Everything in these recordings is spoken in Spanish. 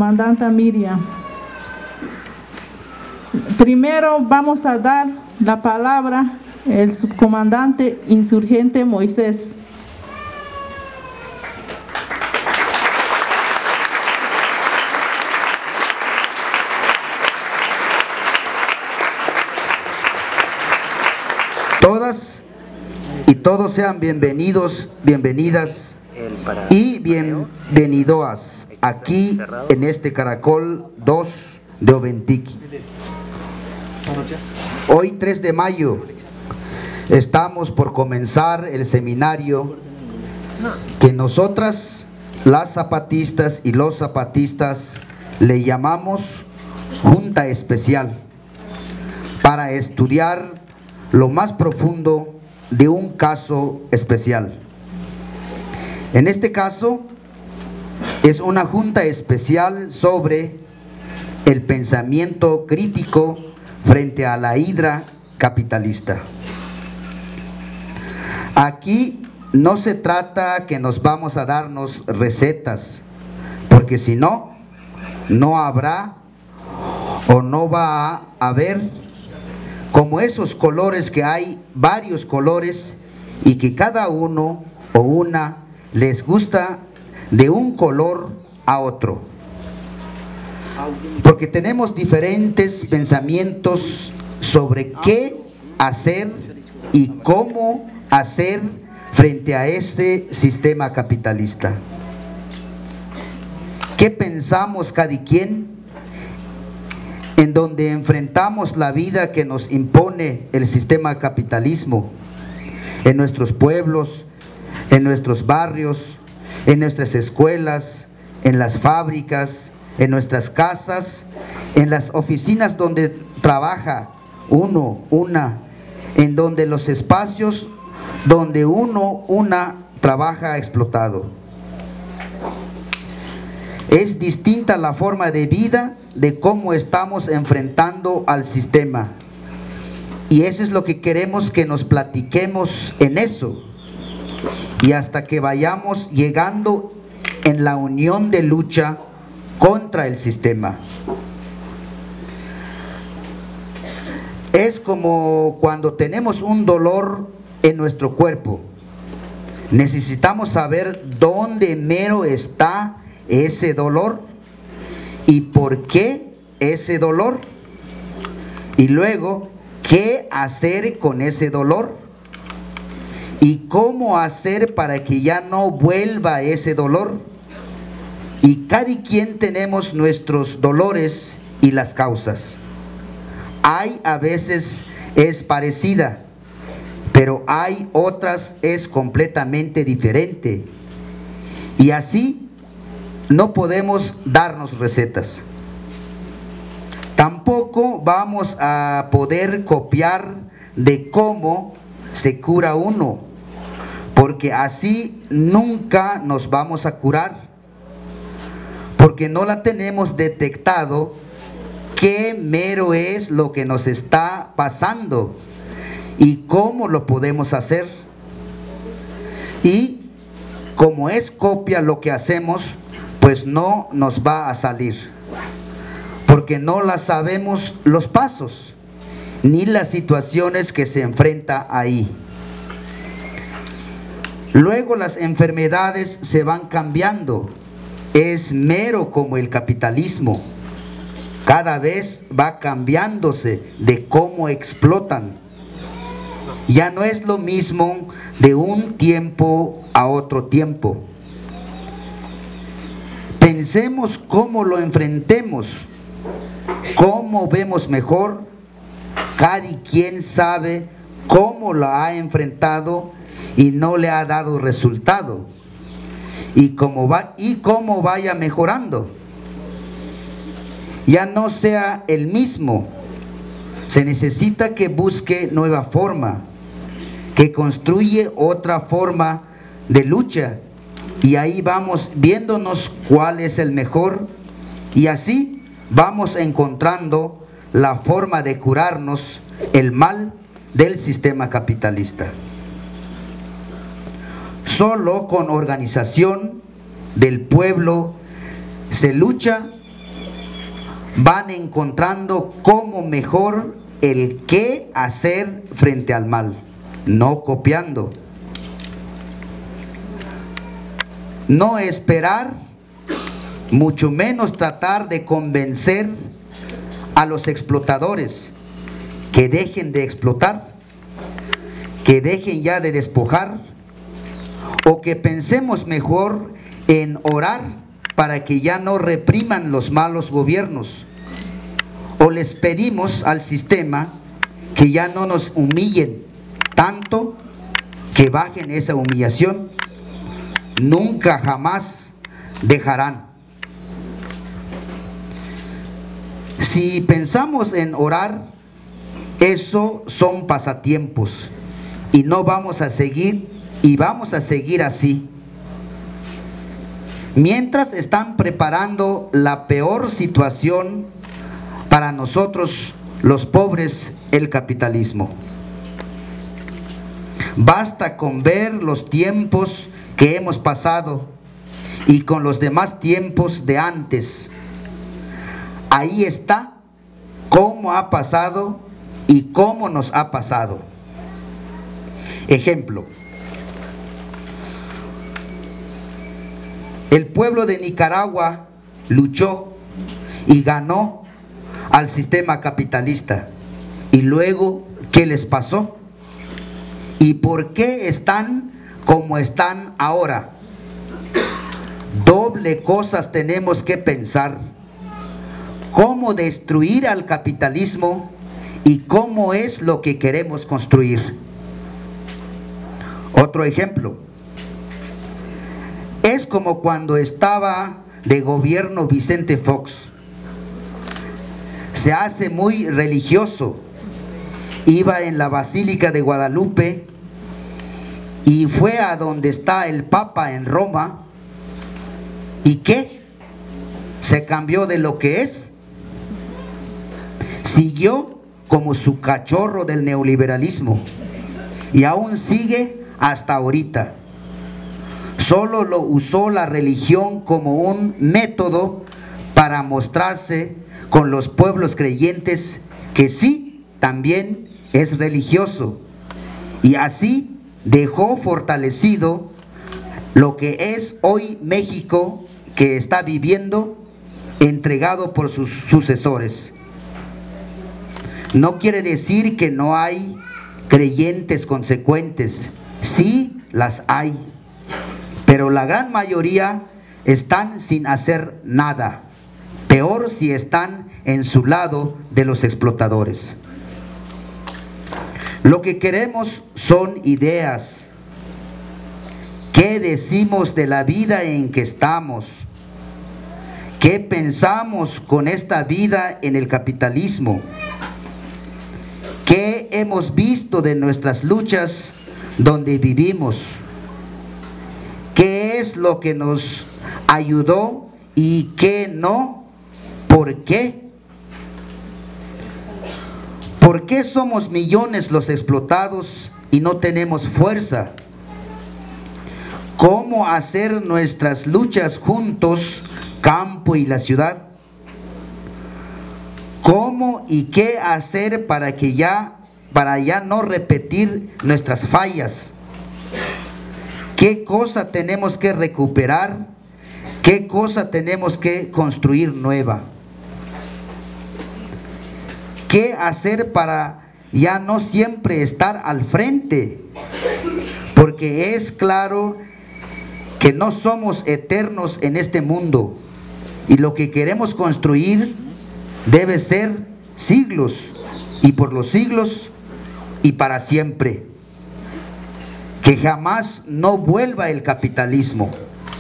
Comandante Miriam. Primero vamos a dar la palabra al subcomandante insurgente Moisés. Todas y todos sean bienvenidos, bienvenidas y bienvenidoas aquí en este Caracol 2 de Oventique. Hoy 3 de mayo estamos por comenzar el seminario que nosotras, las zapatistas y los zapatistas, le llamamos Junta Especial, para estudiar lo más profundo de un caso especial. En este caso es una junta especial sobre el pensamiento crítico frente a la hidra capitalista. Aquí no se trata que nos vamos a darnos recetas, porque si no, no habrá o no va a haber como esos colores que hay, varios colores, y que cada uno o una les gusta de un color a otro. Porque tenemos diferentes pensamientos sobre qué hacer y cómo hacer frente a este sistema capitalista. ¿Qué pensamos cada quien en donde enfrentamos la vida que nos impone el sistema capitalismo en nuestros pueblos, en nuestros barrios, en nuestras escuelas, en las fábricas, en nuestras casas, en las oficinas donde trabaja uno, una, en donde los espacios donde uno, una trabaja explotado? Es distinta la forma de vida de cómo estamos enfrentando al sistema, y eso es lo que queremos que nos platiquemos en eso, y hasta que vayamos llegando en la unión de lucha contra el sistema. Es como cuando tenemos un dolor en nuestro cuerpo. Necesitamos saber dónde mero está ese dolor y por qué ese dolor, y luego qué hacer con ese dolor y cómo hacer para que ya no vuelva ese dolor. Y cada quien tenemos nuestros dolores y las causas. Hay a veces es parecida, pero hay otras es completamente diferente, y así no podemos darnos recetas. Tampoco vamos a poder copiar de cómo se cura uno, porque así nunca nos vamos a curar, porque no la tenemos detectado qué mero es lo que nos está pasando y cómo lo podemos hacer. Y como es copia lo que hacemos, pues no nos va a salir, porque no la sabemos los pasos ni las situaciones que se enfrenta ahí. Luego las enfermedades se van cambiando. Es mero como el capitalismo, cada vez va cambiándose de cómo explotan. Ya no es lo mismo de un tiempo a otro tiempo. Pensemos cómo lo enfrentemos, cómo vemos mejor. Cada quien sabe cómo lo ha enfrentado y no le ha dado resultado, y cómo vaya mejorando. Ya no sea el mismo. Se necesita que busque nueva forma, que construye otra forma de lucha, y ahí vamos viéndonos cuál es el mejor, y así vamos encontrando la forma de curarnos el mal del sistema capitalista. Solo con organización del pueblo se lucha van encontrando cómo mejor el qué hacer frente al mal, no copiando. No esperar, mucho menos tratar de convencer a los explotadores que dejen de explotar, que dejen ya de despojar, o que pensemos mejor en orar para que ya no repriman los malos gobiernos, o les pedimos al sistema que ya no nos humillen tanto, que bajen esa humillación. Nunca jamás dejarán. Si pensamos en orar, eso son pasatiempos y no vamos a seguir, y vamos a seguir así. Mientras están preparando la peor situación para nosotros los pobres, el capitalismo. Basta con ver los tiempos que hemos pasado y con los demás tiempos de antes. Ahí está cómo ha pasado y cómo nos ha pasado. Ejemplo: el pueblo de Nicaragua luchó y ganó al sistema capitalista. Y luego, ¿qué les pasó? ¿Y por qué están como están ahora? Doble cosas tenemos que pensar: cómo destruir al capitalismo y cómo es lo que queremos construir. Otro ejemplo: es como cuando estaba de gobierno Vicente Fox. Se hace muy religioso, iba en la Basílica de Guadalupe y fue a donde está el Papa en Roma. ¿Y qué? Se cambió de lo que es. Siguió como su cachorro del neoliberalismo y aún sigue hasta ahorita. Solo lo usó la religión como un método para mostrarse con los pueblos creyentes que sí, también es religioso, y así dejó fortalecido lo que es hoy México, que está viviendo, entregado por sus sucesores. No quiere decir que no hay creyentes consecuentes, sí las hay, pero la gran mayoría están sin hacer nada, peor si están en su lado de los explotadores. Lo que queremos son ideas. ¿Qué decimos de la vida en que estamos? ¿Qué pensamos con esta vida en el capitalismo? ¿Qué hemos visto de nuestras luchas donde vivimos? ¿Qué es lo que nos ayudó y qué no? ¿Por qué? ¿Por qué somos millones los explotados y no tenemos fuerza? ¿Cómo hacer nuestras luchas juntos, campo y la ciudad? ¿Cómo y qué hacer para ya no repetir nuestras fallas? ¿Qué cosa tenemos que recuperar? ¿Qué cosa tenemos que construir nueva? ¿Qué hacer para ya no siempre estar al frente? Porque es claro que no somos eternos en este mundo y lo que queremos construir debe ser siglos y por los siglos y para siempre. Que jamás no vuelva el capitalismo.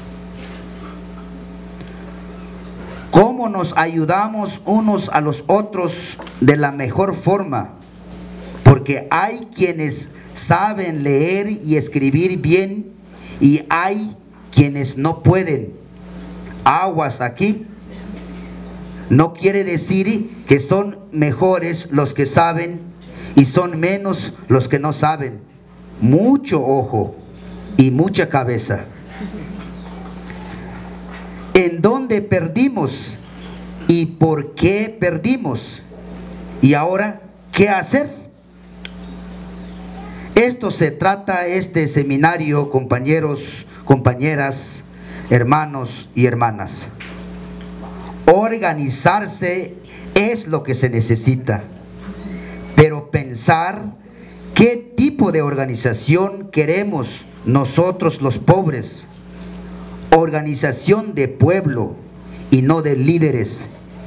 ¿Cómo nos ayudamos unos a los otros de la mejor forma? Porque hay quienes saben leer y escribir bien y hay quienes no pueden. Aguas aquí. No quiere decir que son mejores los que saben y son menos los que no saben. Mucho ojo y mucha cabeza. ¿En dónde perdimos y por qué perdimos. Y ahora, ¿qué hacer? Esto se trata este seminario, compañeros, compañeras, hermanos y hermanas. Organizarse es lo que se necesita, pero pensar qué tipo de organización queremos nosotros los pobres. Organización de pueblo y no de líderes.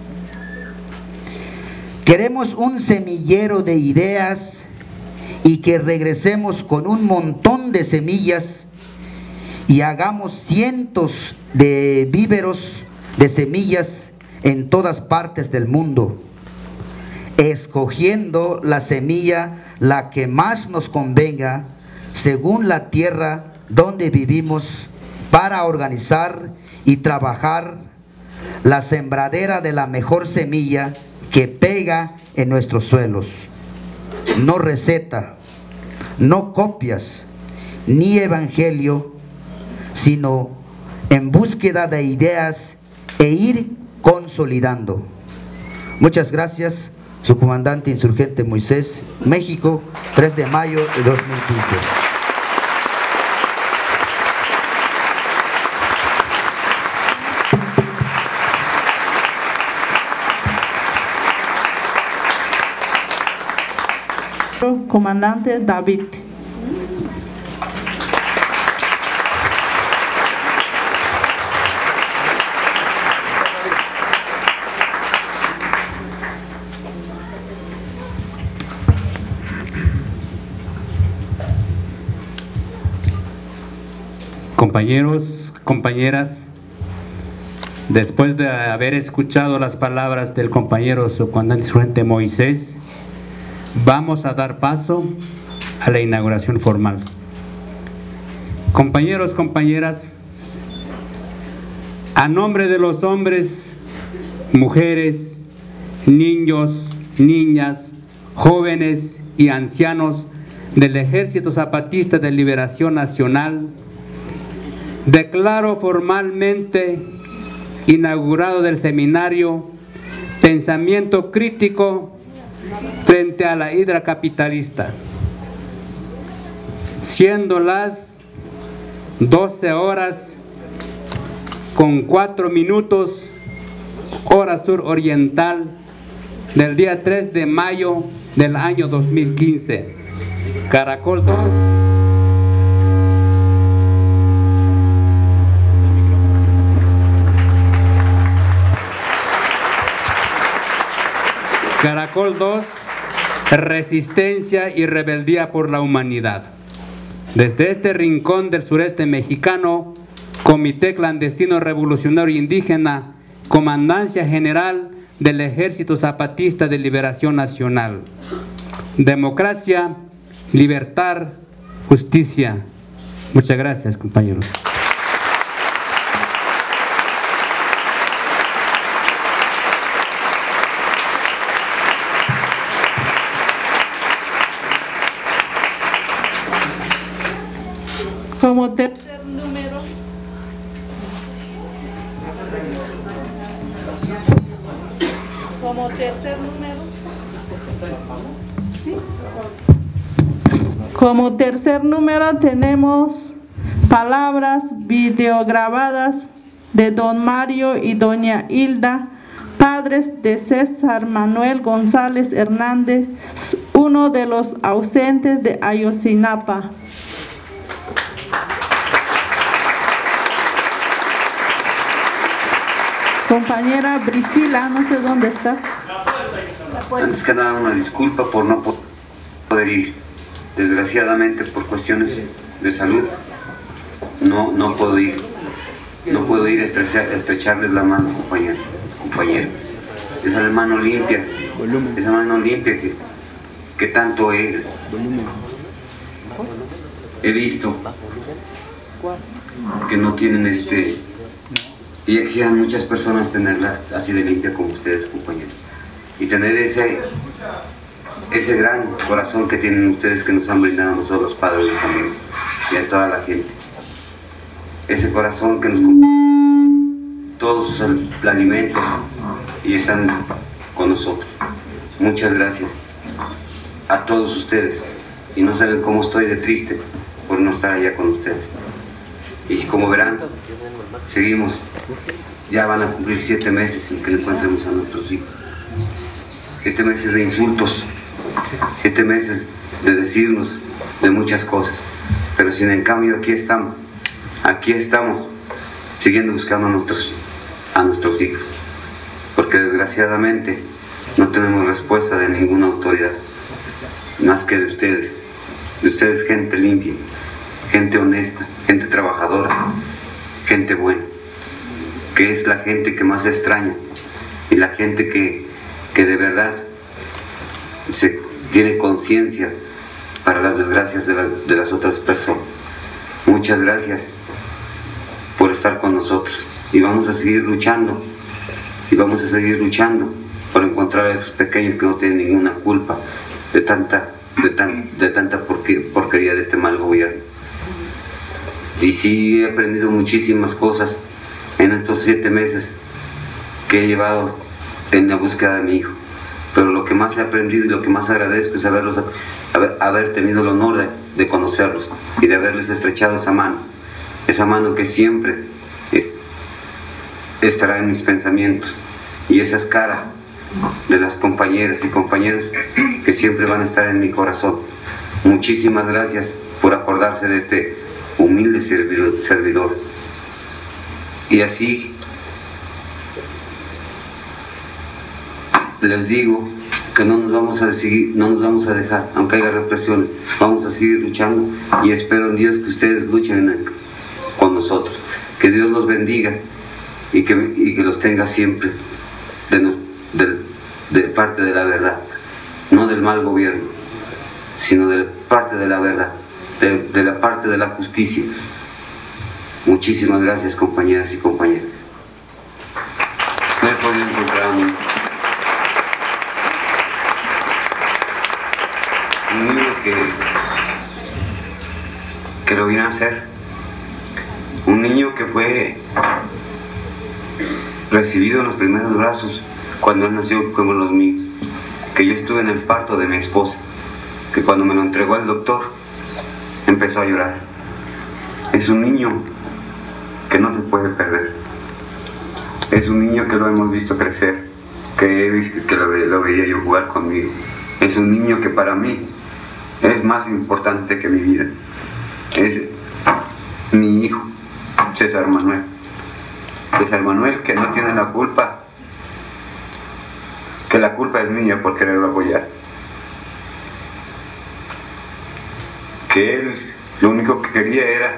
Queremos un semillero de ideas y que regresemos con un montón de semillas y hagamos cientos de víveros de semillas en todas partes del mundo, escogiendo la semilla la que más nos convenga según la tierra donde vivimos, para organizar y trabajar la sembradera de la mejor semilla que pega en nuestros suelos. No receta, no copias, ni evangelio, sino en búsqueda de ideas e ir consolidando. Muchas gracias, su comandante insurgente Moisés, México, 3 de mayo de 2015. Comandante David. Compañeros, compañeras, después de haber escuchado las palabras del compañero subcomandante insurgente Moisés, vamos a dar paso a la inauguración formal. Compañeros, compañeras, a nombre de los hombres, mujeres, niños, niñas, jóvenes y ancianos del Ejército Zapatista de Liberación Nacional, declaro formalmente inaugurado del seminario Pensamiento Crítico frente a la hidra capitalista, siendo las 12 horas con 4 minutos, hora sur oriental, del día 3 de mayo del año 2015. Caracol 2. Caracol 2, resistencia y rebeldía por la humanidad. Desde este rincón del sureste mexicano, Comité Clandestino Revolucionario Indígena, Comandancia General del Ejército Zapatista de Liberación Nacional. Democracia, libertad, justicia. Muchas gracias, compañeros. Como tercer número tenemos palabras videograbadas de don Mario y doña Hilda, padres de César Manuel González Hernández, uno de los ausentes de Ayotzinapa. Compañera Brisila, no sé dónde estás. Antes que nada, una disculpa por no poder ir. Desgraciadamente, por cuestiones de salud, no puedo ir. No puedo ir a estrecharles la mano, compañero. Esa mano limpia, que tanto he visto que no tienen y ya quisieran muchas personas tenerla así de limpia como ustedes, compañeros, y tener ese gran corazón que tienen ustedes, que nos han brindado a nosotros los padres de familia y a toda la gente. Ese corazón que nos comparte todos sus alimentos, y están con nosotros. Muchas gracias a todos ustedes, y no saben cómo estoy de triste por no estar allá con ustedes. Y como verán, seguimos, ya van a cumplir 7 meses sin que encontremos a nuestros hijos. 7 meses de insultos, 7 meses de decirnos de muchas cosas, pero sin en cambio aquí estamos siguiendo buscando a nuestros hijos, porque desgraciadamente no tenemos respuesta de ninguna autoridad, más que de ustedes gente limpia, gente honesta, gente trabajadora, gente buena, que es la gente que más extraña y la gente que de verdad tiene conciencia para las desgracias de las otras personas. Muchas gracias por estar con nosotros, y vamos a seguir luchando, por encontrar a estos pequeños que no tienen ninguna culpa de tanta porquería de este mal gobierno. Y sí, he aprendido muchísimas cosas en estos 7 meses que he llevado en la búsqueda de mi hijo, pero lo que más he aprendido y lo que más agradezco es haber tenido el honor de conocerlos y de haberles estrechado esa mano que siempre estará en mis pensamientos, y esas caras de las compañeras y compañeros que siempre van a estar en mi corazón. Muchísimas gracias por acordarse de este humilde servidor. Y así les digo que no nos vamos a dejar, aunque haya represión, vamos a seguir luchando, y espero en Dios que ustedes luchen con nosotros. Que Dios los bendiga y que los tenga siempre de parte de la verdad, no del mal gobierno, sino de parte de la verdad, de la parte de la justicia. Muchísimas gracias, compañeras y compañeros. No he podido encontrar un niño que lo vine a hacer, un niño que fue recibido en los primeros brazos cuando él nació como los míos, que yo estuve en el parto de mi esposa, que cuando me lo entregó el doctor empezó a llorar. Es un niño que no se puede perder, es un niño que lo hemos visto crecer, que he visto que lo veía yo jugar conmigo. Es un niño que para mí es más importante que mi vida. Es mi hijo, César Manuel, que no tiene la culpa, que la culpa es mía por quererlo apoyar, que él lo único que quería era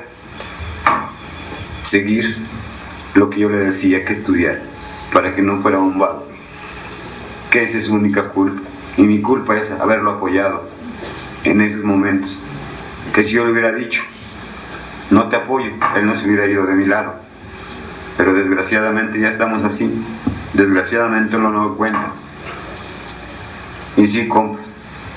seguir lo que yo le decía que estudiara para que no fuera un vago, que esa es su única culpa, y mi culpa es haberlo apoyado en esos momentos, que si yo le hubiera dicho no te apoyo, él no se hubiera ido de mi lado, pero desgraciadamente ya estamos así, desgraciadamente no lo doy cuenta. Y sí, compas,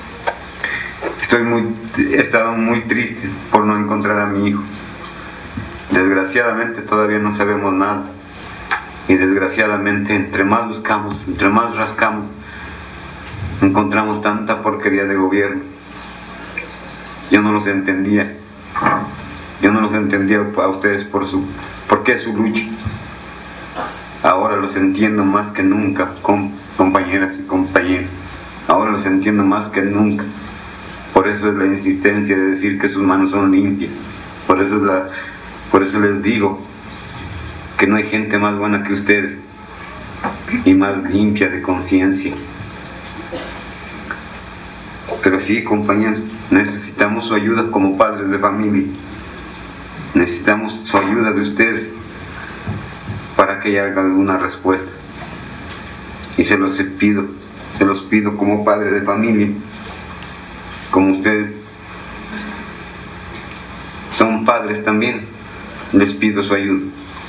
he estado muy triste por no encontrar a mi hijo. Desgraciadamente todavía no sabemos nada, y desgraciadamente entre más buscamos, entre más rascamos, encontramos tanta porquería de gobierno. Yo no los entendía a ustedes por qué su lucha. Ahora los entiendo más que nunca, compañeras y compañeros. Ahora los entiendo más que nunca. Por eso es la insistencia de decir que sus manos son limpias. Por eso les digo que no hay gente más buena que ustedes y más limpia de conciencia. Pero sí, compañeros, necesitamos su ayuda como padres de familia. Necesitamos su ayuda de ustedes para que haya alguna respuesta. Y se los pido como padres de familia, como ustedes son padres también, les pido su ayuda.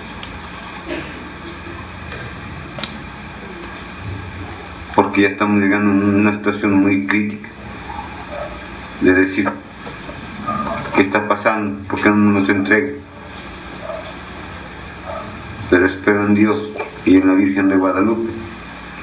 Porque ya estamos llegando a una situación muy crítica de decir qué está pasando, por qué no nos entrega. Pero espero en Dios y en la Virgen de Guadalupe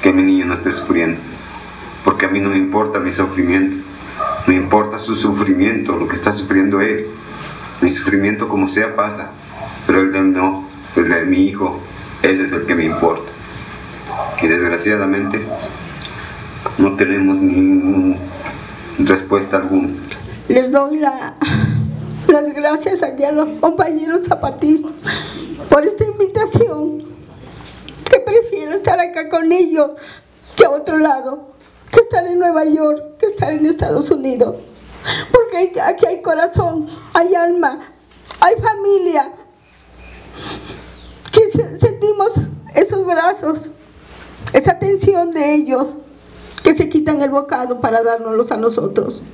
que mi niño no esté sufriendo, porque a mí no me importa mi sufrimiento, me importa su sufrimiento, lo que está sufriendo él. Mi sufrimiento como sea pasa, pero el de él no, el de mi hijo, ese es el que me importa. Y desgraciadamente no tenemos ni respuesta alguna. Les doy las gracias aquí a los compañeros zapatistas por esta invitación, que prefiero estar acá con ellos que a otro lado, que estar en Nueva York, que estar en Estados Unidos, porque aquí hay corazón, hay alma, hay familia, que sentimos esos brazos, esa atención de ellos, que se quitan el bocado para dárnoslos a nosotros.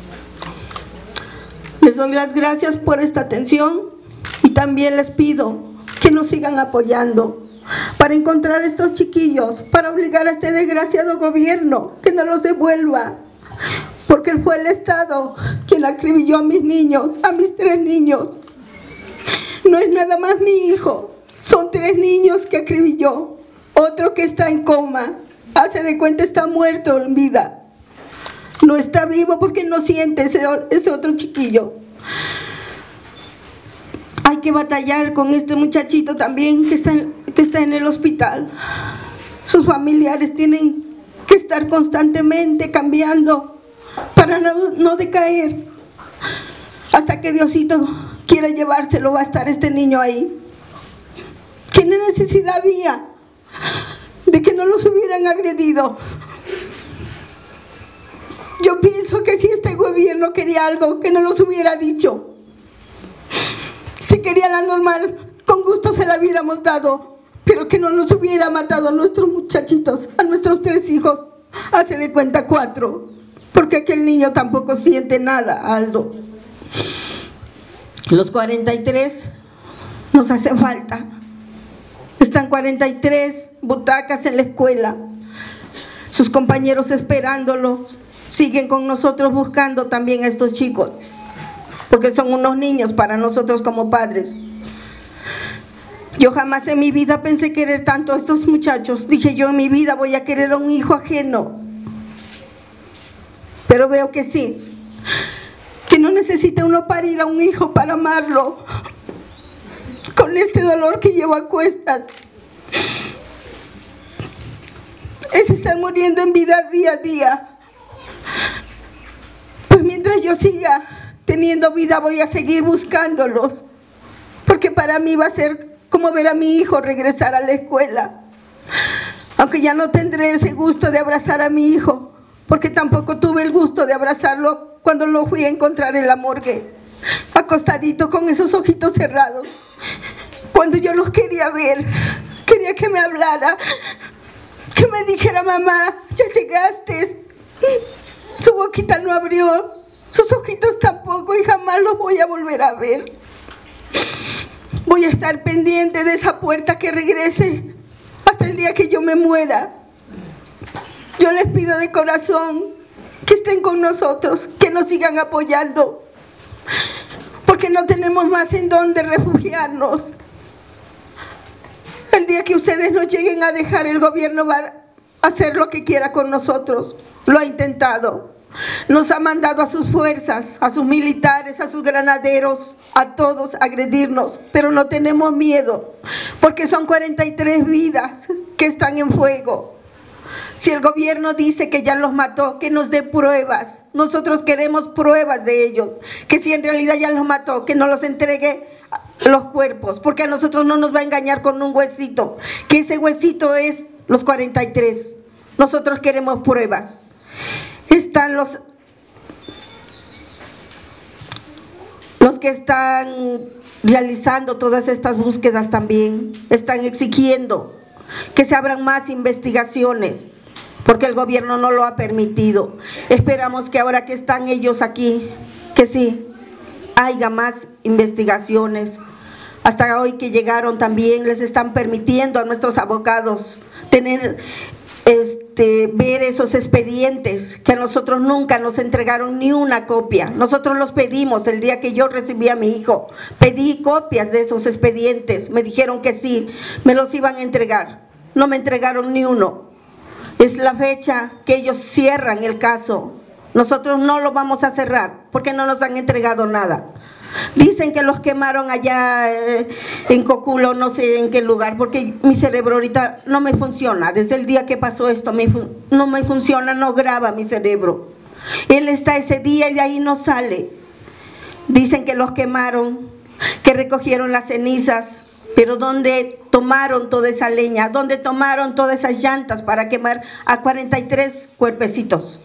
Les doy las gracias por esta atención y también les pido que nos sigan apoyando para encontrar a estos chiquillos, para obligar a este desgraciado gobierno que nos los devuelva, porque fue el Estado quien acribilló a mis niños, a mis 3 niños. No es nada más mi hijo, son 3 niños que acribilló, otro que está en coma, hace de cuenta está muerto en vida. No está vivo porque no siente ese otro chiquillo. Hay que batallar con este muchachito también que está en el hospital. Sus familiares tienen que estar constantemente cambiando para no decaer. Hasta que Diosito quiera llevárselo, va a estar este niño ahí. ¿Qué necesidad había de que no los hubieran agredido? Yo pienso que si este gobierno quería algo, que no los hubiera dicho. Si quería la normal, con gusto se la hubiéramos dado, pero que no nos hubiera matado a nuestros muchachitos, a nuestros 3 hijos, hace de cuenta 4, porque aquel niño tampoco siente nada, Aldo. Los 43 nos hacen falta. Están 43 butacas en la escuela, sus compañeros esperándolos. Siguen con nosotros buscando también a estos chicos, porque son unos niños para nosotros como padres. Yo jamás en mi vida pensé querer tanto a estos muchachos. Dije, yo en mi vida voy a querer a un hijo ajeno. Pero veo que sí, que no necesita uno parir a un hijo para amarlo. Con este dolor que llevo a cuestas, es estar muriendo en vida día a día. Pues mientras yo siga teniendo vida voy a seguir buscándolos, porque para mí va a ser como ver a mi hijo regresar a la escuela, aunque ya no tendré ese gusto de abrazar a mi hijo, porque tampoco tuve el gusto de abrazarlo cuando lo fui a encontrar en la morgue, acostadito con esos ojitos cerrados. Cuando yo los quería ver, quería que me hablara, que me dijera, mamá, ya llegaste. Su boquita no abrió, sus ojitos tampoco, y jamás los voy a volver a ver. Voy a estar pendiente de esa puerta que regrese hasta el día que yo me muera. Yo les pido de corazón que estén con nosotros, que nos sigan apoyando, porque no tenemos más en dónde refugiarnos. El día que ustedes nos lleguen a dejar, el gobierno va a hacer lo que quiera con nosotros. Lo ha intentado. Nos ha mandado a sus fuerzas, a sus militares, a sus granaderos, a todos a agredirnos, pero no tenemos miedo, porque son 43 vidas que están en fuego. Si el gobierno dice que ya los mató, que nos dé pruebas. Nosotros queremos pruebas de ellos, que si en realidad ya los mató, que nos los entregue los cuerpos, porque a nosotros no nos va a engañar con un huesito, que ese huesito es los 43. Nosotros queremos pruebas. Están los que están realizando todas estas búsquedas también, están exigiendo que se abran más investigaciones, porque el gobierno no lo ha permitido. Esperamos que ahora que están ellos aquí, que sí, haya más investigaciones. Hasta hoy que llegaron también les están permitiendo a nuestros abogados ver esos expedientes que a nosotros nunca nos entregaron ni una copia. Nosotros los pedimos el día que yo recibí a mi hijo, pedí copias de esos expedientes, me dijeron que sí, me los iban a entregar, no me entregaron ni uno. es la fecha que ellos cierran el caso. Nosotros no lo vamos a cerrar porque no nos han entregado nada. Dicen que los quemaron allá en Coculo, no sé en qué lugar, porque mi cerebro ahorita no me funciona. Desde el día que pasó esto no me funciona, no graba mi cerebro. Él está ese día y de ahí no sale. Dicen que los quemaron, que recogieron las cenizas, pero ¿dónde tomaron toda esa leña? ¿Dónde tomaron todas esas llantas para quemar a 43 cuerpecitos?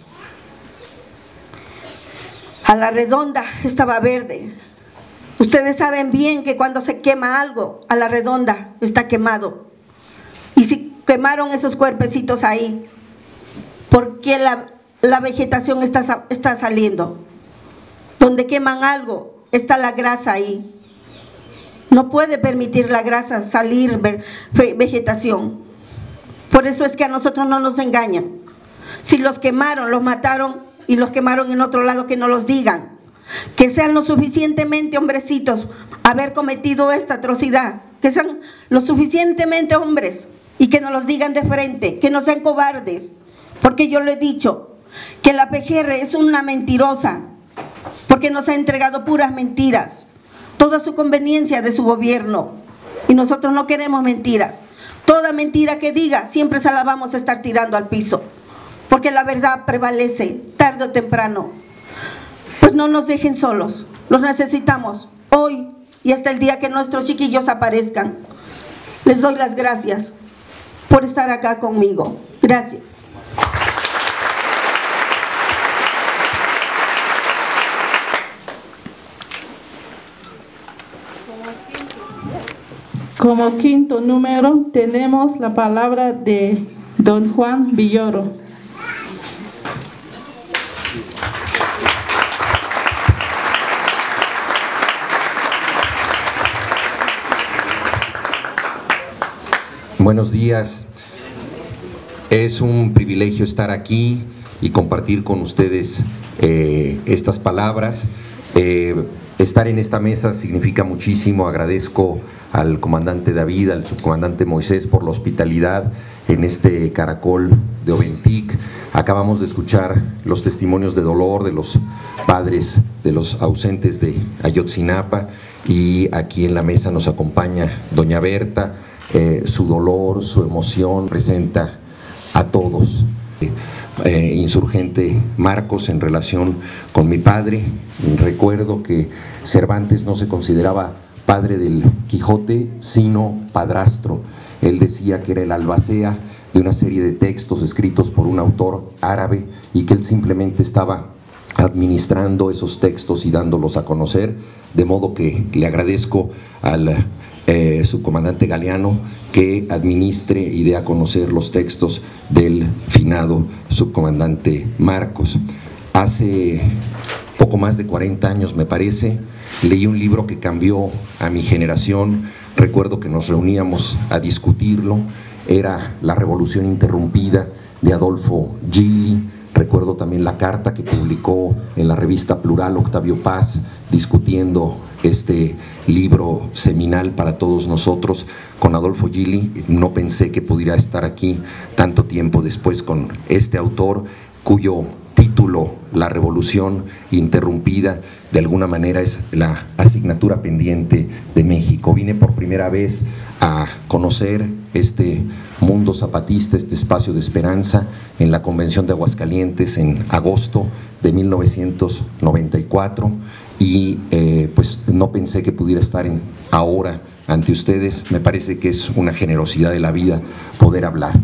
A la redonda estaba verde. Ustedes saben bien que cuando se quema algo, a la redonda está quemado. Y si quemaron esos cuerpecitos ahí, ¿por qué la vegetación está saliendo? Donde queman algo, está la grasa ahí. No puede permitir la grasa salir vegetación. Por eso es que a nosotros no nos engañan. Si los quemaron, los mataron y los quemaron en otro lado, que no los digan. Que sean lo suficientemente hombrecitos haber cometido esta atrocidad. Que sean lo suficientemente hombres y que nos los digan de frente, que no sean cobardes. Porque yo le he dicho que la PGR es una mentirosa, porque nos ha entregado puras mentiras. Toda su conveniencia de su gobierno, y nosotros no queremos mentiras. Toda mentira que diga siempre se la vamos a estar tirando al piso, porque la verdad prevalece tarde o temprano. Pues no nos dejen solos, los necesitamos hoy y hasta el día que nuestros chiquillos aparezcan. Les doy las gracias por estar acá conmigo. Gracias. Como quinto número tenemos la palabra de don Juan Villoro. Buenos días. Es un privilegio estar aquí y compartir con ustedes estas palabras. Estar en esta mesa significa muchísimo. Agradezco al comandante David, al subcomandante Moisés por la hospitalidad en este caracol de Oventic. Acabamos de escuchar los testimonios de dolor de los padres de los ausentes de Ayotzinapa, y aquí en la mesa nos acompaña doña Berta. Su dolor, su emoción presenta a todos. Insurgente Marcos, en relación con mi padre, recuerdo que Cervantes no se consideraba padre del Quijote, sino padrastro. Él decía que era el albacea de una serie de textos escritos por un autor árabe y que él simplemente estaba administrando esos textos y dándolos a conocer, de modo que le agradezco al subcomandante Galeano que administre y dé a conocer los textos del finado subcomandante Marcos. Hace poco más de 40 años, me parece, leí un libro que cambió a mi generación. Recuerdo que nos reuníamos a discutirlo. Era La Revolución Interrumpida, de Adolfo Gili. Recuerdo también la carta que publicó en la revista Plural Octavio Paz, discutiendo este libro seminal para todos nosotros con Adolfo Gili. No pensé que pudiera estar aquí tanto tiempo después con este autor, cuyo título, La Revolución Interrumpida, de alguna manera es la asignatura pendiente de México. Vine por primera vez a conocer este mundo zapatista, este espacio de esperanza, en la Convención de Aguascalientes en agosto de 1994, y pues no pensé que pudiera estar ahora ante ustedes. Me parece que es una generosidad de la vida poder hablar.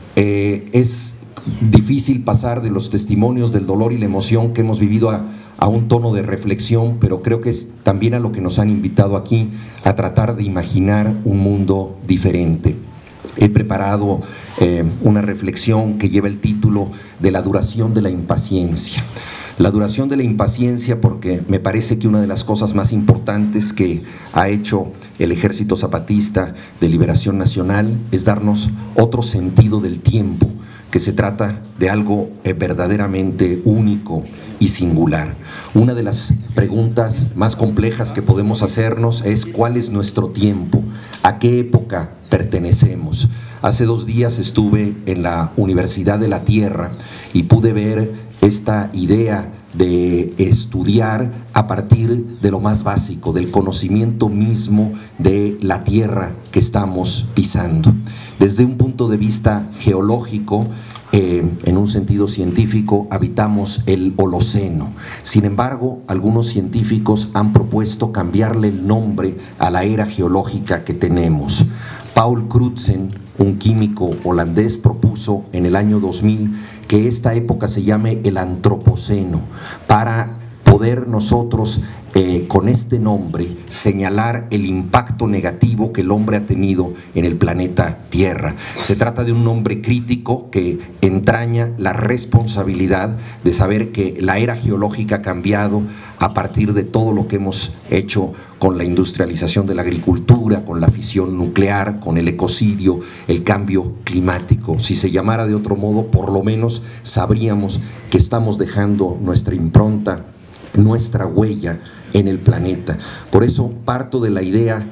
Es difícil pasar de los testimonios del dolor y la emoción que hemos vivido a un tono de reflexión, pero creo que es también a lo que nos han invitado aquí, a tratar de imaginar un mundo diferente. He preparado una reflexión que lleva el título de La duración de la impaciencia. La duración de la impaciencia, porque me parece que una de las cosas más importantes que ha hecho el Ejército Zapatista de Liberación Nacional es darnos otro sentido del tiempo, que se trata de algo verdaderamente único y singular. Una de las preguntas más complejas que podemos hacernos es: ¿cuál es nuestro tiempo? ¿A qué época pertenecemos? Hace 2 días estuve en la Universidad de la Tierra y pude ver esta idea de estudiar a partir de lo más básico, del conocimiento mismo de la tierra que estamos pisando. Desde un punto de vista geológico, en un sentido científico, habitamos el Holoceno. Sin embargo, algunos científicos han propuesto cambiarle el nombre a la era geológica que tenemos. Paul Crutzen, un químico holandés, propuso en el año 2000 que esta época se llame el Antropoceno, para poder nosotros con este nombre señalar el impacto negativo que el hombre ha tenido en el planeta Tierra. Se trata de un nombre crítico que entraña la responsabilidad de saber que la era geológica ha cambiado a partir de todo lo que hemos hecho con la industrialización de la agricultura, con la fisión nuclear, con el ecocidio, el cambio climático. Si se llamara de otro modo, por lo menos sabríamos que estamos dejando nuestra impronta, nuestra huella en el planeta. Por eso parto de la idea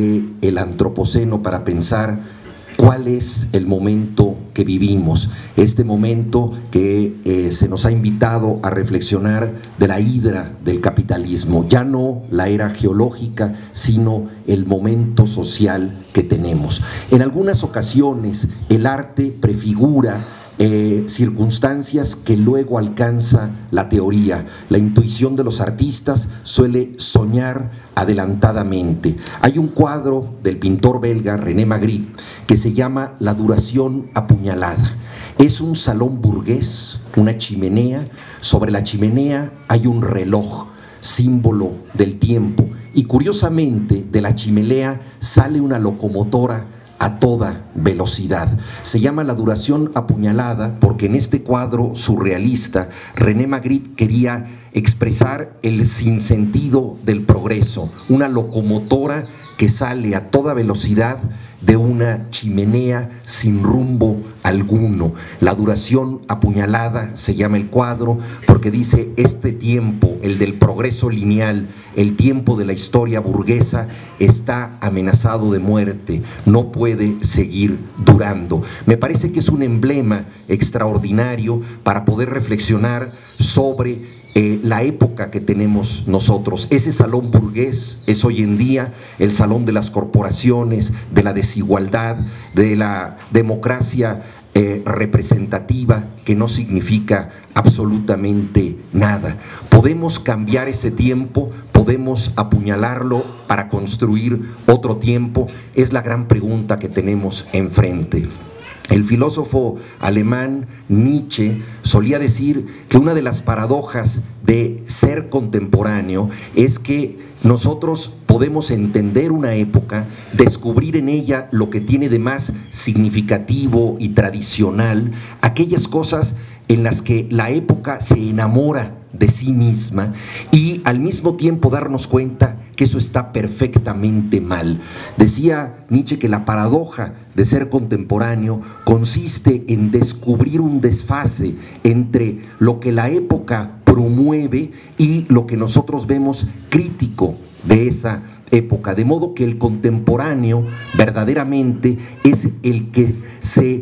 del Antropoceno para pensar cuál es el momento que vivimos, este momento que se nos ha invitado a reflexionar de la hidra del capitalismo, ya no la era geológica, sino el momento social que tenemos. En algunas ocasiones el arte prefigura circunstancias que luego alcanza la teoría. La intuición de los artistas suele soñar adelantadamente. Hay un cuadro del pintor belga René Magritte que se llama La duración apuñalada. Es un salón burgués, una chimenea. Sobre la chimenea hay un reloj, símbolo del tiempo, y curiosamente de la chimenea sale una locomotora a toda velocidad. Se llama La duración apuñalada porque en este cuadro surrealista René Magritte quería expresar el sinsentido del progreso, una locomotora que sale a toda velocidad de una chimenea sin rumbo alguno. La duración apuñalada se llama el cuadro porque dice: este tiempo, el del progreso lineal, el tiempo de la historia burguesa, está amenazado de muerte, no puede seguir durando. Me parece que es un emblema extraordinario para poder reflexionar sobre la época que tenemos nosotros. Ese salón burgués es hoy en día el salón de las corporaciones, de la desigualdad, de la democracia representativa, que no significa absolutamente nada. Podemos cambiar ese tiempo, podemos apuñalarlo para construir otro tiempo. Es la gran pregunta que tenemos enfrente. El filósofo alemán Nietzsche solía decir que una de las paradojas de ser contemporáneo es que nosotros podemos entender una época, descubrir en ella lo que tiene de más significativo y tradicional, aquellas cosas en las que la época se enamora de sí misma, y al mismo tiempo darnos cuenta que eso está perfectamente mal. Decía Nietzsche que la paradoja de ser contemporáneo consiste en descubrir un desfase entre lo que la época promueve y lo que nosotros vemos crítico de esa época, de modo que el contemporáneo verdaderamente es el que se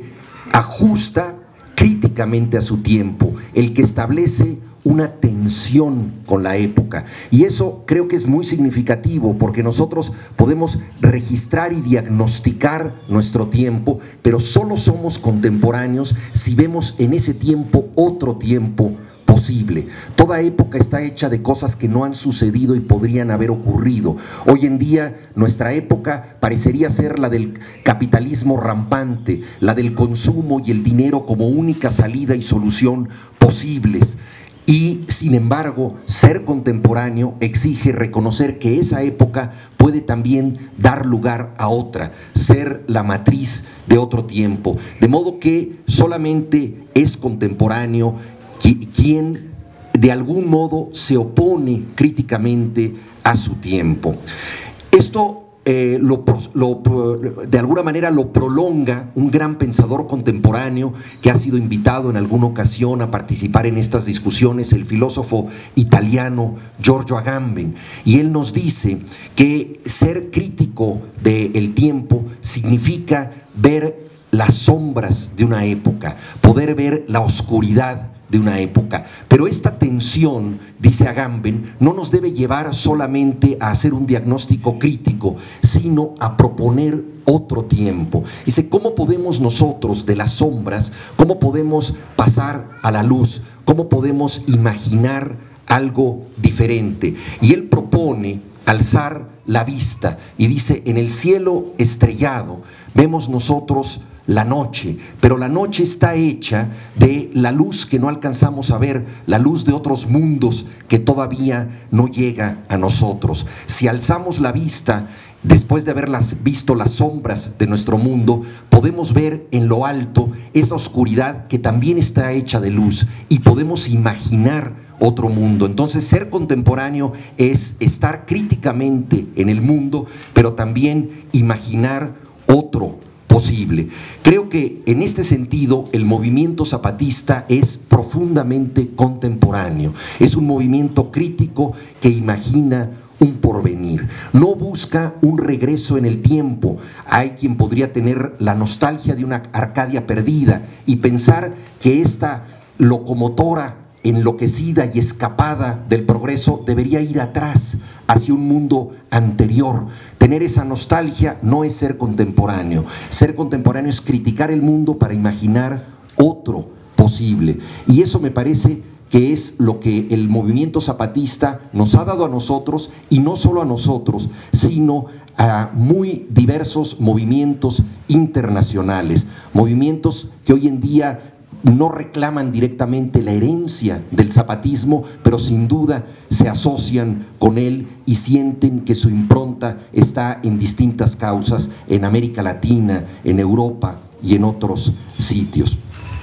ajusta críticamente a su tiempo, el que establece una tensión con la época. Y eso creo que es muy significativo porque nosotros podemos registrar y diagnosticar nuestro tiempo, pero solo somos contemporáneos si vemos en ese tiempo otro tiempo posible. Toda época está hecha de cosas que no han sucedido y podrían haber ocurrido. Hoy en día nuestra época parecería ser la del capitalismo rampante, la del consumo y el dinero como única salida y solución posibles. Y sin embargo, ser contemporáneo exige reconocer que esa época puede también dar lugar a otra, ser la matriz de otro tiempo. De modo que solamente es contemporáneo quien de algún modo se opone críticamente a su tiempo. Esto de alguna manera lo prolonga un gran pensador contemporáneo que ha sido invitado en alguna ocasión a participar en estas discusiones, el filósofo italiano Giorgio Agamben, y él nos dice que ser crítico del tiempo significa ver las sombras de una época, poder ver la oscuridad de una época. Pero esta tensión, dice Agamben, no nos debe llevar solamente a hacer un diagnóstico crítico, sino a proponer otro tiempo. Dice, ¿cómo podemos nosotros de las sombras, cómo podemos pasar a la luz, cómo podemos imaginar algo diferente? Y él propone alzar la vista y dice, en el cielo estrellado vemos nosotros la noche, pero la noche está hecha de la luz que no alcanzamos a ver, la luz de otros mundos que todavía no llega a nosotros. Si alzamos la vista, después de haber visto las sombras de nuestro mundo, podemos ver en lo alto esa oscuridad que también está hecha de luz y podemos imaginar otro mundo. Entonces, ser contemporáneo es estar críticamente en el mundo, pero también imaginar otro posible. Creo que en este sentido el movimiento zapatista es profundamente contemporáneo, es un movimiento crítico que imagina un porvenir, no busca un regreso en el tiempo. Hay quien podría tener la nostalgia de una Arcadia perdida y pensar que esta locomotora enloquecida y escapada del progreso debería ir atrás, hacia un mundo anterior. Tener esa nostalgia no es ser contemporáneo. Ser contemporáneo es criticar el mundo para imaginar otro posible. Y eso me parece que es lo que el movimiento zapatista nos ha dado a nosotros, y no solo a nosotros, sino a muy diversos movimientos internacionales, movimientos que hoy en día no reclaman directamente la herencia del zapatismo, pero sin duda se asocian con él y sienten que su impronta está en distintas causas, en América Latina, en Europa y en otros sitios.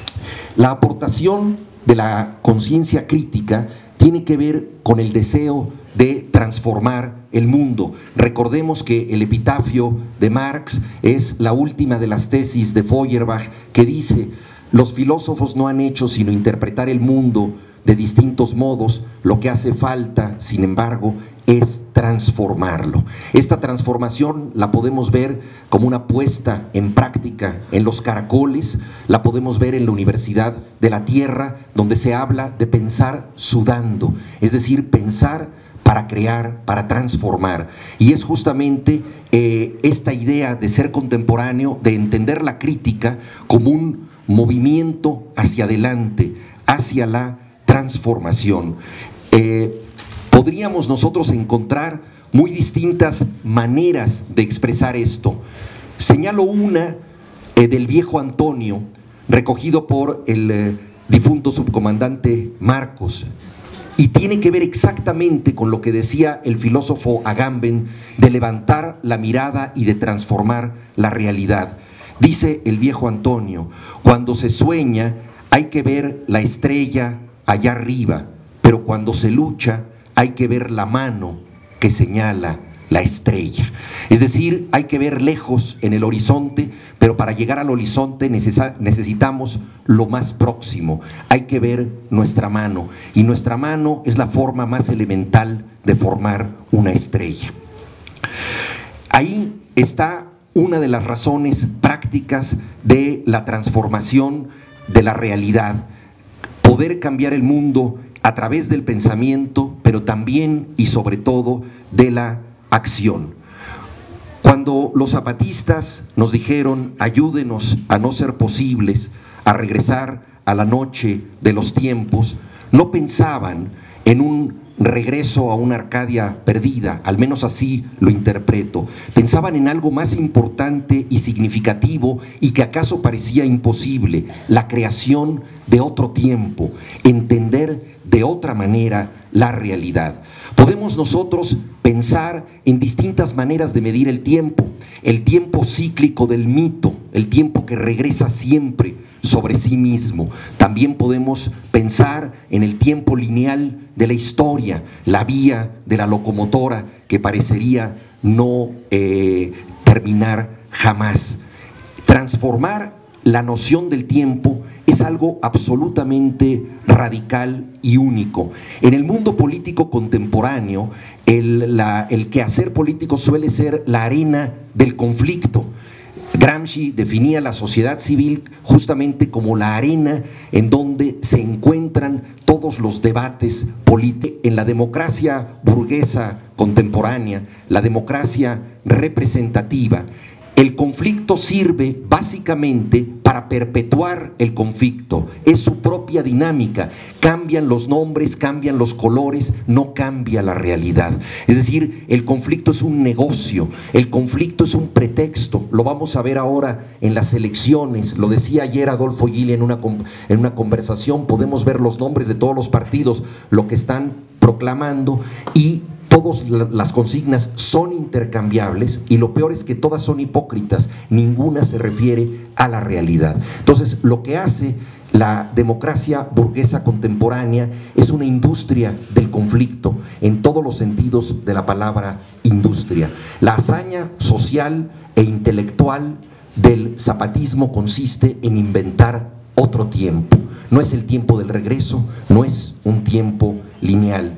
La aportación de la conciencia crítica tiene que ver con el deseo de transformar el mundo. Recordemos que el epitafio de Marx es la última de las tesis de Feuerbach, que dice: los filósofos no han hecho sino interpretar el mundo de distintos modos, lo que hace falta, sin embargo, es transformarlo. Esta transformación la podemos ver como una puesta en práctica en los caracoles, la podemos ver en la Universidad de la Tierra, donde se habla de pensar sudando, es decir, pensar para crear, para transformar. Y es justamente esta idea de ser contemporáneo, de entender la crítica como un movimiento hacia adelante, hacia la transformación. Podríamos nosotros encontrar muy distintas maneras de expresar esto. Señalo una del viejo Antonio, recogido por el difunto subcomandante Marcos, y tiene que ver exactamente con lo que decía el filósofo Agamben, de levantar la mirada y de transformar la realidad. Dice el viejo Antonio: cuando se sueña hay que ver la estrella allá arriba, pero cuando se lucha hay que ver la mano que señala la estrella. Es decir, hay que ver lejos en el horizonte, pero para llegar al horizonte necesitamos lo más próximo. Hay que ver nuestra mano, y nuestra mano es la forma más elemental de formar una estrella. Ahí está una de las razones prácticas de la transformación de la realidad: poder cambiar el mundo a través del pensamiento, pero también y sobre todo de la acción. Cuando los zapatistas nos dijeron: ayúdenos a no ser posibles, a regresar a la noche de los tiempos, no pensaban en un regreso a una Arcadia perdida, al menos así lo interpreto. Pensaban en algo más importante y significativo, y que acaso parecía imposible: la creación de otro tiempo, entender de otra manera la realidad. Podemos nosotros pensar en distintas maneras de medir el tiempo cíclico del mito, el tiempo que regresa siempre sobre sí mismo. También podemos pensar en el tiempo lineal de la historia, la vía de la locomotora que parecería no terminar jamás. Transformar la noción del tiempo es algo absolutamente radical y único. En el mundo político contemporáneo, el quehacer político suele ser la arena del conflicto. Gramsci definía la sociedad civil justamente como la arena en donde se encuentran todos los debates políticos. En la democracia burguesa contemporánea, la democracia representativa, el conflicto sirve básicamente para perpetuar el conflicto, es su propia dinámica, cambian los nombres, cambian los colores, no cambia la realidad. Es decir, el conflicto es un negocio, el conflicto es un pretexto, lo vamos a ver ahora en las elecciones, lo decía ayer Adolfo Gili en una conversación, podemos ver los nombres de todos los partidos, lo que están proclamando, y todas las consignas son intercambiables, y lo peor es que todas son hipócritas, ninguna se refiere a la realidad. Entonces, lo que hace la democracia burguesa contemporánea es una industria del conflicto, en todos los sentidos de la palabra industria. La hazaña social e intelectual del zapatismo consiste en inventar otro tiempo. No es el tiempo del regreso, no es un tiempo lineal.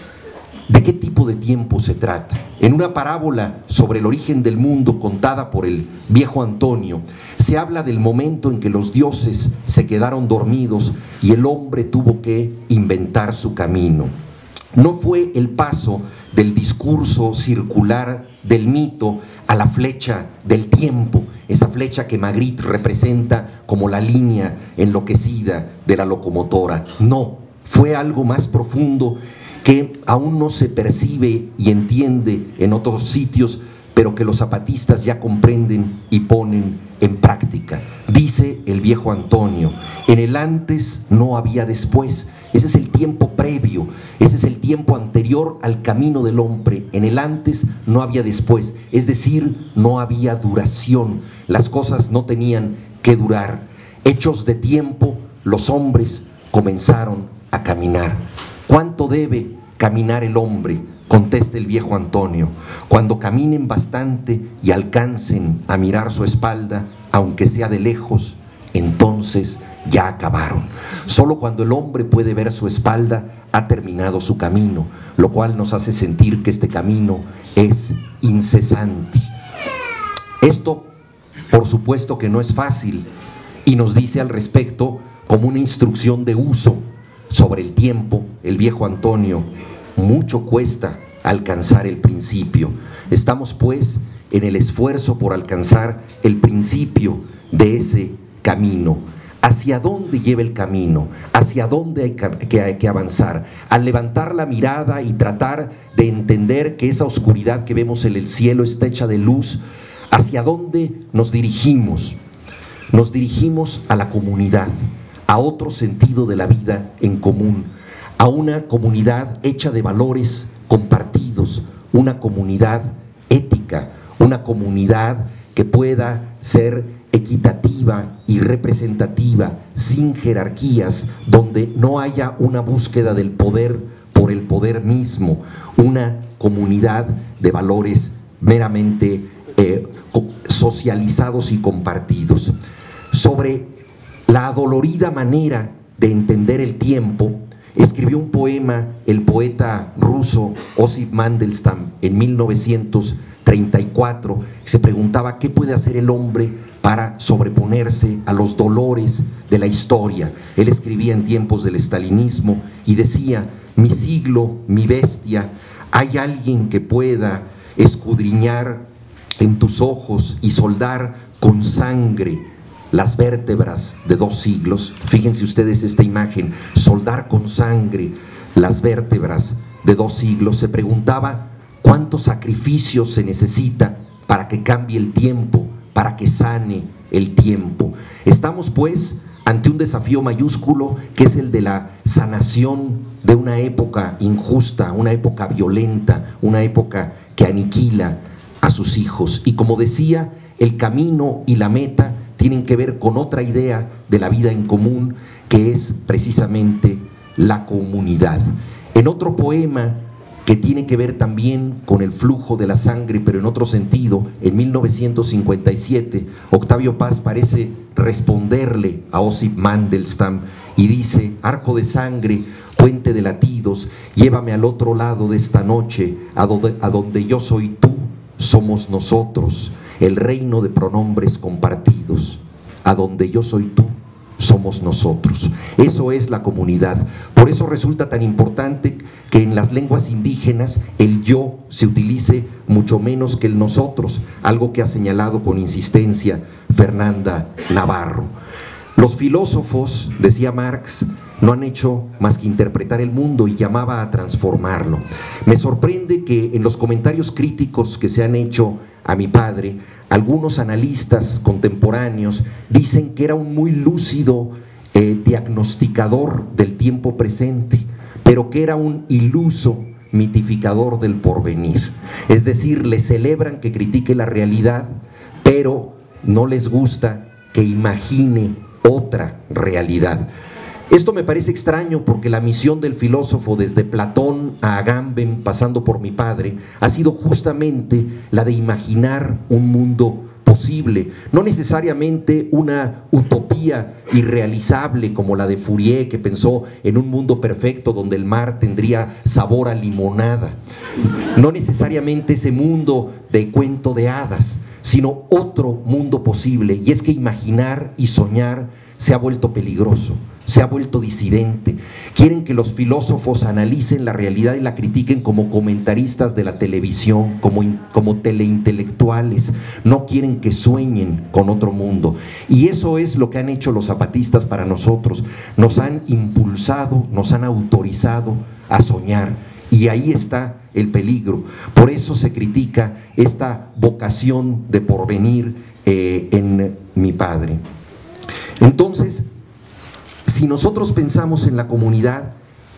¿De qué tipo de tiempo se trata? En una parábola sobre el origen del mundo contada por el viejo Antonio, se habla del momento en que los dioses se quedaron dormidos y el hombre tuvo que inventar su camino. No fue el paso del discurso circular del mito a la flecha del tiempo, esa flecha que Magritte representa como la línea enloquecida de la locomotora. No, fue algo más profundo que aún no se percibe y entiende en otros sitios, pero que los zapatistas ya comprenden y ponen en práctica. Dice el viejo Antonio, en el antes no había después. Ese es el tiempo previo, ese es el tiempo anterior al camino del hombre. En el antes no había después, es decir, no había duración. Las cosas no tenían que durar. Hechos de tiempo, los hombres comenzaron a caminar. ¿Cuánto debe caminar el hombre? Contesta el viejo Antonio. Cuando caminen bastante y alcancen a mirar su espalda, aunque sea de lejos, entonces ya acabaron. Solo cuando el hombre puede ver su espalda, ha terminado su camino, lo cual nos hace sentir que este camino es incesante. Esto, por supuesto que no es fácil, y nos dice al respecto como una instrucción de uso sobre el tiempo, el viejo Antonio: mucho cuesta alcanzar el principio. Estamos pues en el esfuerzo por alcanzar el principio de ese camino. ¿Hacia dónde lleva el camino? ¿Hacia dónde hay que avanzar? Al levantar la mirada y tratar de entender que esa oscuridad que vemos en el cielo está hecha de luz, ¿hacia dónde nos dirigimos? Nos dirigimos a la comunidad, a otro sentido de la vida en común, a una comunidad hecha de valores compartidos, una comunidad ética, una comunidad que pueda ser equitativa y representativa, sin jerarquías, donde no haya una búsqueda del poder por el poder mismo, una comunidad de valores meramente socializados y compartidos. Sobre la adolorida manera de entender el tiempo, escribió un poema el poeta ruso Osip Mandelstam en 1934. Se preguntaba qué puede hacer el hombre para sobreponerse a los dolores de la historia. Él escribía en tiempos del estalinismo y decía: mi siglo, mi bestia, ¿hay alguien que pueda escudriñar en tus ojos y soldar con sangre las vértebras de 2 siglos? Fíjense ustedes esta imagen, soldar con sangre las vértebras de 2 siglos. Se preguntaba cuántos sacrificios se necesita para que cambie el tiempo, para que sane el tiempo. Estamos pues ante un desafío mayúsculo, que es el de la sanación de una época injusta, una época violenta, una época que aniquila a sus hijos. Y como decía, el camino y la meta tienen que ver con otra idea de la vida en común, que es precisamente la comunidad. En otro poema que tiene que ver también con el flujo de la sangre, pero en otro sentido, en 1957, Octavio Paz parece responderle a Osip Mandelstam y dice: arco de sangre, puente de latidos, llévame al otro lado de esta noche, a donde yo soy tú, somos nosotros, el reino de pronombres compartidos. A donde yo soy tú, somos nosotros. Eso es la comunidad. Por eso resulta tan importante que en las lenguas indígenas el yo se utilice mucho menos que el nosotros, algo que ha señalado con insistencia Fernanda Navarro. Los filósofos, decía Marx, no han hecho más que interpretar el mundo y llamaba a transformarlo. Me sorprende que en los comentarios críticos que se han hecho a mi padre, algunos analistas contemporáneos dicen que era un muy lúcido diagnosticador del tiempo presente, pero que era un iluso mitificador del porvenir. Es decir, le celebran que critique la realidad, pero no les gusta que imagine otra realidad. Esto me parece extraño porque la misión del filósofo, desde Platón a Agamben, pasando por mi padre, ha sido justamente la de imaginar un mundo posible, no necesariamente una utopía irrealizable como la de Fourier, que pensó en un mundo perfecto donde el mar tendría sabor a limonada, no necesariamente ese mundo de cuento de hadas, sino otro mundo posible. Y es que imaginar y soñar se ha vuelto peligroso, se ha vuelto disidente. Quieren que los filósofos analicen la realidad y la critiquen como comentaristas de la televisión, como teleintelectuales. No quieren que sueñen con otro mundo. Y eso es lo que han hecho los zapatistas para nosotros. Nos han impulsado, nos han autorizado a soñar. Y ahí está el peligro. Por eso se critica esta vocación de porvenir en mi padre. Entonces, si nosotros pensamos en la comunidad,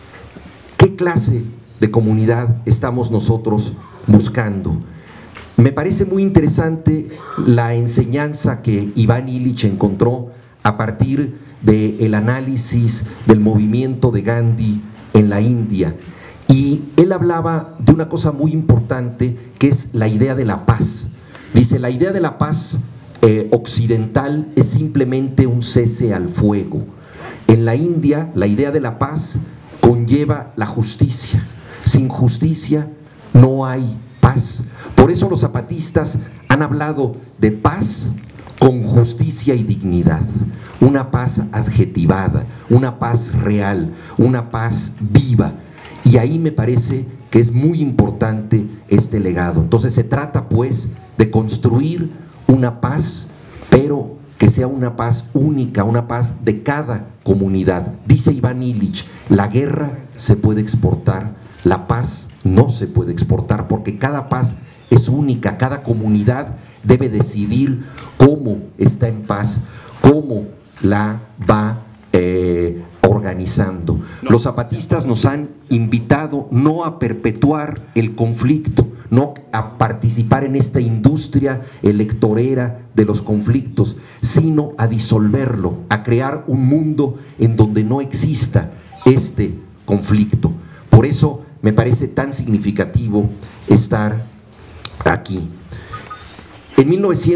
¿qué clase de comunidad estamos nosotros buscando? Me parece muy interesante la enseñanza que Iván Illich encontró a partir del análisis del movimiento de Gandhi en la India. Y él hablaba de una cosa muy importante, que es la idea de la paz. Dice, la idea de la paz occidental es simplemente un cese al fuego. En la India, la idea de la paz conlleva la justicia. Sin justicia no hay paz. Por eso los zapatistas han hablado de paz con justicia y dignidad. Una paz adjetivada, una paz real, una paz viva. Y ahí me parece que es muy importante este legado. Entonces se trata pues de construir una paz, pero que sea una paz única, una paz de cada comunidad. Dice Iván Illich, la guerra se puede exportar, la paz no se puede exportar, porque cada paz es única, cada comunidad debe decidir cómo está en paz, cómo la va organizando. Los zapatistas nos han invitado no a perpetuar el conflicto, no a participar en esta industria electorera de los conflictos, sino a disolverlo, a crear un mundo en donde no exista este conflicto. Por eso me parece tan significativo estar aquí. En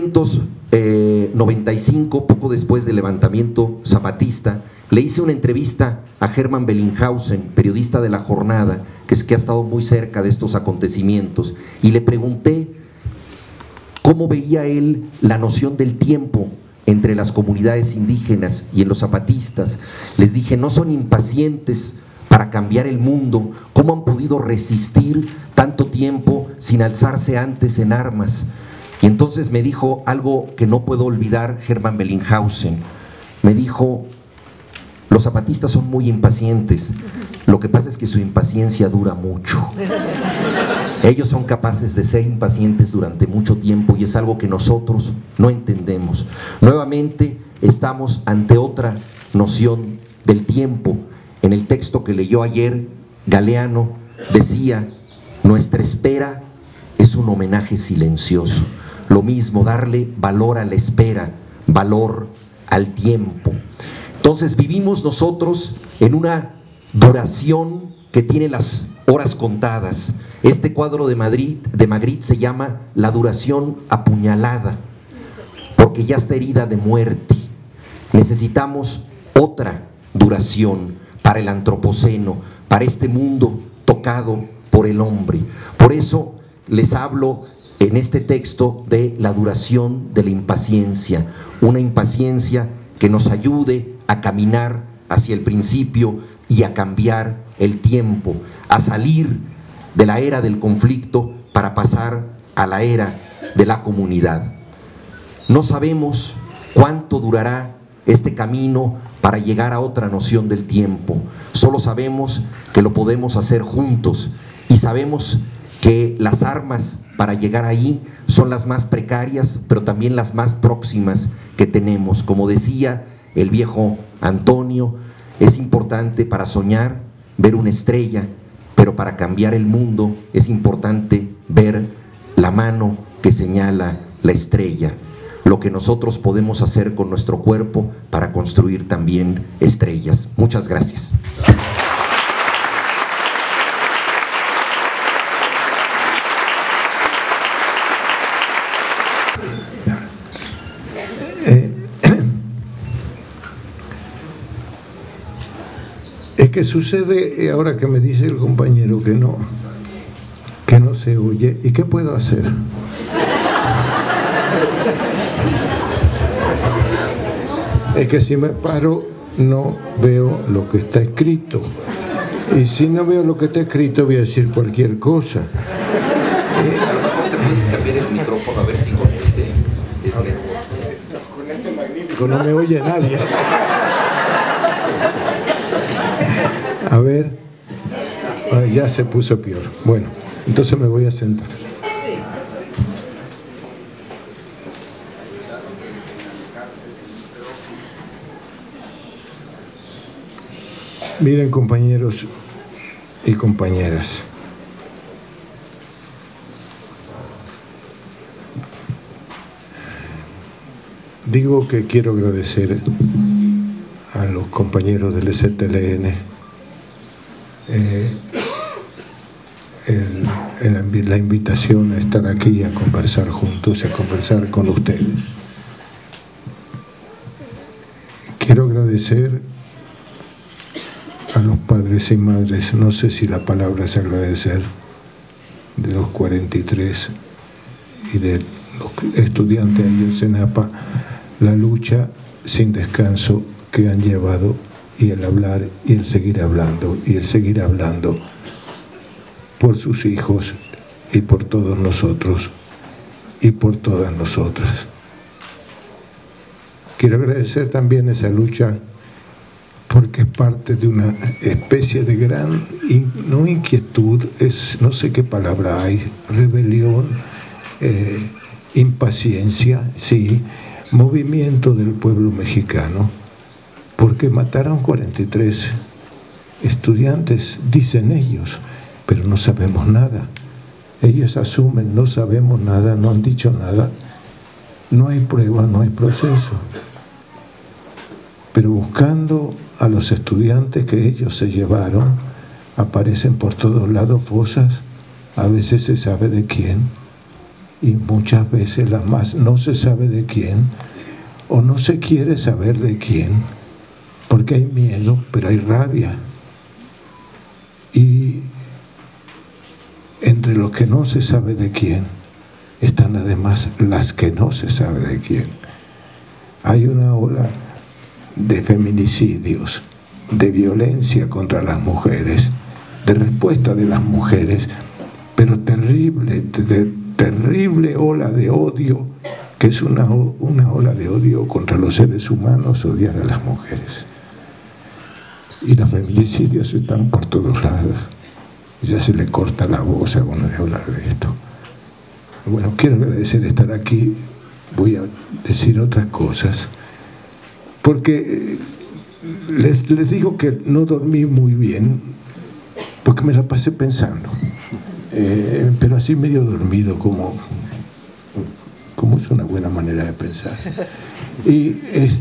1995, poco después del levantamiento zapatista, le hice una entrevista a Hermann Bellinghausen, periodista de La Jornada, que ha estado muy cerca de estos acontecimientos, y le pregunté cómo veía él la noción del tiempo entre las comunidades indígenas y en los zapatistas. Les dije, no son impacientes para cambiar el mundo, ¿cómo han podido resistir tanto tiempo sin alzarse antes en armas? Y entonces me dijo algo que no puedo olvidar Hermann Bellinghausen. Me dijo, los zapatistas son muy impacientes, lo que pasa es que su impaciencia dura mucho. Ellos son capaces de ser impacientes durante mucho tiempo y es algo que nosotros no entendemos. Nuevamente estamos ante otra noción del tiempo. En el texto que leyó ayer, Galeano decía, nuestra espera es un homenaje silencioso. Lo mismo, darle valor a la espera, valor al tiempo. Entonces vivimos nosotros en una duración que tiene las horas contadas. Este cuadro de Magritte se llama La duración apuñalada, porque ya está herida de muerte. Necesitamos otra duración para el antropoceno, para este mundo tocado por el hombre. Por eso les hablo en este texto de la duración de la impaciencia, una impaciencia que nos ayude a caminar hacia el principio y a cambiar el tiempo, a salir de la era del conflicto para pasar a la era de la comunidad. No sabemos cuánto durará este camino para llegar a otra noción del tiempo, solo sabemos que lo podemos hacer juntos y sabemos que las armas para llegar ahí son las más precarias, pero también las más próximas que tenemos. Como decía el viejo Antonio, es importante para soñar ver una estrella, pero para cambiar el mundo es importante ver la mano que señala la estrella, lo que nosotros podemos hacer con nuestro cuerpo para construir también estrellas. Muchas gracias. Es que sucede, ahora que me dice el compañero que no se oye, ¿y qué puedo hacer? Es que si me paro no veo lo que está escrito, y si no veo lo que está escrito voy a decir cualquier cosa. A lo mejor te pueden cambiar el micrófono a ver si con este es mejor. Con este magnífico no me oye nadie. A ver, ya se puso peor. Bueno, entonces me voy a sentar. Miren, compañeros y compañeras, digo que quiero agradecer a los compañeros del STLN la invitación a estar aquí, a conversar juntos, a conversar con ustedes. Quiero agradecer a los padres y madres, no sé si la palabra es agradecer, de los 43 y de los estudiantes ahí en Senapa, la lucha sin descanso que han llevado, y el hablar y el seguir hablando y el seguir hablando por sus hijos y por todos nosotros y por todas nosotras. Quiero agradecer también esa lucha porque es parte de una especie de gran, no inquietud, no sé qué palabra hay, rebelión, impaciencia, sí, movimiento del pueblo mexicano, porque mataron 43 estudiantes, dicen ellos, pero no sabemos nada. Ellos asumen, no sabemos nada, no han dicho nada, no hay prueba, no hay proceso. Pero buscando a los estudiantes que ellos se llevaron, aparecen por todos lados fosas, a veces se sabe de quién, y muchas veces las más no se sabe de quién, o no se quiere saber de quién, porque hay miedo, pero hay rabia. Y entre los que no se sabe de quién, están además las que no se sabe de quién. Hay una ola de feminicidios, de violencia contra las mujeres, de respuesta de las mujeres, pero terrible, terrible ola de odio, que es una ola de odio contra los seres humanos, odiar a las mujeres. Y los feminicidios están por todos lados. Ya se le corta la voz a uno de hablar de esto. Bueno, quiero agradecer estar aquí. Voy a decir otras cosas, porque les digo que no dormí muy bien, porque me la pasé pensando, pero así medio dormido, como es una buena manera de pensar. Y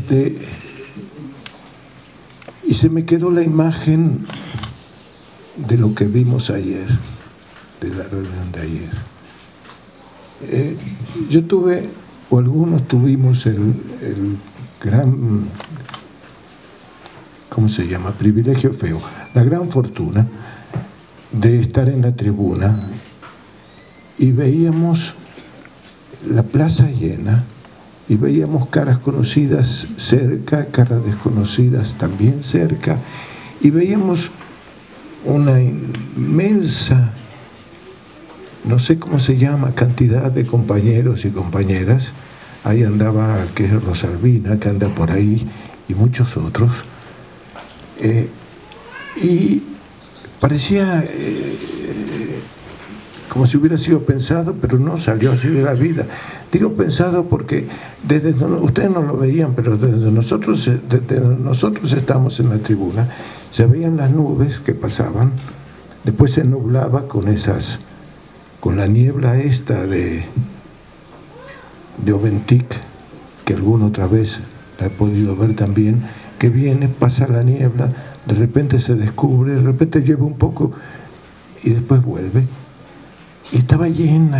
se me quedó la imagen de lo que vimos ayer, de la reunión de ayer. Yo tuve, o algunos tuvimos el gran, ¿cómo se llama? Privilegio feo, la gran fortuna de estar en la tribuna y veíamos la plaza llena y veíamos caras conocidas cerca, caras desconocidas también cerca, y veíamos una inmensa, no sé cómo se llama, cantidad de compañeros y compañeras. Ahí andaba, que es Rosalvina, que anda por ahí, y muchos otros. Y parecía como si hubiera sido pensado, pero no salió así de la vida. Digo pensado porque desde ustedes no lo veían, pero desde nosotros estamos en la tribuna, se veían las nubes que pasaban, después se nublaba con la niebla esta de Oventic, que alguna otra vez la he podido ver también, que viene, pasa la niebla, de repente se descubre, de repente llueve un poco y después vuelve. Y estaba llena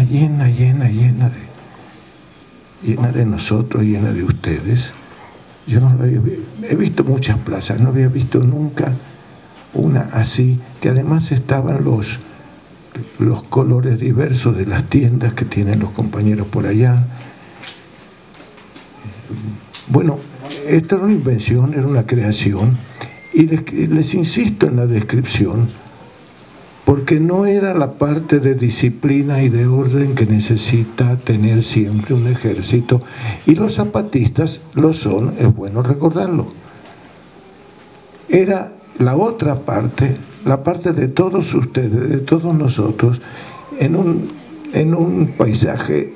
de nosotros, llena de ustedes. Yo no lo había visto. He visto muchas plazas, no había visto nunca una así, que además estaban los colores diversos de las tiendas que tienen los compañeros por allá. Bueno, esto era una invención, era una creación, y les insisto en la descripción, porque no era la parte de disciplina y de orden que necesita tener siempre un ejército, y los zapatistas lo son, es bueno recordarlo. Era la otra parte, la parte de todos ustedes, de todos nosotros, en un paisaje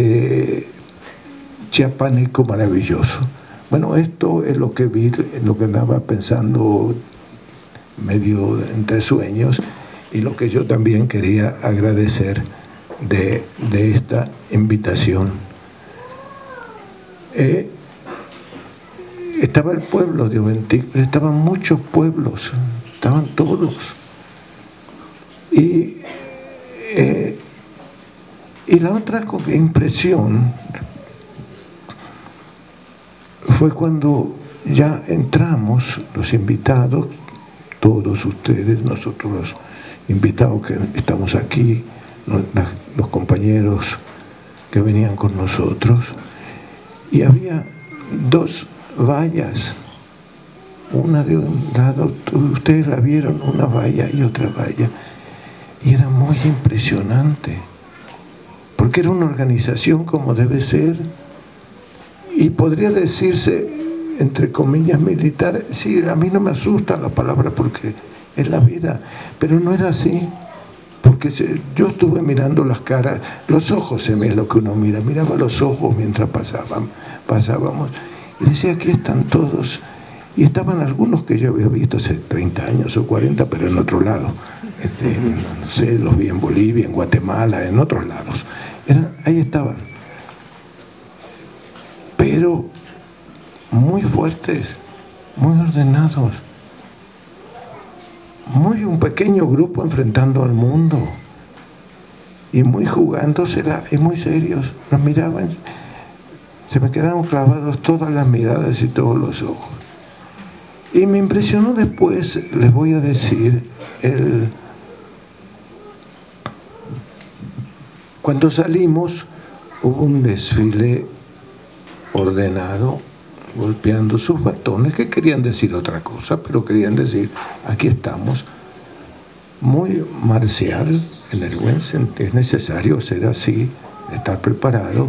chiapaneco maravilloso. Bueno, esto es lo que vi, lo que andaba pensando medio entre sueños, y lo que yo también quería agradecer de esta invitación. Estaba el pueblo de Oventic, pero estaban muchos pueblos, estaban todos. Y la otra impresión fue cuando ya entramos, los invitados, todos ustedes, nosotros los invitados que estamos aquí, los compañeros que venían con nosotros, y había dos vallas, una de un lado, ustedes la vieron, una valla y otra valla, y era muy impresionante, porque era una organización como debe ser, y podría decirse, entre comillas, militar. Sí, a mí no me asusta la palabra porque es la vida, pero no era así, porque yo estuve mirando las caras, los ojos se ve lo que uno mira, miraba los ojos mientras pasábamos, y decía, aquí están todos, y estaban algunos que yo había visto hace 30 años o 40, pero en otro lado, no sé, los vi en Bolivia, en Guatemala, en otros lados, ahí estaban, pero muy fuertes, muy ordenados, muy un pequeño grupo enfrentando al mundo, y muy jugándosela, y muy serios, nos miraban, se me quedaron clavados todas las miradas y todos los ojos. Y me impresionó después, les voy a decir, cuando salimos hubo un desfile ordenado, golpeando sus bastones, que querían decir otra cosa, pero querían decir, aquí estamos, muy marcial, en el buen sentido, es necesario ser así, estar preparado.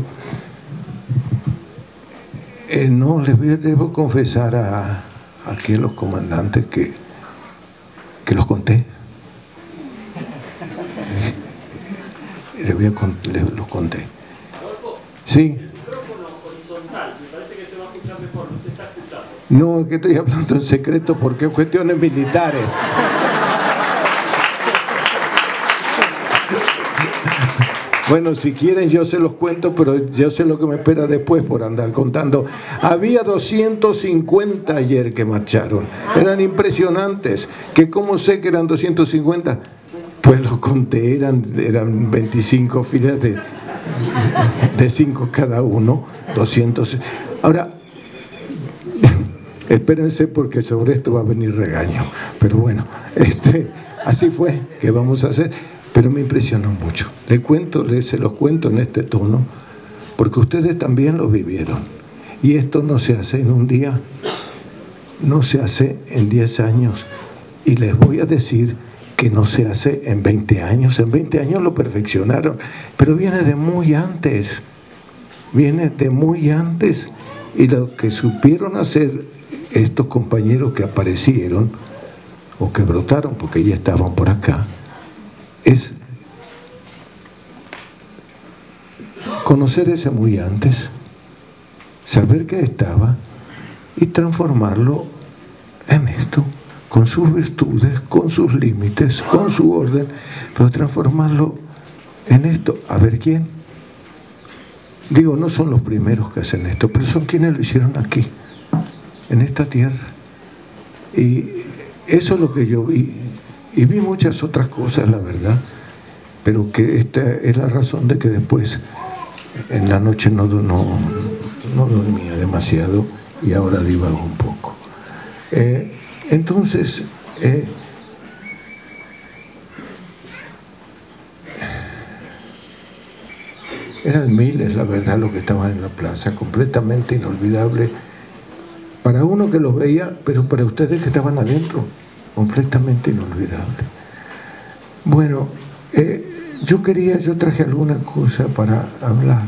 No les debo confesar aquí a los comandantes que los conté. Los conté. Sí. No, que estoy hablando en secreto porque es cuestiones militares. Bueno, si quieren yo se los cuento, pero yo sé lo que me espera después por andar contando. Había 250 ayer que marcharon. Eran impresionantes. ¿Que cómo sé que eran 250? Pues lo conté, eran 25 filas de 5 cada uno, 200. Ahora, espérense porque sobre esto va a venir regaño. Pero bueno, así fue. ¿Qué vamos a hacer? Pero me impresionó mucho. Se los cuento en este tono, porque ustedes también lo vivieron. Y esto no se hace en un día, no se hace en 10 años. Y les voy a decir que no se hace en 20 años. En 20 años lo perfeccionaron, pero viene de muy antes. Viene de muy antes. Y lo que supieron hacer estos compañeros que aparecieron, o que brotaron, porque ya estaban por acá, es conocer ese muy antes, saber que estaba y transformarlo en esto, con sus virtudes, con sus límites, con su orden, pero transformarlo en esto. A ver quién. Digo, no son los primeros que hacen esto, pero son quienes lo hicieron aquí, en esta tierra. Y eso es lo que yo vi, y vi muchas otras cosas, la verdad, pero que esta es la razón de que después en la noche no dormía demasiado y ahora divago un poco. Entonces, eran miles, la verdad, los que estaban en la plaza, completamente inolvidable para uno que los veía, pero para ustedes que estaban adentro, completamente inolvidable. Bueno, yo traje alguna cosa para hablar.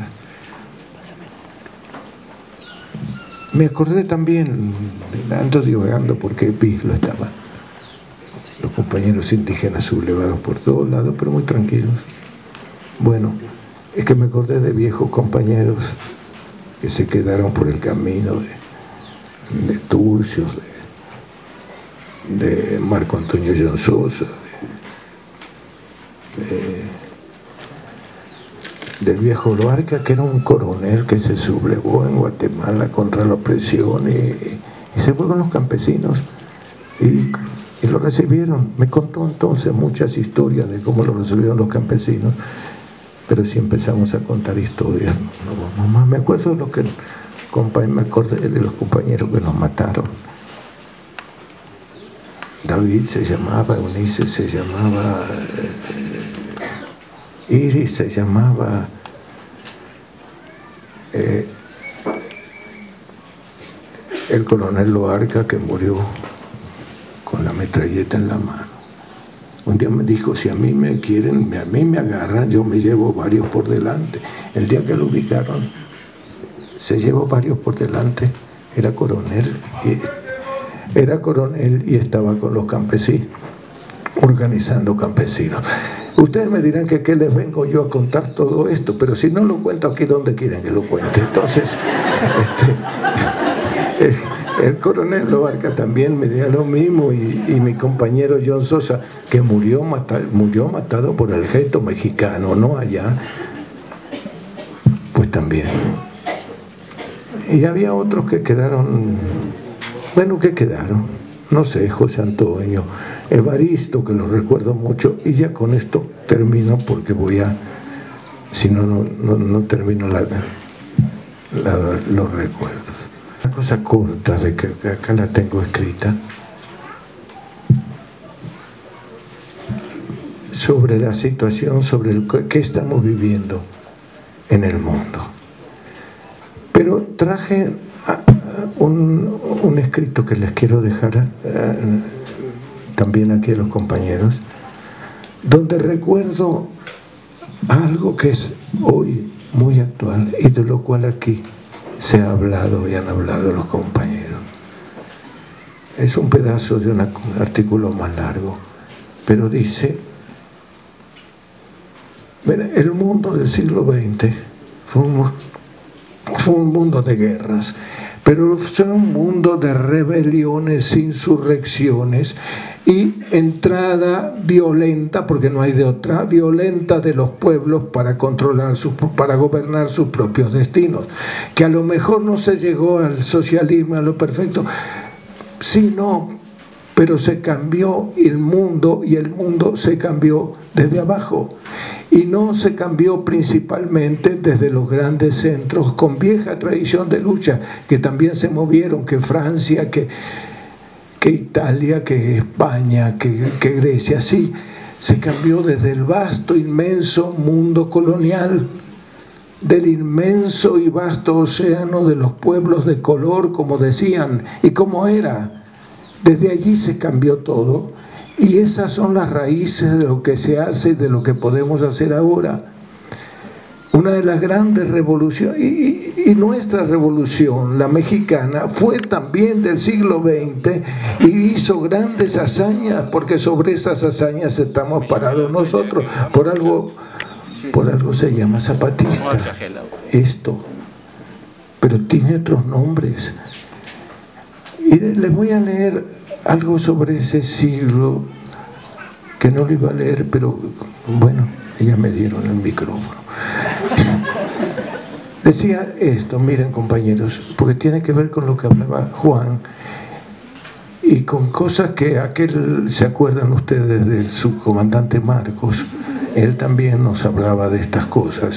Me acordé también, ando divagando porque Pislo estaba, los compañeros indígenas sublevados por todos lados, pero muy tranquilos. Bueno, es que me acordé de viejos compañeros que se quedaron por el camino de Turcios, de Marco Antonio John Sosa, del viejo Loarca, que era un coronel que se sublevó en Guatemala contra la opresión y se fue con los campesinos y lo recibieron. Me contó entonces muchas historias de cómo lo recibieron los campesinos, pero si empezamos a contar historias no vamos más. Me acuerdo de lo que me acordé de los compañeros que nos mataron. David se llamaba, Eunice se llamaba, Iris se llamaba, el coronel Loarca, que murió con la metralleta en la mano. Un día me dijo, si a mí me quieren, a mí me agarran, yo me llevo varios por delante. El día que lo ubicaron, se llevó varios por delante. Era coronel y estaba con los campesinos, organizando campesinos. Ustedes me dirán que qué les vengo yo a contar todo esto, pero si no lo cuento aquí, ¿dónde quieren que lo cuente? Entonces, el coronel Loarca también me dio lo mismo, y mi compañero John Sosa, que murió matado por el ejército mexicano, no allá, pues también. Y había otros que quedaron, bueno, que quedaron, no sé, José Antonio, Evaristo, que los recuerdo mucho, y ya con esto termino porque voy a, si no termino los recuerdos. Una cosa corta, de que acá la tengo escrita, sobre la situación, sobre el que estamos viviendo en el mundo. Pero traje un escrito que les quiero dejar también aquí a los compañeros, donde recuerdo algo que es hoy muy actual y de lo cual aquí se ha hablado y han hablado los compañeros. Es un pedazo de un artículo más largo, pero dice: el mundo del siglo XX fue un mundo de guerras, pero fue un mundo de rebeliones, insurrecciones y entrada violenta, porque no hay de otra, violenta de los pueblos para para gobernar sus propios destinos. Que a lo mejor no se llegó al socialismo, a lo perfecto, sí, no, pero se cambió el mundo, y el mundo se cambió desde abajo. Y no se cambió principalmente desde los grandes centros con vieja tradición de lucha, que también se movieron, que Francia, que Italia, que España, que Grecia. Sí, se cambió desde el vasto, inmenso mundo colonial, del inmenso y vasto océano de los pueblos de color, como decían, y como era. Desde allí se cambió todo, y esas son las raíces de lo que se hace, de lo que podemos hacer ahora. Una de las grandes revoluciones, y nuestra revolución, la mexicana, fue también del siglo XX y hizo grandes hazañas, porque sobre esas hazañas estamos parados nosotros. Por algo se llama zapatista esto, pero tiene otros nombres. Y les voy a leer algo sobre ese siglo, que no lo iba a leer, pero bueno, ya me dieron el micrófono. Decía esto, miren compañeros, porque tiene que ver con lo que hablaba Juan y con cosas que ¿se acuerdan ustedes del subcomandante Marcos? Él también nos hablaba de estas cosas,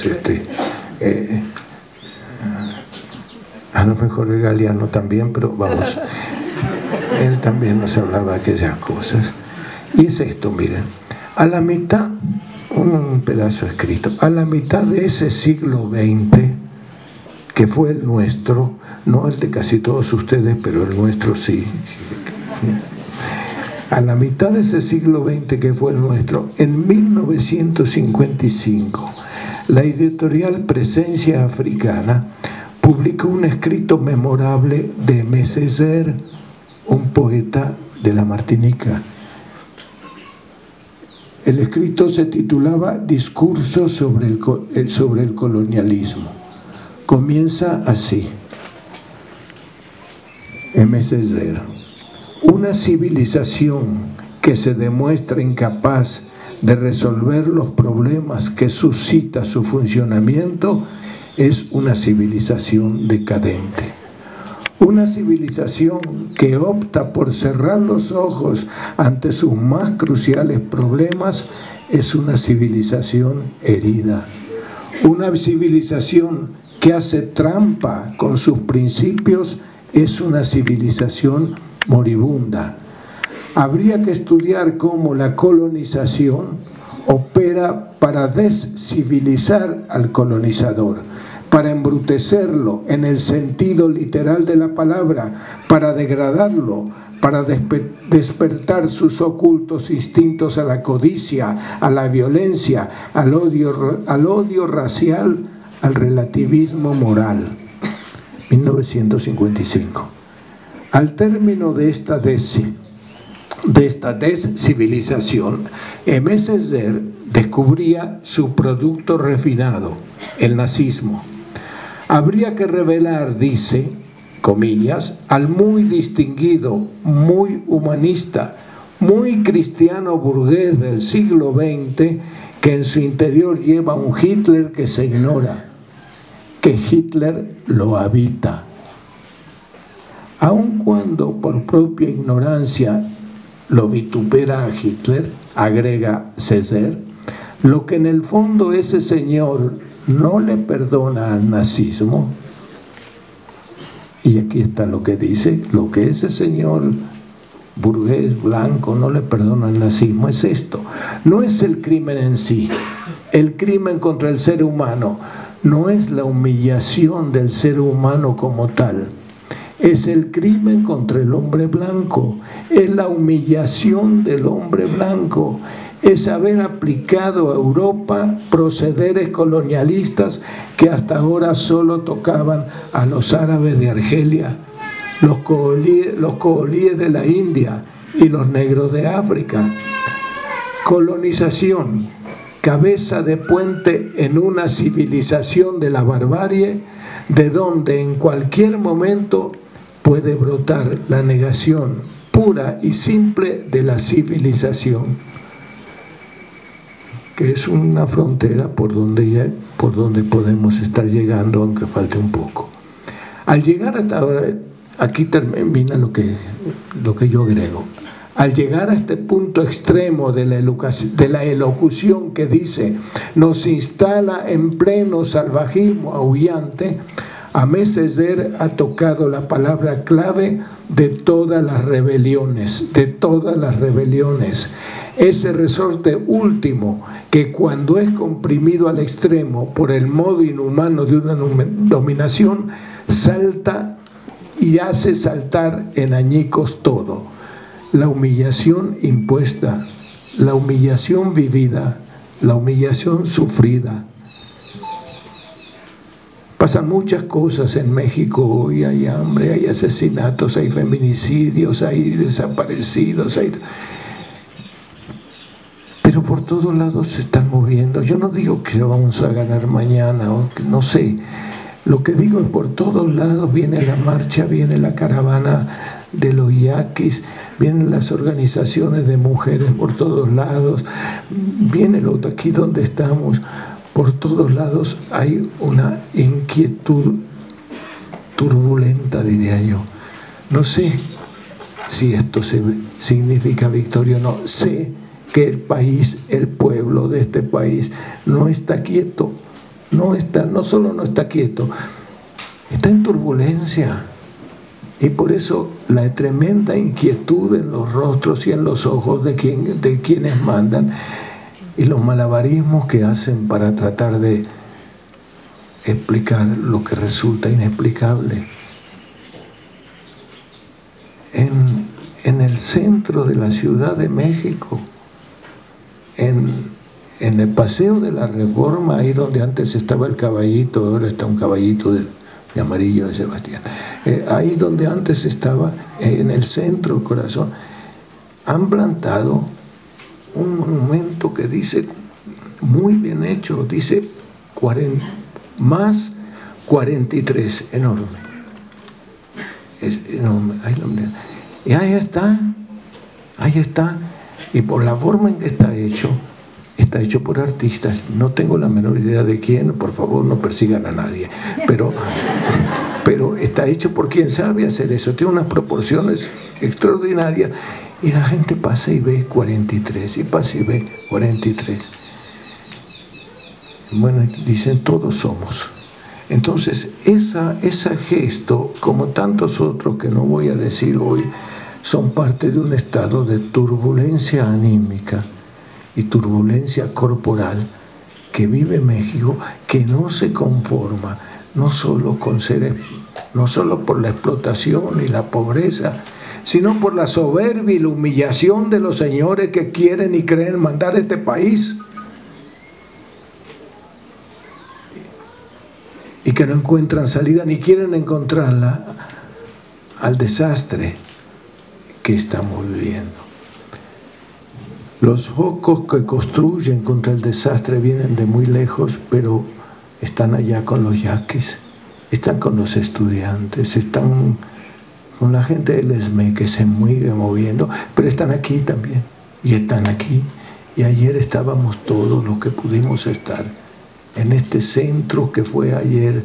a lo mejor el Galeano también, pero vamos, él también nos hablaba de aquellas cosas. Y es esto, miren, a la mitad, un pedazo escrito, a la mitad de ese siglo XX, que fue el nuestro, no el de casi todos ustedes, pero el nuestro sí. A la mitad de ese siglo XX que fue el nuestro, en 1955, la editorial Presencia Africana publicó un escrito memorable de Aimé Césaire, un poeta de la Martinica. El escrito se titulaba Discurso sobre el colonialismo. Comienza así. Aimé Césaire: una civilización que se demuestra incapaz de resolver los problemas que suscita su funcionamiento es una civilización decadente. Una civilización que opta por cerrar los ojos ante sus más cruciales problemas es una civilización herida. Una civilización que hace trampa con sus principios es una civilización moribunda. Habría que estudiar cómo la colonización opera para descivilizar al colonizador, para embrutecerlo en el sentido literal de la palabra, para degradarlo, para despertar sus ocultos instintos a la codicia, a la violencia, al odio racial, al relativismo moral. 1955. Al término de esta descivilización, Aimé Césaire descubría su producto refinado, el nazismo. Habría que revelar, dice, comillas, al muy distinguido, muy humanista, muy cristiano burgués del siglo XX, que en su interior lleva un Hitler que se ignora, que Hitler lo habita. Aun cuando por propia ignorancia lo vitupera a Hitler, agrega Césaire, lo que en el fondo ese señor no le perdona al nazismo, y aquí está lo que dice, lo que ese señor burgués blanco no le perdona al nazismo es esto: no es el crimen en sí, el crimen contra el ser humano no es la humillación del ser humano como tal, es el crimen contra el hombre blanco, es la humillación del hombre blanco, es haber aplicado a Europa procederes colonialistas que hasta ahora solo tocaban a los árabes de Argelia, los coolíes de la India y los negros de África. Colonización, cabeza de puente en una civilización de la barbarie, de donde en cualquier momento puede brotar la negación pura y simple de la civilización, que es una frontera por donde podemos estar llegando, aunque falte un poco. Al llegar hasta ahora, aquí termina lo que yo agrego. Al llegar a este punto extremo de la elocución que dice, nos instala en pleno salvajismo aullante, Aimé Césaire ha tocado la palabra clave de todas las rebeliones, ese resorte último que cuando es comprimido al extremo por el modo inhumano de una dominación, salta y hace saltar en añicos todo. La humillación impuesta, la humillación vivida, la humillación sufrida. Pasan muchas cosas en México hoy, hay hambre, hay asesinatos, hay feminicidios, hay desaparecidos, pero por todos lados se están moviendo. Yo no digo que vamos a ganar mañana, o que no sé. Lo que digo es por todos lados viene la marcha, viene la caravana de los yaquis, vienen las organizaciones de mujeres por todos lados, viene lo de aquí donde estamos. Por todos lados hay una inquietud turbulenta, diría yo. No sé si esto significa victoria o no. Sé que el país, el pueblo de este país no está quieto. No solo no está quieto, está en turbulencia. Y por eso la tremenda inquietud en los rostros y en los ojos de quienes mandan, y los malabarismos que hacen para tratar de explicar lo que resulta inexplicable. En el centro de la Ciudad de México, en el Paseo de la Reforma, ahí donde antes estaba el caballito, ahora está un caballito de amarillo de Sebastián, ahí donde antes estaba, en el centro, corazón, han plantado un monumento que dice, muy bien hecho, dice más 43, enorme. Es enorme. Y ahí está, y por la forma en que está hecho por artistas, no tengo la menor idea de quién, por favor no persigan a nadie, pero está hecho por quien sabe hacer eso, tiene unas proporciones extraordinarias. Y la gente pasa y ve 43, y pasa y ve 43. Bueno, dicen, todos somos. Entonces, ese gesto, como tantos otros que no voy a decir hoy, son parte de un estado de turbulencia anímica y turbulencia corporal que vive México, que no se conforma, no solo por la explotación y la pobreza, sino por la soberbia y la humillación de los señores que quieren y creen mandar este país y que no encuentran salida ni quieren encontrarla al desastre que estamos viviendo. Los focos que construyen contra el desastre vienen de muy lejos, pero están allá con los yaquis, están con los estudiantes, están con la gente del ESME que se sigue moviendo, pero están aquí también, y están aquí. Y ayer estábamos todos los que pudimos estar en este centro que fue ayer,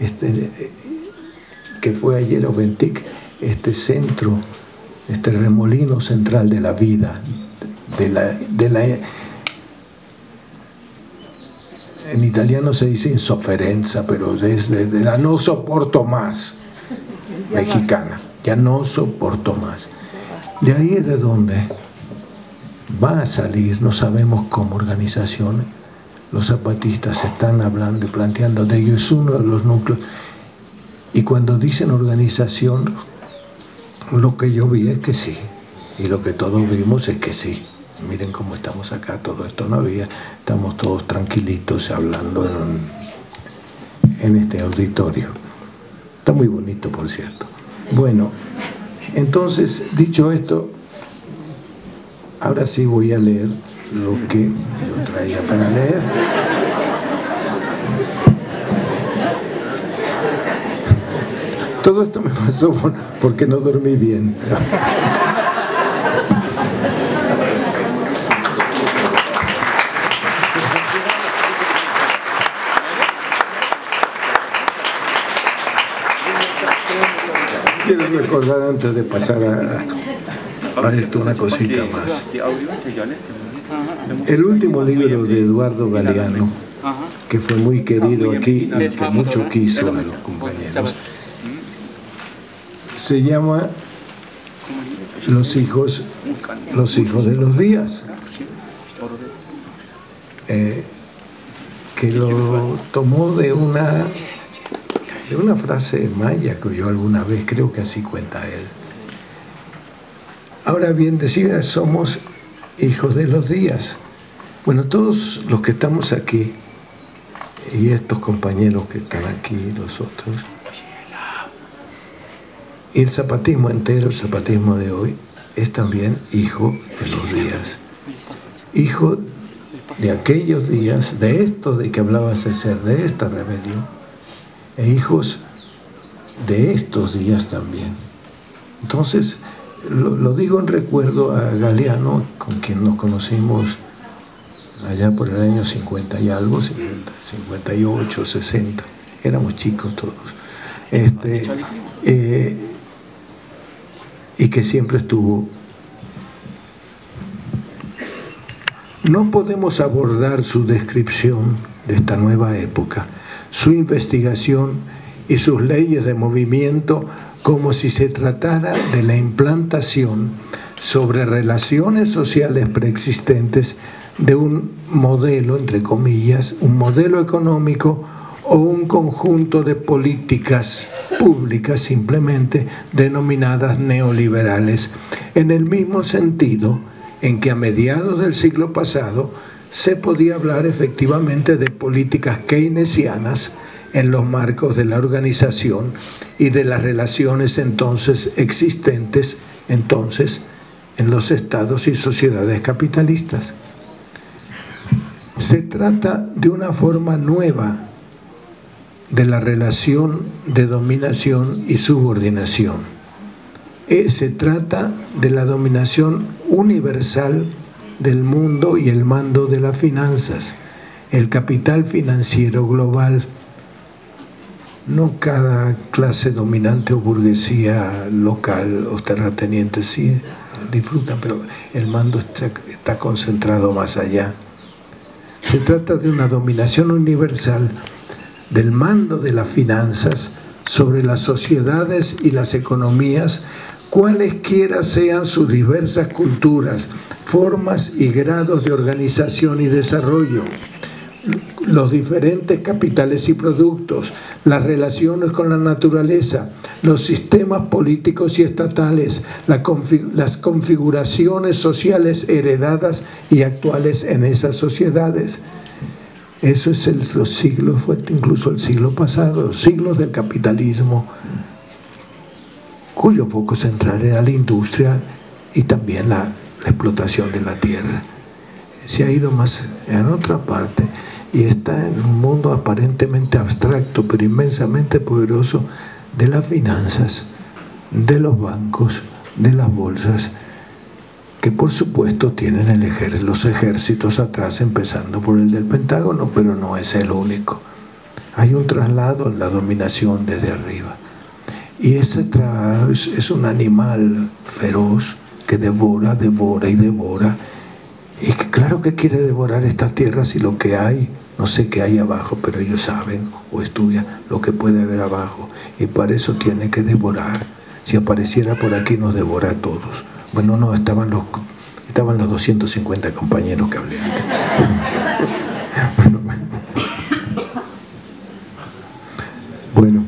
Oventic, este centro, este remolino central de la vida, en italiano se dice insofferenza, pero desde la no soporto más mexicana. Ya no soporto más. De ahí es de donde va a salir, no sabemos cómo, organización. Los zapatistas están hablando y planteando de ello, es uno de los núcleos. Y cuando dicen organización, lo que yo vi es que sí, y lo que todos vimos es que sí. Miren cómo estamos acá, todo esto no había, estamos todos tranquilitos hablando en este auditorio. Está muy bonito, por cierto. Bueno, entonces, dicho esto, ahora sí voy a leer lo que yo traía para leer. Todo esto me pasó porque no dormí bien. Quiero recordar antes de pasar a esto una cosita más. El último libro de Eduardo Galeano, que fue muy querido aquí y que mucho quiso a los compañeros, se llama Los hijos de los días. que lo tomó de una frase maya que oyó alguna vez, creo que así cuenta él. Ahora bien, decía, somos hijos de los días. Bueno, todos los que estamos aquí, y estos compañeros que están aquí, los otros, y el zapatismo entero, el zapatismo de hoy, es también hijo de los días. Hijo de aquellos días, de estos de que hablaba César, de esta rebelión, e hijos de estos días también. Entonces, lo digo en recuerdo a Galeano, con quien nos conocimos allá por el año 50 y algo, 58, 60, éramos chicos todos, y que siempre estuvo. No podemos abordar su descripción de esta nueva época, su investigación y sus leyes de movimiento como si se tratara de la implantación sobre relaciones sociales preexistentes de un modelo, entre comillas, un modelo económico o un conjunto de políticas públicas simplemente denominadas neoliberales, en el mismo sentido en que a mediados del siglo pasado se podía hablar efectivamente de políticas keynesianas en los marcos de la organización y de las relaciones entonces existentes en los estados y sociedades capitalistas. Se trata de una forma nueva de la relación de dominación y subordinación. Se trata de la dominación universal del mundo y el mando de las finanzas, el capital financiero global. No cada clase dominante o burguesía local o terrateniente sí disfrutan, pero el mando está concentrado más allá. Se trata de una dominación universal del mando de las finanzas sobre las sociedades y las economías, cualesquiera sean sus diversas culturas, formas y grados de organización y desarrollo, los diferentes capitales y productos, las relaciones con la naturaleza, los sistemas políticos y estatales, las configuraciones sociales heredadas y actuales en esas sociedades. Eso es los siglos, fue incluso el siglo pasado, los siglos del capitalismo, cuyo foco central era la industria y también la explotación de la tierra. Se ha ido más en otra parte y está en un mundo aparentemente abstracto, pero inmensamente poderoso, de las finanzas, de los bancos, de las bolsas, que por supuesto tienen los ejércitos atrás, empezando por el del Pentágono, pero no es el único. Hay un traslado en la dominación desde arriba. Y ese traslado es un animal feroz que devora, devora y devora. Y que claro que quiere devorar esta tierra si lo que hay, no sé qué hay abajo, pero ellos saben o estudian lo que puede haber abajo. Y para eso tiene que devorar. Si apareciera por aquí nos devora a todos. Bueno, no, estaban los 250 compañeros que hablé antes. Bueno,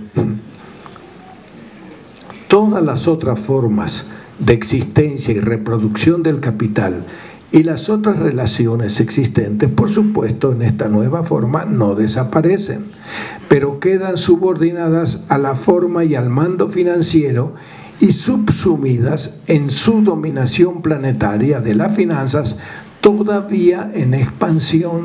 todas las otras formas de existencia y reproducción del capital y las otras relaciones existentes, por supuesto, en esta nueva forma no desaparecen, pero quedan subordinadas a la forma y al mando financiero y subsumidas en su dominación planetaria de las finanzas, todavía en expansión.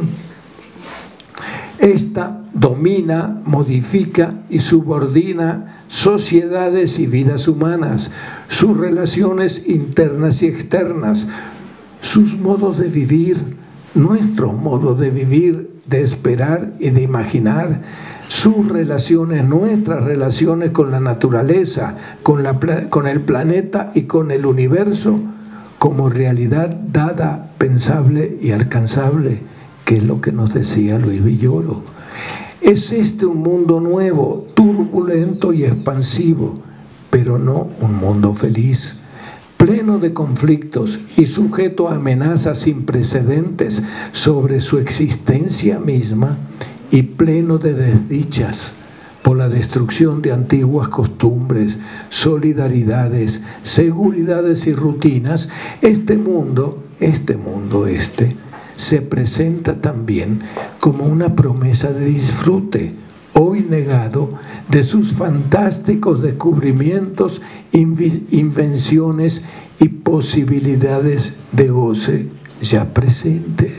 Esta domina, modifica y subordina sociedades y vidas humanas, sus relaciones internas y externas, sus modos de vivir, nuestro modo de vivir, de esperar y de imaginar, sus relaciones, nuestras relaciones con la naturaleza, con el planeta y con el universo, como realidad dada, pensable y alcanzable, que es lo que nos decía Luis Villoro. Es un mundo nuevo, turbulento y expansivo, pero no un mundo feliz. pleno de conflictos y sujeto a amenazas sin precedentes sobre su existencia misma, y pleno de desdichas por la destrucción de antiguas costumbres, solidaridades, seguridades y rutinas, este mundo se presenta también como una promesa de disfrute, hoy negado, de sus fantásticos descubrimientos, invenciones y posibilidades de goce ya presente.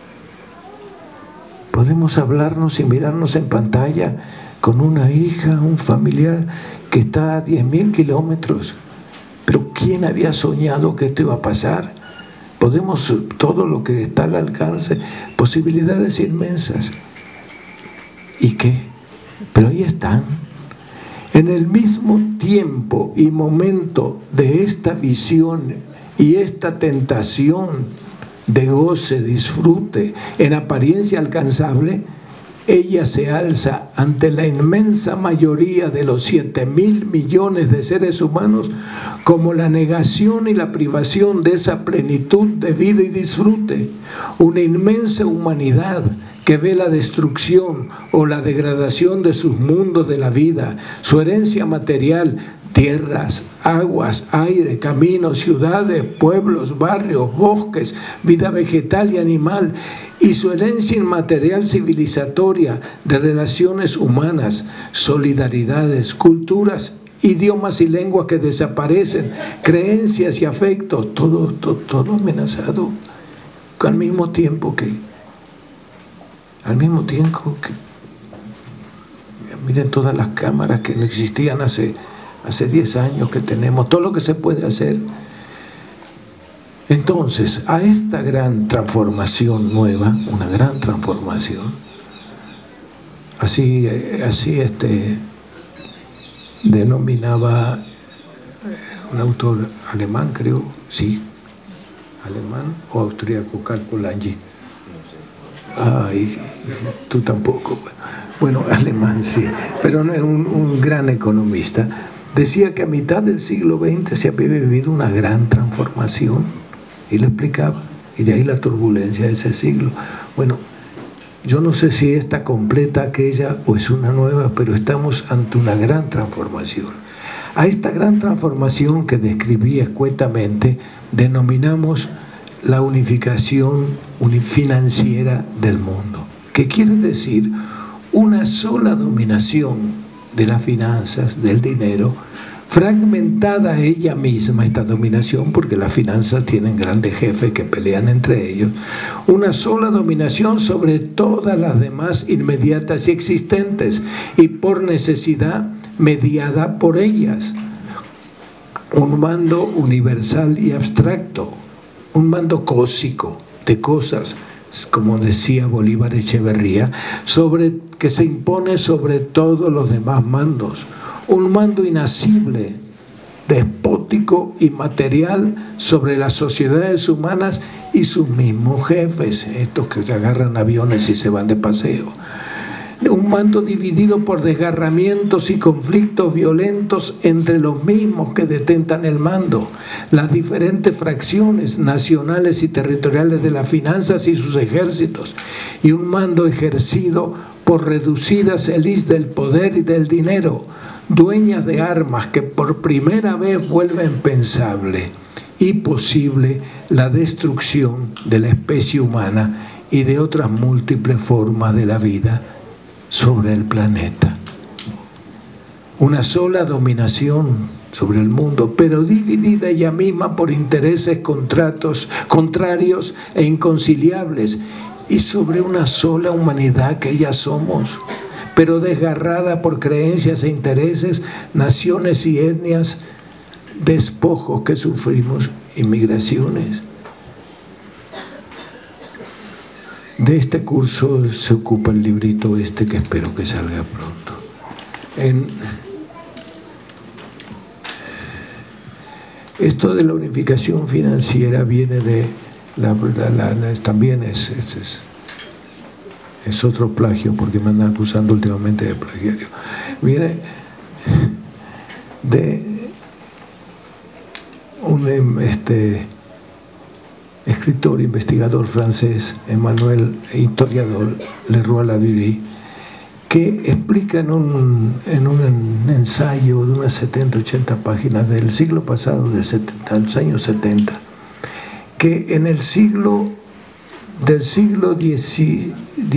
Podemos hablarnos y mirarnos en pantalla con una hija, un familiar que está a 10.000 kilómetros, pero ¿quién había soñado que esto iba a pasar? Podemos, todo lo que está al alcance, posibilidades inmensas. ¿Y qué? Pero ahí están. En el mismo tiempo y momento de esta visión y esta tentación de goce, disfrute, en apariencia alcanzable, ella se alza ante la inmensa mayoría de los 7.000 millones de seres humanos como la negación y la privación de esa plenitud de vida y disfrute. Una inmensa humanidad que ve la destrucción o la degradación de sus mundos de la vida, su herencia material, tierras, aguas, aire, caminos, ciudades, pueblos, barrios, bosques, vida vegetal y animal, y su herencia inmaterial civilizatoria de relaciones humanas, solidaridades, culturas, idiomas y lenguas que desaparecen, creencias y afectos, todo amenazado, al mismo tiempo que miren todas las cámaras que no existían hace 10 años que tenemos, todo lo que se puede hacer. Entonces, a esta gran transformación nueva, una gran transformación, así denominaba un autor alemán, creo, sí, alemán o austríaco, Calcolangi. Ay, tú tampoco. Bueno, alemán sí, pero no, un gran economista. Decía que a mitad del siglo XX se había vivido una gran transformación, y lo explicaba, y de ahí la turbulencia de ese siglo. Bueno, yo no sé si esta completa aquella o es una nueva, pero estamos ante una gran transformación. A esta gran transformación que describí escuetamente denominamos la unificación financiera del mundo, que quiere decir una sola dominación de las finanzas, del dinero, fragmentada ella misma, esta dominación, porque las finanzas tienen grandes jefes que pelean entre ellos, una sola dominación sobre todas las demás inmediatas y existentes, y por necesidad mediada por ellas. Un mando universal y abstracto, un mando cósico de cosas, como decía Bolívar Echeverría, que se impone sobre todos los demás mandos. Un mando inasible, despótico y material sobre las sociedades humanas y sus mismos jefes, estos que agarran aviones y se van de paseo. Un mando dividido por desgarramientos y conflictos violentos entre los mismos que detentan el mando, las diferentes fracciones nacionales y territoriales de las finanzas y sus ejércitos, y un mando ejercido por reducidas élites del poder y del dinero, dueñas de armas que por primera vez vuelven pensable y posible la destrucción de la especie humana y de otras múltiples formas de la vida sobre el planeta. Una sola dominación sobre el mundo, pero dividida ella misma por intereses contrarios e inconciliables, y sobre una sola humanidad que ya somos, pero desgarrada por creencias e intereses, naciones y etnias, despojos que sufrimos, inmigraciones. De este curso se ocupa el librito que espero que salga pronto. Esto de la unificación financiera viene de también es otro plagio, porque me andan acusando últimamente de plagiario. Viene de un escritor, investigador francés, Emmanuel, historiador, Leroy-Ladurie, que explica en un ensayo de unas 70-80 páginas del siglo pasado, de los años 70, que en el siglo XVI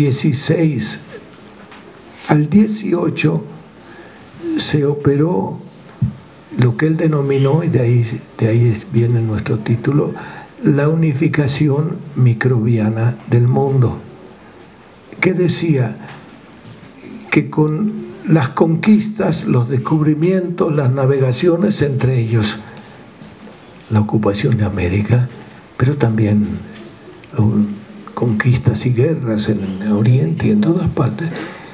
al XVIII se operó lo que él denominó, y de ahí viene nuestro título, la unificación microbiana del mundo, que decía que con las conquistas, los descubrimientos, las navegaciones, entre ellos la ocupación de América, pero también conquistas y guerras en Oriente y en todas partes,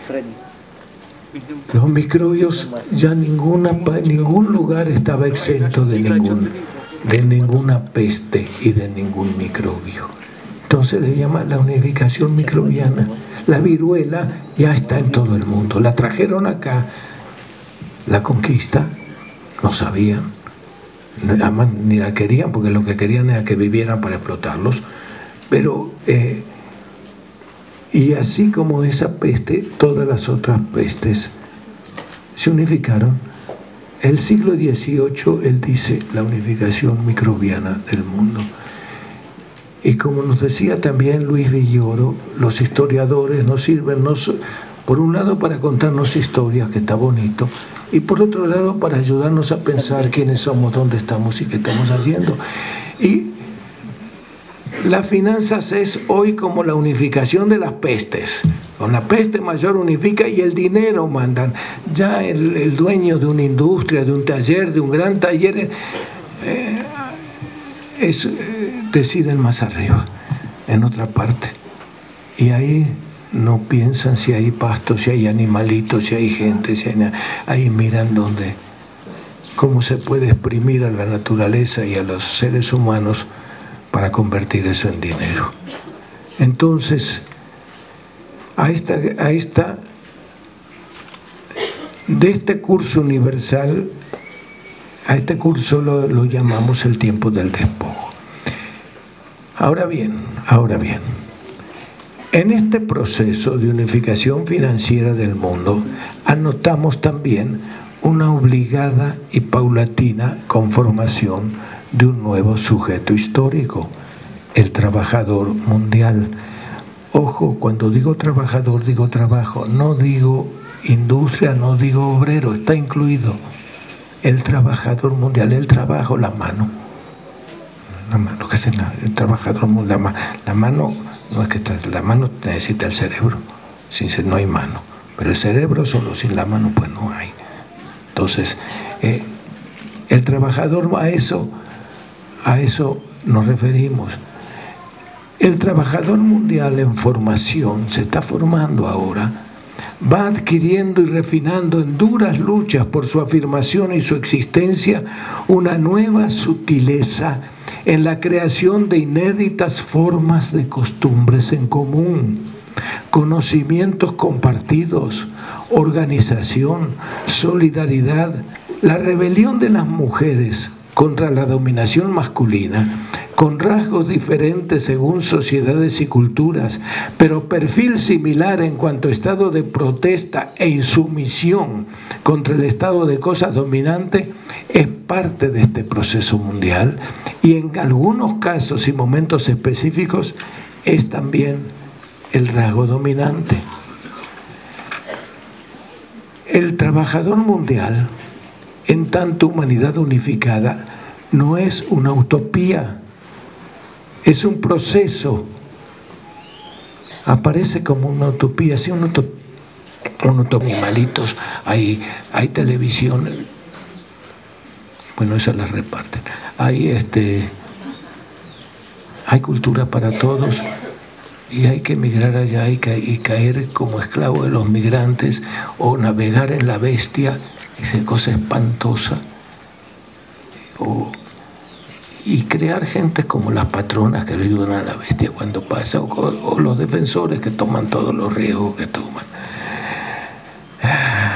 los microbios, ya ningún lugar estaba exento de ninguna peste y de ningún microbio. Entonces le llama la unificación microbiana. La viruela ya está en todo el mundo. La trajeron acá, la conquista, no sabían, además ni la querían, porque lo que querían era que vivieran para explotarlos. Pero y así como esa peste, todas las otras pestes se unificaron. El siglo XVIII, él dice, la unificación microbiana del mundo. Y como nos decía también Luis Villoro, los historiadores nos sirven, por un lado, para contarnos historias, que está bonito, y por otro lado, para ayudarnos a pensar quiénes somos, dónde estamos y qué estamos haciendo. Y las finanzas es hoy como la unificación de las pestes. Con la peste mayor unifica y el dinero mandan. Ya el dueño de una industria, de un taller, de un gran taller, deciden más arriba, en otra parte. Y ahí no piensan si hay pastos, si hay animalitos, si hay gente, ahí miran cómo se puede exprimir a la naturaleza y a los seres humanos para convertir eso en dinero. Entonces, de este curso universal, a este curso lo llamamos el tiempo del despojo. Ahora bien, en este proceso de unificación financiera del mundo, anotamos también una obligada y paulatina conformación de un nuevo sujeto histórico, el trabajador mundial. Ojo, cuando digo trabajador, digo trabajo, no digo industria, no digo obrero, está incluido el trabajador mundial, el trabajo, la mano, que es el trabajador mundial, la mano, no es que la mano necesita el cerebro, sin no hay mano, pero el cerebro solo, sin la mano pues no hay. Entonces, el trabajador, a eso nos referimos. El trabajador mundial en formación, se está formando ahora, va adquiriendo y refinando en duras luchas por su afirmación y su existencia una nueva sutileza en la creación de inéditas formas de costumbres en común, conocimientos compartidos, organización, solidaridad, la rebelión de las mujeres contra la dominación masculina, con rasgos diferentes según sociedades y culturas, pero perfil similar en cuanto a estado de protesta e insumisión contra el estado de cosas dominante, es parte de este proceso mundial y en algunos casos y momentos específicos es también el rasgo dominante. El trabajador mundial, en tanto humanidad unificada, no es una utopía, es un proceso. Aparece como una utopía, sí, una utopía, animalitos, hay televisión, bueno, esas las reparten, hay cultura para todos y hay que emigrar allá y caer como esclavo de los migrantes o navegar en la bestia, esa cosa espantosa, y crear gente como las patronas que le ayudan a la bestia cuando pasa, o los defensores que toman todos los riesgos que toman.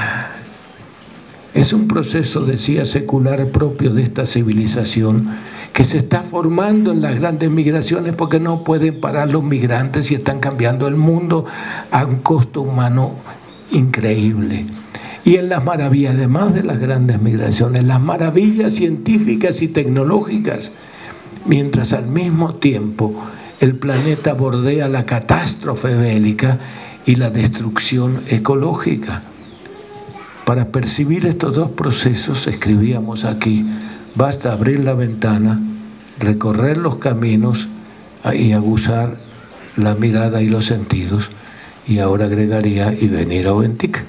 Es un proceso, decía, secular propio de esta civilización que se está formando en las grandes migraciones, porque no pueden parar los migrantes y están cambiando el mundo a un costo humano increíble. Y en las maravillas, además de las grandes migraciones, las maravillas científicas y tecnológicas, mientras al mismo tiempo el planeta bordea la catástrofe bélica y la destrucción ecológica. Para percibir estos dos procesos, escribíamos aquí, basta abrir la ventana, recorrer los caminos y aguzar la mirada y los sentidos. Y ahora agregaría, y venir a Oventic.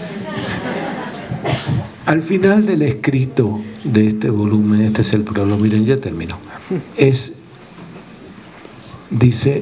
Al final del escrito de este volumen, este es el prólogo, miren, ya terminó, dice,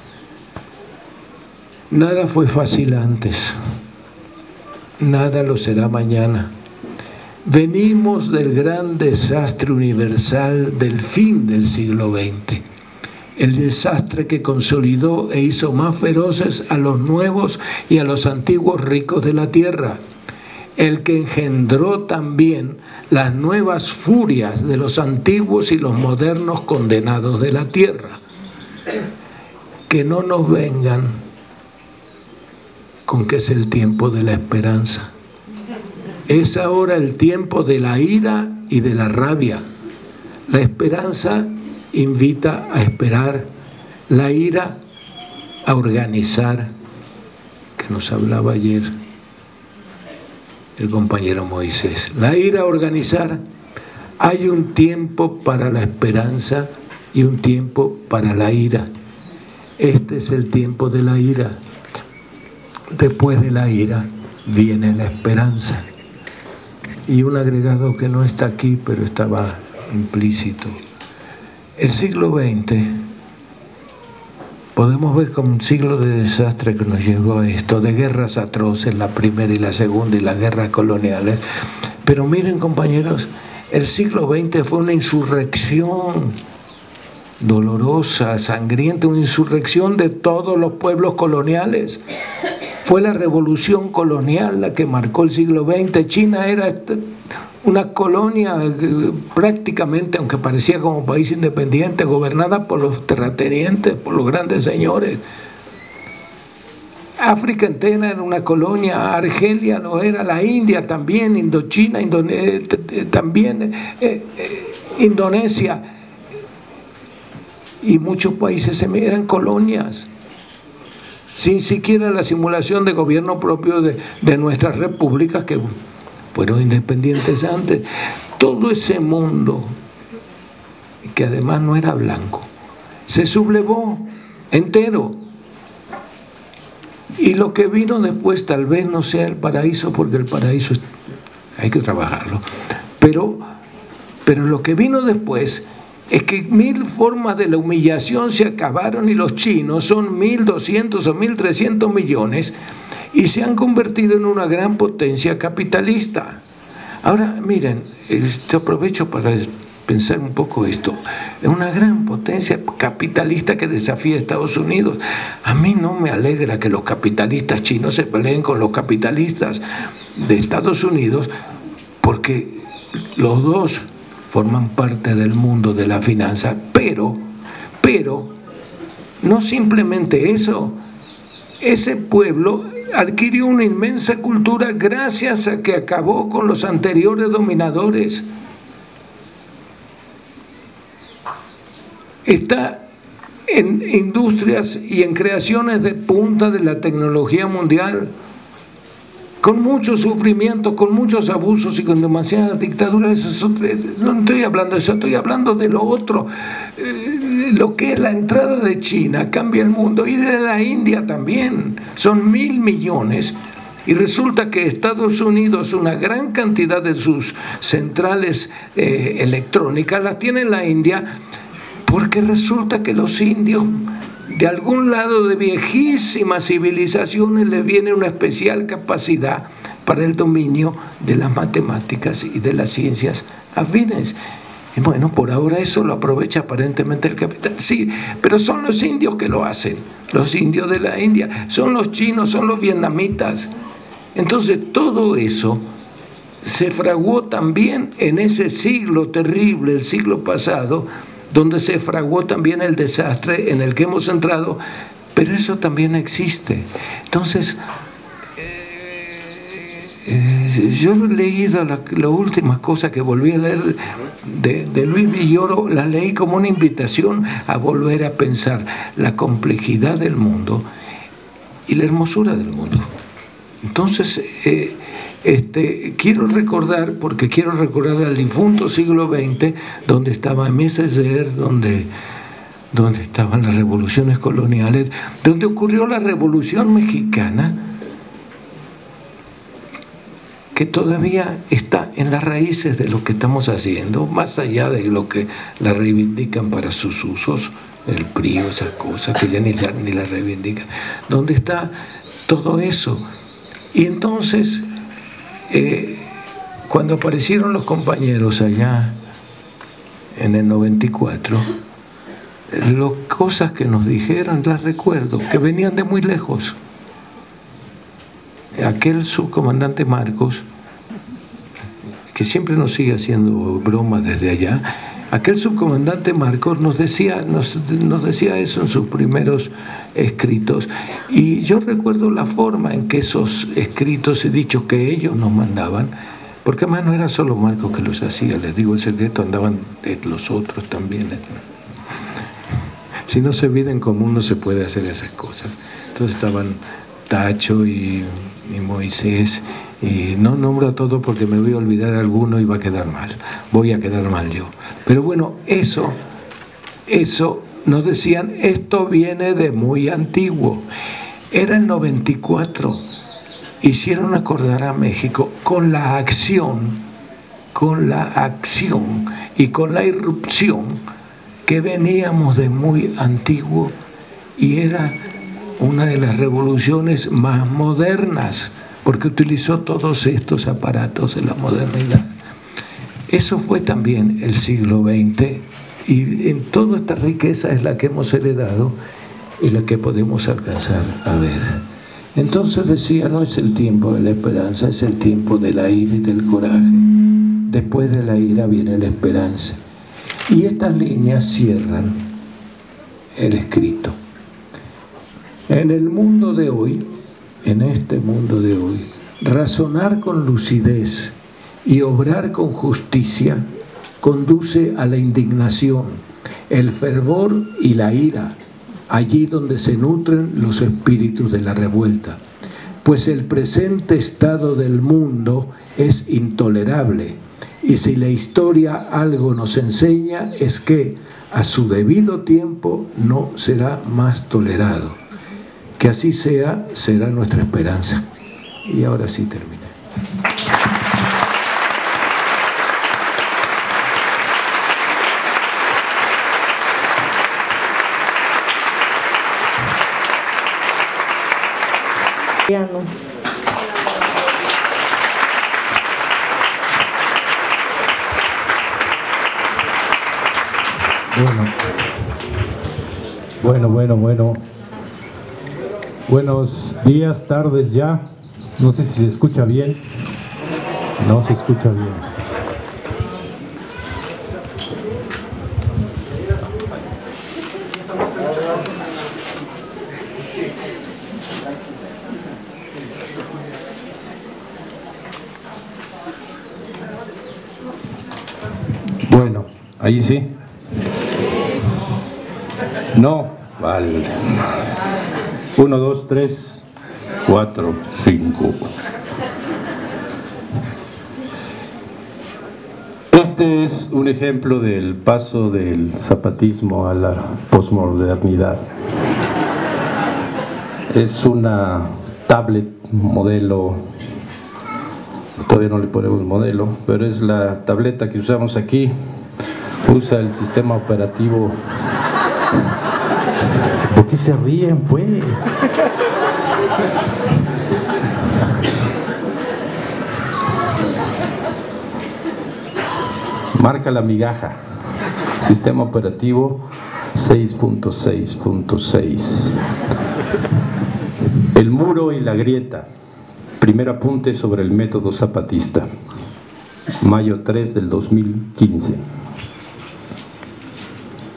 nada fue fácil antes, nada lo será mañana. Venimos del gran desastre universal del fin del siglo XX, el desastre que consolidó e hizo más feroces a los nuevos y a los antiguos ricos de la tierra, el que engendró también las nuevas furias de los antiguos y los modernos condenados de la tierra. Que no nos vengan con que es el tiempo de la esperanza. Es ahora el tiempo de la ira y de la rabia. La esperanza invita a esperar, la ira a organizar, que nos hablaba ayer el compañero Moisés. La ira a organizar. Hay un tiempo para la esperanza y un tiempo para la ira. Este es el tiempo de la ira. Después de la ira viene la esperanza. Y un agregado que no está aquí, pero estaba implícito. El siglo XX podemos ver como un siglo de desastre que nos llevó a esto, de guerras atroces, la primera y la segunda, y las guerras coloniales. Pero miren, compañeros, el siglo XX fue una insurrección dolorosa, sangrienta, una insurrección de todos los pueblos coloniales. Fue la revolución colonial la que marcó el siglo XX. China era una colonia prácticamente, aunque parecía como país independiente, gobernada por los terratenientes, por los grandes señores. África entera era una colonia, Argelia lo era, la India también, Indochina, también Indonesia, y muchos países eran colonias, sin siquiera la simulación de gobierno propio de nuestras repúblicas que fueron independientes antes. Todo ese mundo, que además no era blanco, se sublevó entero. Y lo que vino después tal vez no sea el paraíso, porque el paraíso hay que trabajarlo. Pero lo que vino después es que 1000 formas de la humillación se acabaron, y los chinos son 1.200 o 1.300 millones y se han convertido en una gran potencia capitalista. Ahora, miren, aprovecho para pensar un poco esto. Es una gran potencia capitalista que desafía a Estados Unidos. A mí no me alegra que los capitalistas chinos se peleen con los capitalistas de Estados Unidos, porque los dos forman parte del mundo de la finanza, pero no simplemente eso. Ese pueblo adquirió una inmensa cultura gracias a que acabó con los anteriores dominadores. Está en industrias y en creaciones de punta de la tecnología mundial, con muchos sufrimientos, con muchos abusos y con demasiadas dictaduras. No estoy hablando de eso, estoy hablando de lo otro. Lo que es la entrada de China cambia el mundo, y de la India también. Son 1.000 millones. Y resulta que Estados Unidos, una gran cantidad de sus centrales electrónicas las tiene en la India, porque resulta que los indios, de algún lado de viejísimas civilizaciones, les viene una especial capacidad para el dominio de las matemáticas y de las ciencias afines. Y bueno, por ahora eso lo aprovecha aparentemente el capital. Sí, pero son los indios que lo hacen, los indios de la India, son los chinos, son los vietnamitas. Entonces todo eso se fraguó también en ese siglo terrible, el siglo pasado, donde se fraguó también el desastre en el que hemos entrado, pero eso también existe. Entonces, yo he leído la última cosa que volví a leer de Luis Villoro, la leí como una invitación a volver a pensar la complejidad del mundo y la hermosura del mundo. Entonces, quiero recordar, porque quiero recordar al difunto siglo XX, donde estaba Aimé Césaire, donde estaban las revoluciones coloniales, donde ocurrió la Revolución Mexicana, que todavía está en las raíces de lo que estamos haciendo, más allá de lo que la reivindican para sus usos, el PRI o esas cosas que ya ni la reivindican. ¿Dónde está todo eso? Y entonces, cuando aparecieron los compañeros allá en el 94, las cosas que nos dijeron, las recuerdo, que venían de muy lejos. Aquel subcomandante Marcos, que siempre nos sigue haciendo bromas desde allá, aquel subcomandante Marcos nos decía eso en sus primeros escritos, y yo recuerdo la forma en que esos escritos y dichos que ellos nos mandaban, porque además no era solo Marcos que los hacía, les digo el secreto, andaban los otros también. Si no se vive en común no se puede hacer esas cosas. Entonces estaban Tacho y Moisés, y no nombro a todos porque me voy a olvidar de alguno y va a quedar mal, voy a quedar mal yo. Pero bueno, eso nos decían, esto viene de muy antiguo. Era el 94, hicieron acordar a México con la acción y con la irrupción, que veníamos de muy antiguo, y era una de las revoluciones más modernas, porque utilizó todos estos aparatos de la modernidad. Eso fue también el siglo XX, y en toda esta riqueza es la que hemos heredado y la que podemos alcanzar a ver. Entonces decía, no es el tiempo de la esperanza, es el tiempo de la ira y del coraje. Después de la ira viene la esperanza. Y estas líneas cierran el escrito. En el mundo de hoy, en este mundo de hoy, razonar con lucidez y obrar con justicia conduce a la indignación, el fervor y la ira, allí donde se nutren los espíritus de la revuelta. Pues el presente estado del mundo es intolerable, y si la historia algo nos enseña es que a su debido tiempo no será más tolerado. Que así sea, será nuestra esperanza. Y ahora sí terminé. Bueno. Buenos días, tardes ya. No sé si se escucha bien. No se escucha bien. Bueno, ahí sí. No, vale. 1, 2, 3, 4, 5. Este es un ejemplo del paso del zapatismo a la posmodernidad. Es una tablet modelo, todavía no le ponemos modelo, pero es la tableta que usamos aquí. Usa el sistema operativo. ¿Por qué se ríen, pues? Marca la migaja. Sistema operativo 6.6.6. El muro y la grieta. Primer apunte sobre el método zapatista. Mayo 3 del 2015.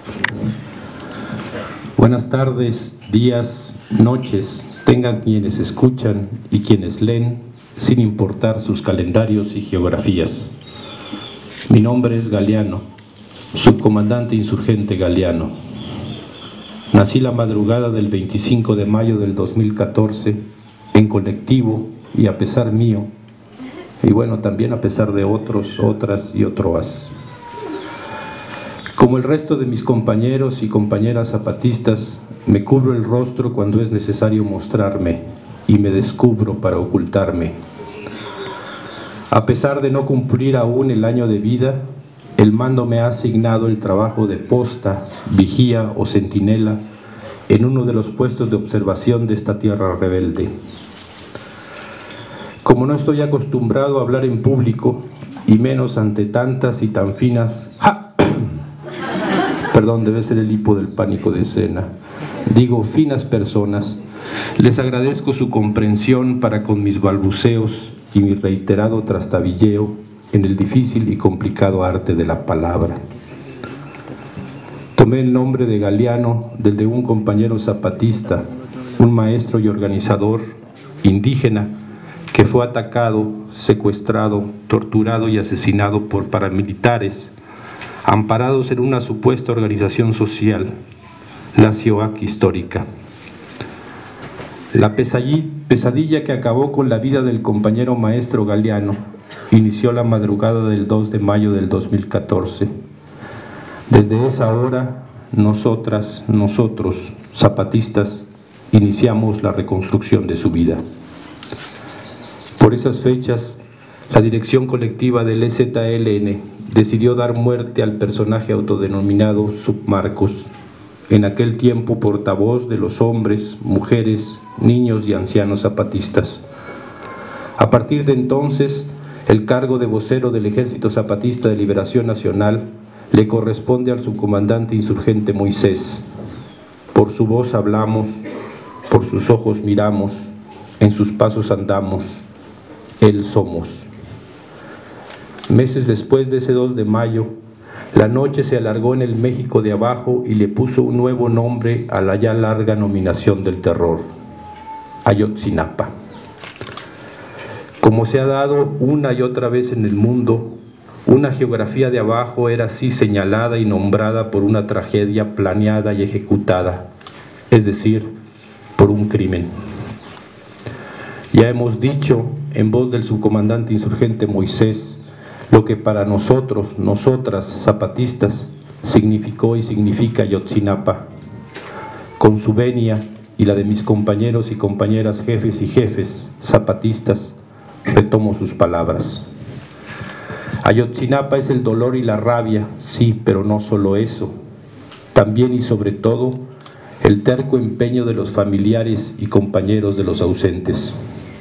Buenas tardes, días, noches, tengan quienes escuchan y quienes leen, sin importar sus calendarios y geografías. Mi nombre es Galeano, subcomandante insurgente Galeano. Nací la madrugada del 25 de mayo del 2014 en colectivo y a pesar mío, y bueno, también a pesar de otros, otras y otros. Como el resto de mis compañeros y compañeras zapatistas, me cubro el rostro cuando es necesario mostrarme y me descubro para ocultarme. A pesar de no cumplir aún el año de vida, el mando me ha asignado el trabajo de posta, vigía o centinela en uno de los puestos de observación de esta tierra rebelde. Como no estoy acostumbrado a hablar en público, y menos ante tantas y tan finas... ¡Ja! Perdón, debe ser el hipo del pánico de escena. Digo, finas personas, les agradezco su comprensión para con mis balbuceos y mi reiterado trastabilleo en el difícil y complicado arte de la palabra. Tomé el nombre de Galeano del de un compañero zapatista, un maestro y organizador indígena que fue atacado, secuestrado, torturado y asesinado por paramilitares amparados en una supuesta organización social, la CIOAC histórica. La pesadilla que acabó con la vida del compañero maestro Galeano inició la madrugada del 2 de mayo del 2014. Desde esa hora, nosotros, zapatistas, iniciamos la reconstrucción de su vida. Por esas fechas, la dirección colectiva del EZLN decidió dar muerte al personaje autodenominado Submarcos, en aquel tiempo portavoz de los hombres, mujeres, niños y ancianos zapatistas. A partir de entonces, el cargo de vocero del Ejército Zapatista de Liberación Nacional le corresponde al subcomandante insurgente Moisés. Por su voz hablamos, por sus ojos miramos, en sus pasos andamos, él somos. Meses después de ese 2 de mayo, la noche se alargó en el México de abajo y le puso un nuevo nombre a la ya larga nominación del terror, Ayotzinapa. Como se ha dado una y otra vez en el mundo, una geografía de abajo era así señalada y nombrada por una tragedia planeada y ejecutada, es decir, por un crimen. Ya hemos dicho, en voz del subcomandante insurgente Moisés, lo que para nosotros, nosotras, zapatistas, significó y significa Ayotzinapa. Con su venia y la de mis compañeros y compañeras jefes y jefes zapatistas, retomo sus palabras. Ayotzinapa es el dolor y la rabia, sí, pero no solo eso. También y sobre todo, el terco empeño de los familiares y compañeros de los ausentes.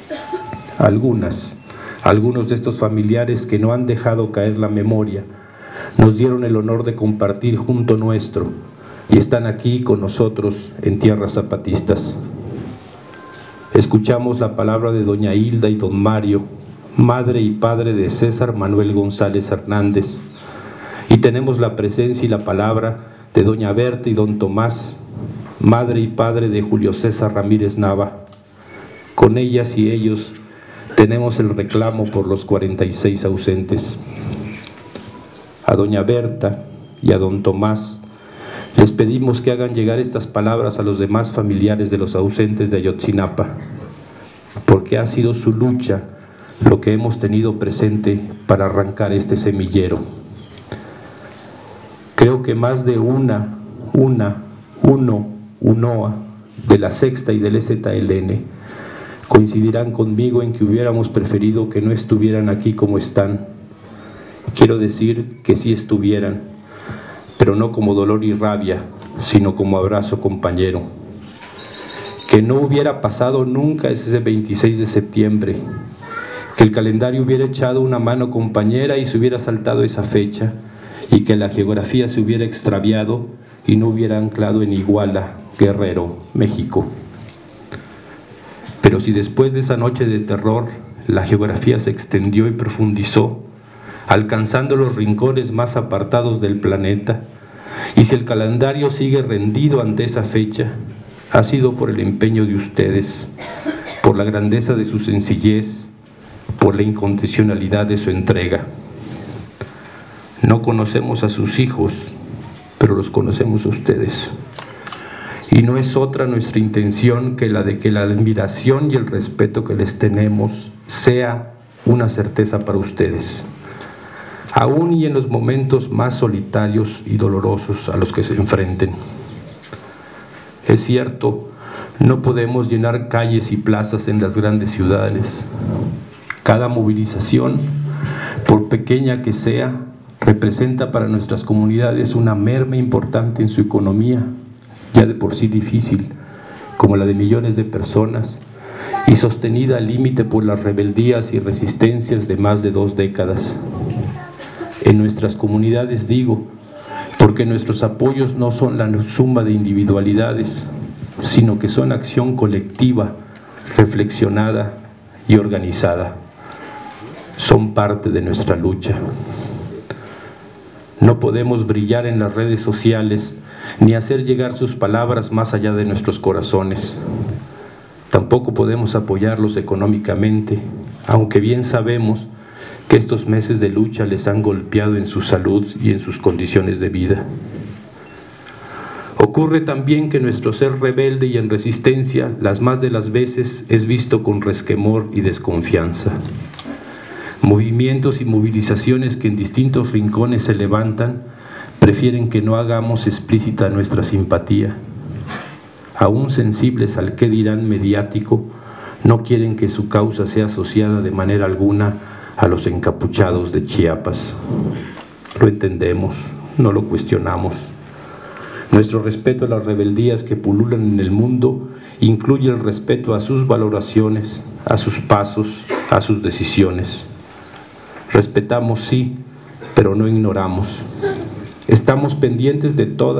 Algunos de estos familiares que no han dejado caer la memoria, nos dieron el honor de compartir junto nuestro y están aquí con nosotros en tierras zapatistas. Escuchamos la palabra de doña Hilda y don Mario, madre y padre de César Manuel González Hernández, y tenemos la presencia y la palabra de doña Berta y don Tomás, madre y padre de Julio César Ramírez Nava. Con ellas y ellos tenemos el reclamo por los 46 ausentes. A doña Berta y a don Tomás les pedimos que hagan llegar estas palabras a los demás familiares de los ausentes de Ayotzinapa, porque ha sido su lucha lo que hemos tenido presente para arrancar este semillero. Creo que más de uno de la Sexta y del EZLN coincidirán conmigo en que hubiéramos preferido que no estuvieran aquí como están. Quiero decir que sí estuvieran, pero no como dolor y rabia, sino como abrazo compañero. Que no hubiera pasado nunca ese 26 de septiembre, que el calendario hubiera echado una mano compañera y se hubiera saltado esa fecha, y que la geografía se hubiera extraviado y no hubiera anclado en Iguala, Guerrero, México. Pero si después de esa noche de terror la geografía se extendió y profundizó, alcanzando los rincones más apartados del planeta, Y si el calendario sigue rendido ante esa fecha, ha sido por el empeño de ustedes, por la grandeza de su sencillez, por la incondicionalidad de su entrega. No conocemos a sus hijos, pero los conocemos a ustedes. Y no es otra nuestra intención que la de que la admiración y el respeto que les tenemos sea una certeza para ustedes, aún y en los momentos más solitarios y dolorosos a los que se enfrenten. Es cierto, no podemos llenar calles y plazas en las grandes ciudades. Cada movilización, por pequeña que sea, representa para nuestras comunidades una merma importante en su economía, ya de por sí difícil, como la de millones de personas, y sostenida al límite por las rebeldías y resistencias de más de 2 décadas. En nuestras comunidades, digo, porque nuestros apoyos no son la suma de individualidades, sino que son acción colectiva, reflexionada y organizada. Son parte de nuestra lucha. No podemos brillar en las redes sociales ni hacer llegar sus palabras más allá de nuestros corazones. Tampoco podemos apoyarlos económicamente, aunque bien sabemos que estos meses de lucha les han golpeado en su salud y en sus condiciones de vida. Ocurre también que nuestro ser rebelde y en resistencia, las más de las veces, es visto con resquemor y desconfianza. Movimientos y movilizaciones que en distintos rincones se levantan, prefieren que no hagamos explícita nuestra simpatía. Aún sensibles al qué dirán mediático, no quieren que su causa sea asociada de manera alguna a los encapuchados de Chiapas. Lo entendemos, no lo cuestionamos. Nuestro respeto a las rebeldías que pululan en el mundo incluye el respeto a sus valoraciones, a sus pasos, a sus decisiones. Respetamos, sí, pero no ignoramos. Estamos pendientes de todas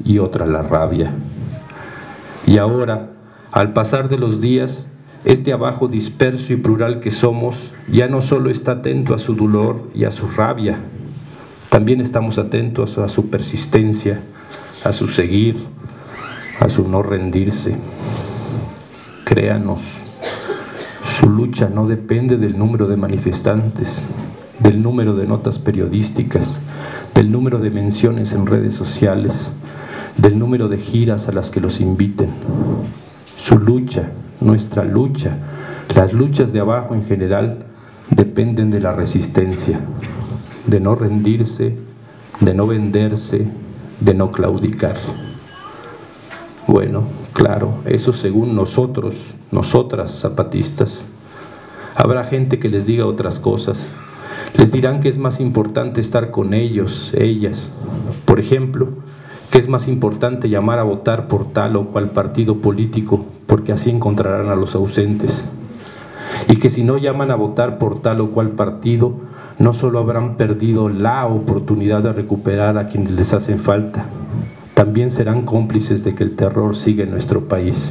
y otra la rabia. Y ahora, al pasar de los días, este abajo disperso y plural que somos ya no solo está atento a su dolor y a su rabia, también estamos atentos a su persistencia, a su seguir, a su no rendirse. Créanos, su lucha no depende del número de manifestantes, del número de notas periodísticas, del número de menciones en redes sociales, del número de giras a las que los inviten. Su lucha, nuestra lucha, las luchas de abajo en general dependen de la resistencia, de no rendirse, de no venderse, de no claudicar. Bueno, claro, eso según nosotros, nosotras zapatistas. Habrá gente que les diga otras cosas. Les dirán que es más importante estar con ellos, ellas. Por ejemplo, que es más importante llamar a votar por tal o cual partido político, porque así encontrarán a los ausentes. Y que si no llaman a votar por tal o cual partido, no solo habrán perdido la oportunidad de recuperar a quienes les hacen falta, también serán cómplices de que el terror siga en nuestro país.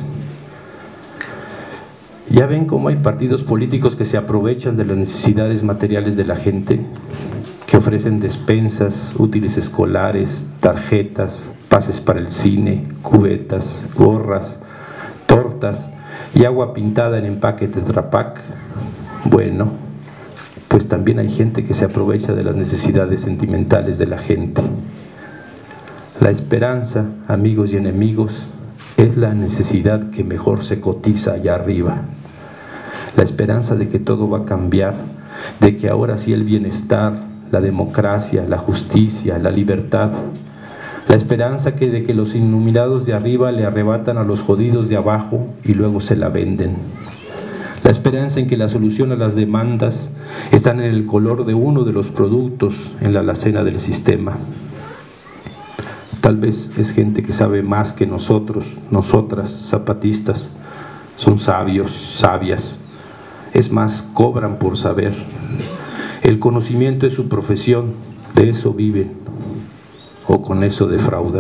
¿Ya ven cómo hay partidos políticos que se aprovechan de las necesidades materiales de la gente? Que ofrecen despensas, útiles escolares, tarjetas, pases para el cine, cubetas, gorras, tortas y agua pintada en empaque Tetra Pak. Bueno, pues también hay gente que se aprovecha de las necesidades sentimentales de la gente. La esperanza, amigos y enemigos, es la necesidad que mejor se cotiza allá arriba. La esperanza de que todo va a cambiar, de que ahora sí el bienestar, la democracia, la justicia, la libertad. La esperanza de que los iluminados de arriba le arrebatan a los jodidos de abajo y luego se la venden. La esperanza en que la solución a las demandas está en el color de uno de los productos en la alacena del sistema. Tal vez es gente que sabe más que nosotros, nosotras, zapatistas. Son sabios, sabias. Es más, cobran por saber. El conocimiento es su profesión, de eso viven, o con eso defraudan.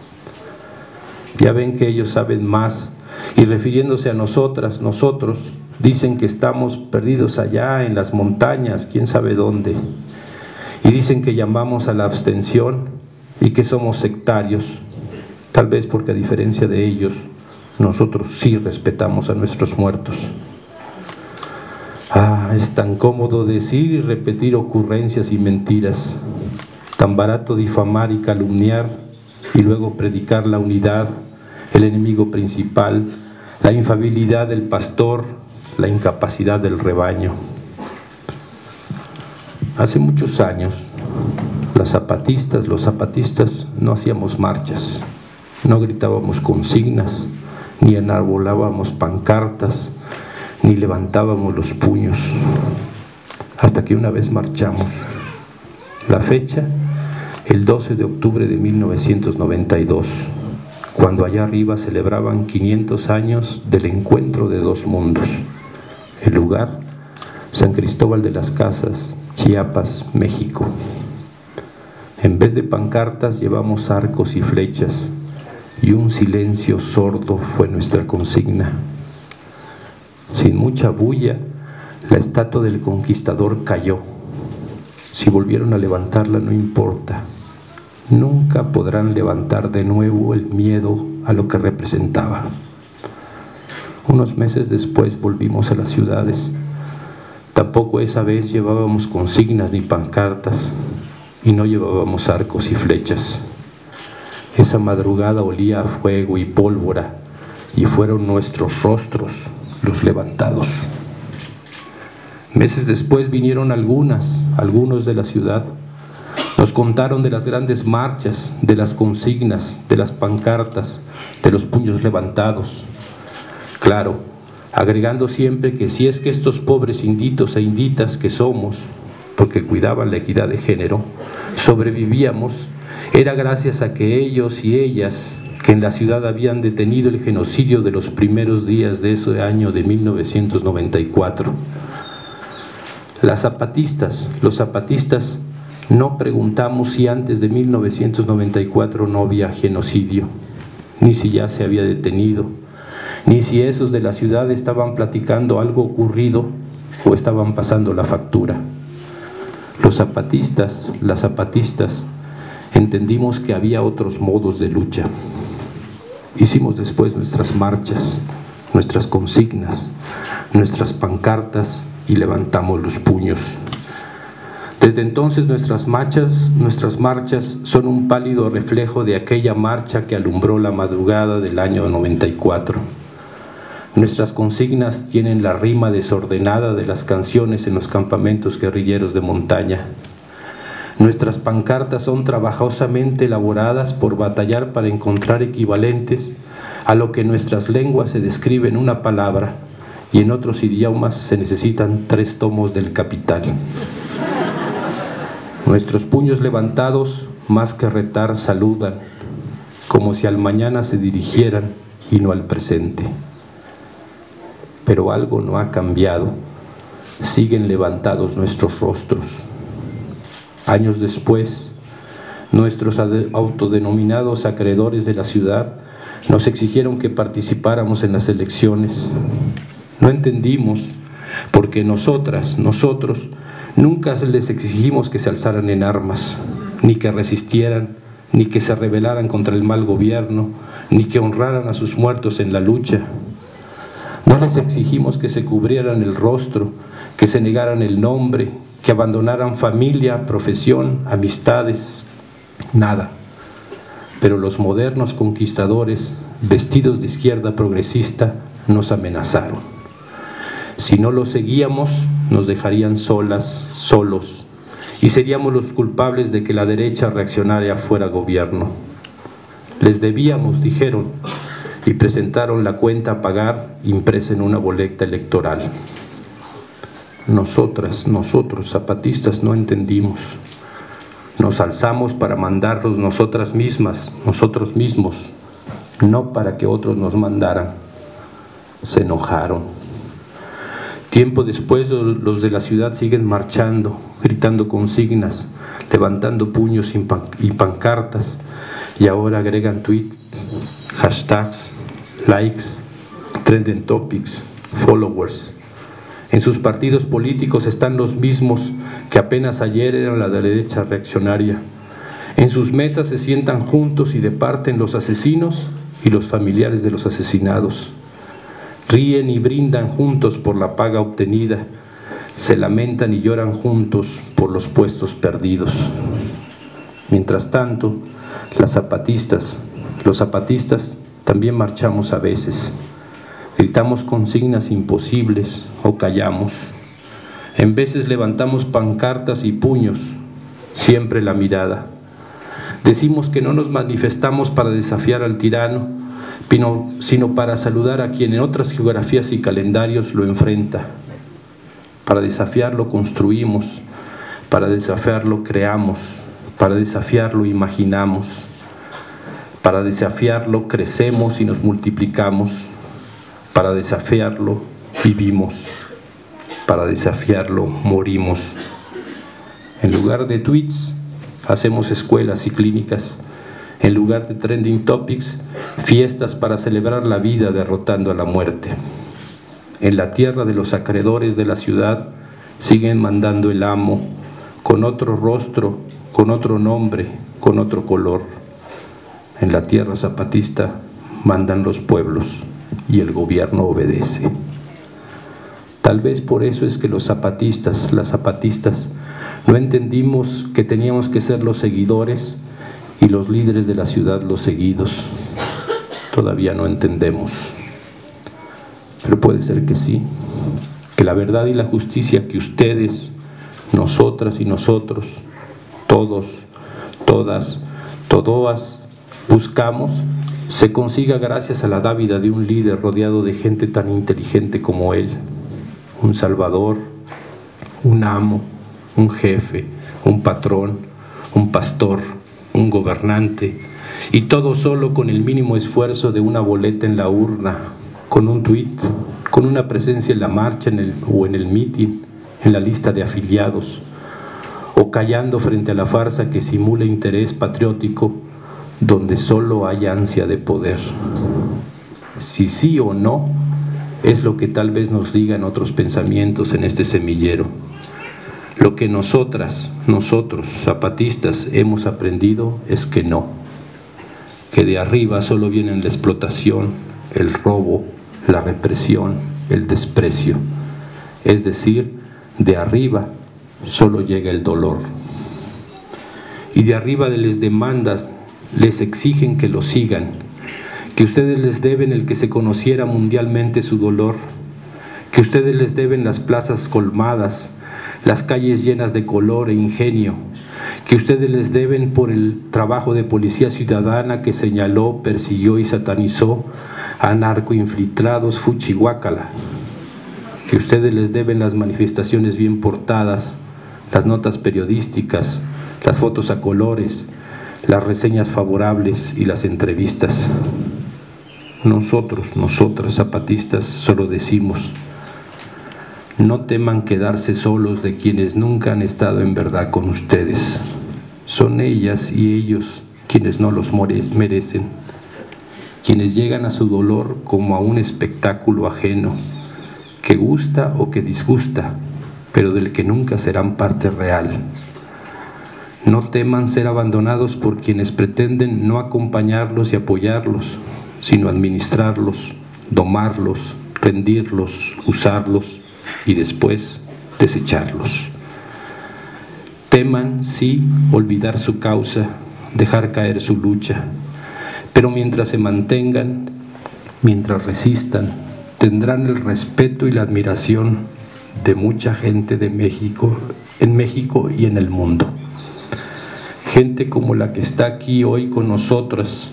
Ya ven que ellos saben más, y refiriéndose a nosotras, nosotros, dicen que estamos perdidos allá en las montañas, quién sabe dónde, y dicen que llamamos a la abstención y que somos sectarios, tal vez porque a diferencia de ellos, nosotros sí respetamos a nuestros muertos. Es tan cómodo decir y repetir ocurrencias y mentiras, tan barato difamar y calumniar y luego predicar la unidad, el enemigo principal, la infalibilidad del pastor, la incapacidad del rebaño. Hace muchos años, las zapatistas, los zapatistas no hacíamos marchas, no gritábamos consignas, ni enarbolábamos pancartas, ni levantábamos los puños, hasta que una vez marchamos. La fecha, el 12 de octubre de 1992, cuando allá arriba celebraban 500 años del encuentro de dos mundos. El lugar, San Cristóbal de las Casas, Chiapas, México. En vez de pancartas llevamos arcos y flechas, y un silencio sordo fue nuestra consigna. Sin mucha bulla, la estatua del conquistador cayó. Si volvieron a levantarla no importa, nunca podrán levantar de nuevo el miedo a lo que representaba. Unos meses después volvimos a las ciudades. Tampoco esa vez llevábamos consignas ni pancartas, y no llevábamos arcos y flechas. Esa madrugada olía a fuego y pólvora, y fueron nuestros rostros los levantados. Meses después vinieron algunos de la ciudad. Nos contaron de las grandes marchas, de las consignas, de las pancartas, de los puños levantados. Claro, agregando siempre que si es que estos pobres inditos e inditas que somos, porque cuidaban la equidad de género, sobrevivíamos, era gracias a que ellos y ellas, que en la ciudad habían detenido el genocidio de los primeros días de ese año de 1994. Las zapatistas, los zapatistas, No preguntamos si antes de 1994 no había genocidio, ni si ya se había detenido, ni si esos de la ciudad estaban platicando algo ocurrido o estaban pasando la factura. Los zapatistas, las zapatistas, entendimos que había otros modos de lucha. Hicimos después nuestras marchas, nuestras consignas, nuestras pancartas y levantamos los puños. Desde entonces nuestras marchas son un pálido reflejo de aquella marcha que alumbró la madrugada del año 94. Nuestras consignas tienen la rima desordenada de las canciones en los campamentos guerrilleros de montaña. Nuestras pancartas son trabajosamente elaboradas por batallar para encontrar equivalentes a lo que en nuestras lenguas se describe en una palabra y en otros idiomas se necesitan 3 tomos del Capital. Nuestros puños levantados, más que retar, saludan, como si al mañana se dirigieran y no al presente. Pero algo no ha cambiado, siguen levantados nuestros rostros. Años después, nuestros autodenominados acreedores de la ciudad nos exigieron que participáramos en las elecciones. No entendimos, porque nosotros nunca les exigimos que se alzaran en armas, ni que resistieran, ni que se rebelaran contra el mal gobierno, ni que honraran a sus muertos en la lucha. No les exigimos que se cubrieran el rostro, que se negaran el nombre, que abandonaran familia, profesión, amistades, nada. Pero los modernos conquistadores, vestidos de izquierda progresista, nos amenazaron. Si no los seguíamos, nos dejarían solos, y seríamos los culpables de que la derecha reaccionaria fuera gobierno. Les debíamos, dijeron, y presentaron la cuenta a pagar impresa en una boleta electoral. Nosotros, zapatistas, no entendimos. Nos alzamos para mandarlos nosotros mismos, no para que otros nos mandaran. Se enojaron. Tiempo después, los de la ciudad siguen marchando, gritando consignas, levantando puños y pancartas, y ahora agregan tweets, hashtags, likes, trending topics, followers. En sus partidos políticos están los mismos que apenas ayer eran la derecha reaccionaria. En sus mesas se sientan juntos y departen los asesinos y los familiares de los asesinados. Ríen y brindan juntos por la paga obtenida, se lamentan y lloran juntos por los puestos perdidos. Mientras tanto, los zapatistas también marchamos a veces. Gritamos consignas imposibles o callamos. En veces levantamos pancartas y puños, siempre la mirada. Decimos que no nos manifestamos para desafiar al tirano, sino para saludar a quien en otras geografías y calendarios lo enfrenta. Para desafiarlo construimos, para desafiarlo creamos, para desafiarlo imaginamos, para desafiarlo crecemos y nos multiplicamos, para desafiarlo vivimos, para desafiarlo morimos. En lugar de tweets, hacemos escuelas y clínicas. En lugar de trending topics, fiestas para celebrar la vida derrotando a la muerte. En la tierra de los acreedores de la ciudad siguen mandando el amo, con otro rostro, con otro nombre, con otro color. En la tierra zapatista mandan los pueblos y el gobierno obedece. Tal vez por eso es que los zapatistas, las zapatistas, no entendimos que teníamos que ser los seguidores y los líderes de la ciudad los seguidos. Todavía no entendemos. Pero puede ser que sí, que la verdad y la justicia que ustedes, nosotras y nosotros, todos, todas, todoas, buscamos, se consiga gracias a la dávida de un líder rodeado de gente tan inteligente como él, un salvador, un amo, un jefe, un patrón, un pastor, un gobernante, y todo solo con el mínimo esfuerzo de una boleta en la urna, con un tuit, con una presencia en la marcha o en el mitin, en la lista de afiliados, o callando frente a la farsa que simula interés patriótico donde solo hay ansia de poder. Si sí o no es lo que tal vez nos digan otros pensamientos en este semillero. Lo que nosotros, zapatistas, hemos aprendido es que no, que de arriba solo vienen la explotación, el robo, la represión, el desprecio. Es decir, de arriba solo llega el dolor. Y de arriba les demandan, les exigen que lo sigan, que ustedes les deben el que se conociera mundialmente su dolor, que ustedes les deben las plazas colmadas, las calles llenas de color e ingenio, que ustedes les deben por el trabajo de policía ciudadana que señaló, persiguió y satanizó a narcoinfiltrados fuchihuacala, que ustedes les deben las manifestaciones bien portadas, las notas periodísticas, las fotos a colores, las reseñas favorables y las entrevistas. Nosotras zapatistas solo decimos: no teman quedarse solos de quienes nunca han estado en verdad con ustedes. Son ellas y ellos quienes no los merecen, quienes llegan a su dolor como a un espectáculo ajeno, que gusta o que disgusta, pero del que nunca serán parte real. No teman ser abandonados por quienes pretenden no acompañarlos y apoyarlos, sino administrarlos, domarlos, rendirlos, usarlos y después desecharlos. Teman, sí, olvidar su causa, dejar caer su lucha, pero mientras se mantengan, mientras resistan, tendrán el respeto y la admiración de mucha gente de México, en México y en el mundo. Gente como la que está aquí hoy con nosotros,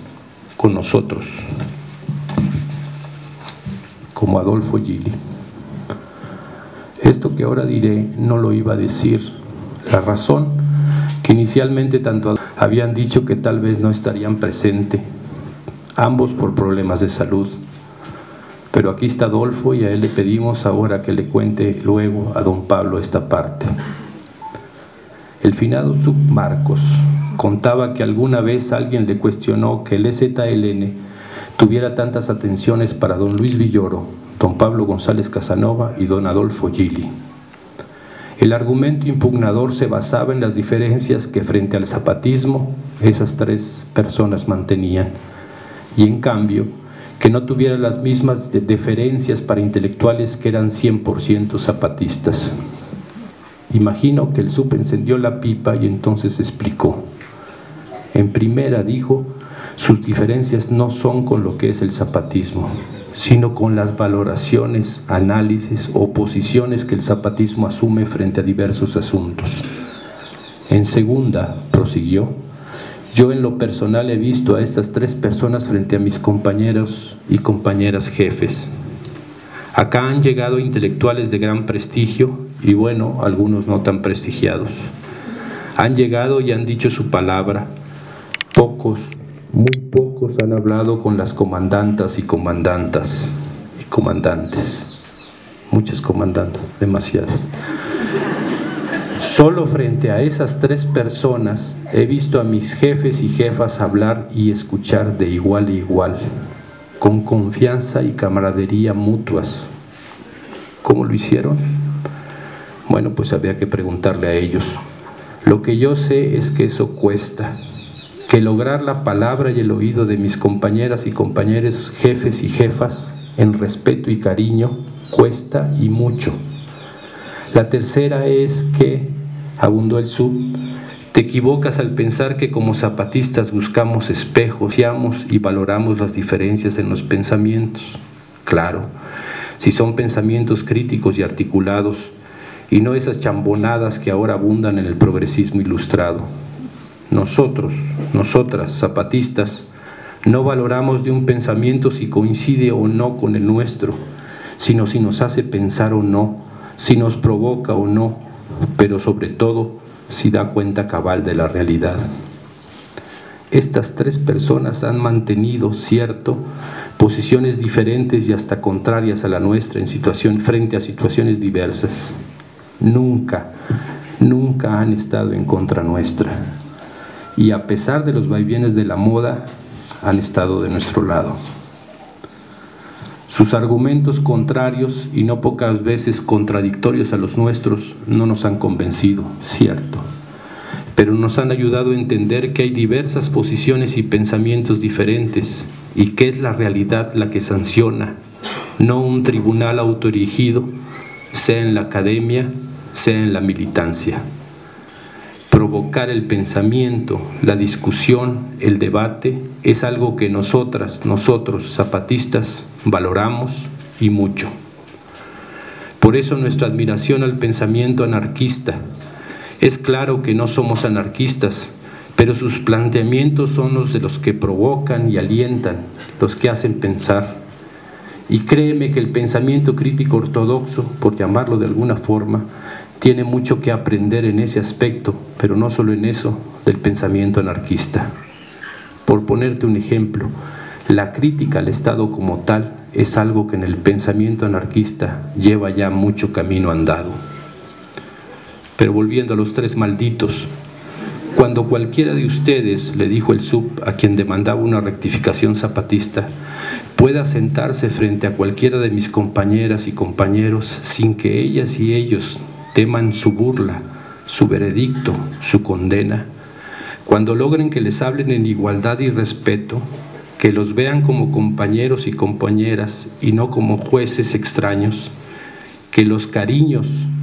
como Adolfo Gili. Esto que ahora diré no lo iba a decir. La razón que inicialmente tanto habían dicho que tal vez no estarían presentes, ambos por problemas de salud. Pero aquí está Adolfo y a él le pedimos ahora que le cuente luego a don Pablo esta parte. El finado Submarcos contaba que alguna vez alguien le cuestionó que el EZLN tuviera tantas atenciones para don Luis Villoro, don Pablo González Casanova y don Adolfo Gili. El argumento impugnador se basaba en las diferencias que frente al zapatismo esas tres personas mantenían, y en cambio que no tuviera las mismas deferencias para intelectuales que eran 100% zapatistas. Imagino que el Sub encendió la pipa y entonces explicó. En primera dijo, sus diferencias no son con lo que es el zapatismo, sino con las valoraciones, análisis o posiciones que el zapatismo asume frente a diversos asuntos. En segunda, prosiguió, yo en lo personal he visto a estas tres personas frente a mis compañeros y compañeras jefes. Acá han llegado intelectuales de gran prestigio y bueno, algunos no tan prestigiados. Han llegado y han dicho su palabra. Pocos, muy pocos han hablado con las comandantas y comandantes. Muchas comandantes, demasiadas. Solo frente a esas tres personas he visto a mis jefes y jefas hablar y escuchar de igual a igual, con confianza y camaradería mutuas. ¿Cómo lo hicieron? Bueno, pues había que preguntarle a ellos. Lo que yo sé es que eso cuesta, que lograr la palabra y el oído de mis compañeras y compañeros, jefes y jefas, en respeto y cariño, cuesta y mucho. La tercera es que, abundó el Sub, te equivocas al pensar que como zapatistas buscamos espejos y valoramos las diferencias en los pensamientos. Claro, si son pensamientos críticos y articulados, y no esas chambonadas que ahora abundan en el progresismo ilustrado. Nosotras, zapatistas, no valoramos de un pensamiento si coincide o no con el nuestro, sino si nos hace pensar o no, si nos provoca o no, pero sobre todo si da cuenta cabal de la realidad. Estas tres personas han mantenido, cierto, posiciones diferentes y hasta contrarias a la nuestra frente a situaciones diversas. Nunca, nunca han estado en contra nuestra, y a pesar de los vaivienes de la moda, han estado de nuestro lado. Sus argumentos contrarios y no pocas veces contradictorios a los nuestros no nos han convencido, cierto, pero nos han ayudado a entender que hay diversas posiciones y pensamientos diferentes y que es la realidad la que sanciona, no un tribunal autoerigido, sea en la academia, sea en la militancia. Provocar el pensamiento, la discusión, el debate, es algo que nosotros zapatistas, valoramos y mucho. Por eso nuestra admiración al pensamiento anarquista. Es claro que no somos anarquistas, pero sus planteamientos son los de los que provocan y alientan, los que hacen pensar. Y créeme que el pensamiento crítico ortodoxo, por llamarlo de alguna forma, tiene mucho que aprender en ese aspecto, pero no solo en eso, del pensamiento anarquista. Por ponerte un ejemplo, la crítica al Estado como tal es algo que en el pensamiento anarquista lleva ya mucho camino andado. Pero volviendo a los tres malditos, cuando cualquiera de ustedes, le dijo el sub a quien demandaba una rectificación zapatista, pueda sentarse frente a cualquiera de mis compañeras y compañeros sin que ellas y ellos teman su burla, su veredicto, su condena, cuando logren que les hablen en igualdad y respeto, que los vean como compañeros y compañeras y no como jueces extraños, que los cariñen,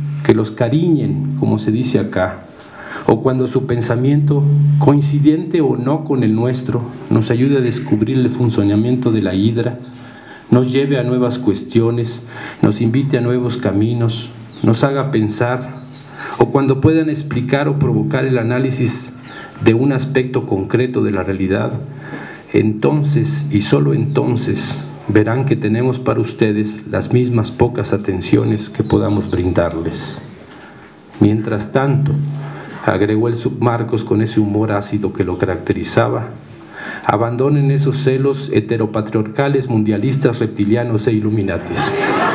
como se dice acá, o cuando su pensamiento, coincidente o no con el nuestro, nos ayude a descubrir el funcionamiento de la hidra, nos lleve a nuevas cuestiones, nos invite a nuevos caminos, nos haga pensar, o cuando puedan explicar o provocar el análisis de un aspecto concreto de la realidad, entonces y solo entonces verán que tenemos para ustedes las mismas pocas atenciones que podamos brindarles. Mientras tanto, agregó el submarcos con ese humor ácido que lo caracterizaba, abandonen esos celos heteropatriarcales, mundialistas, reptilianos e illuminatis.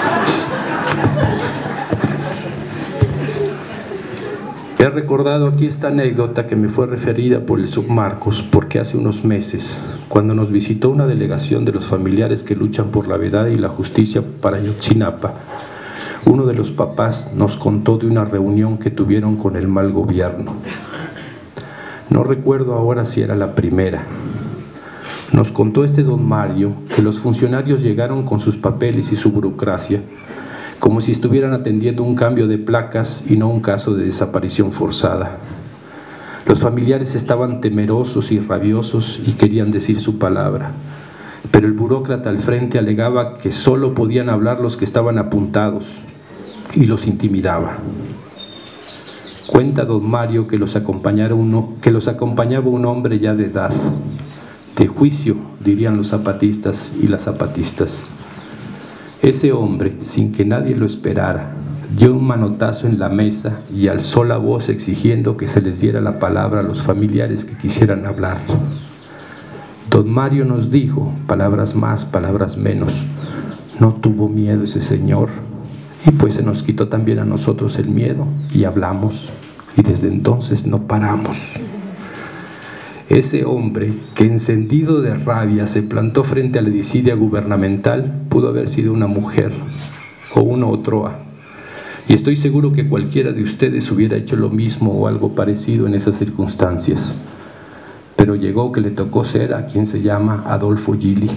He recordado aquí esta anécdota que me fue referida por el submarcos porque hace unos meses, cuando nos visitó una delegación de los familiares que luchan por la verdad y la justicia para Ayotzinapa, uno de los papás nos contó de una reunión que tuvieron con el mal gobierno. No recuerdo ahora si era la primera. Nos contó este don Mario que los funcionarios llegaron con sus papeles y su burocracia, como si estuvieran atendiendo un cambio de placas y no un caso de desaparición forzada. Los familiares estaban temerosos y rabiosos y querían decir su palabra, pero el burócrata al frente alegaba que solo podían hablar los que estaban apuntados y los intimidaba. Cuenta don Mario que los acompañaba un hombre ya de edad, de juicio, dirían los zapatistas y las zapatistas. Ese hombre, sin que nadie lo esperara, dio un manotazo en la mesa y alzó la voz exigiendo que se les diera la palabra a los familiares que quisieran hablar. Don Mario nos dijo, palabras más, palabras menos, no tuvo miedo ese señor, y pues se nos quitó también a nosotros el miedo y hablamos, y desde entonces no paramos. Ese hombre, que encendido de rabia se plantó frente a la disidia gubernamental, pudo haber sido una mujer o una Otroa. Y estoy seguro que cualquiera de ustedes hubiera hecho lo mismo o algo parecido en esas circunstancias. Pero llegó que le tocó ser a quien se llama Adolfo Gili.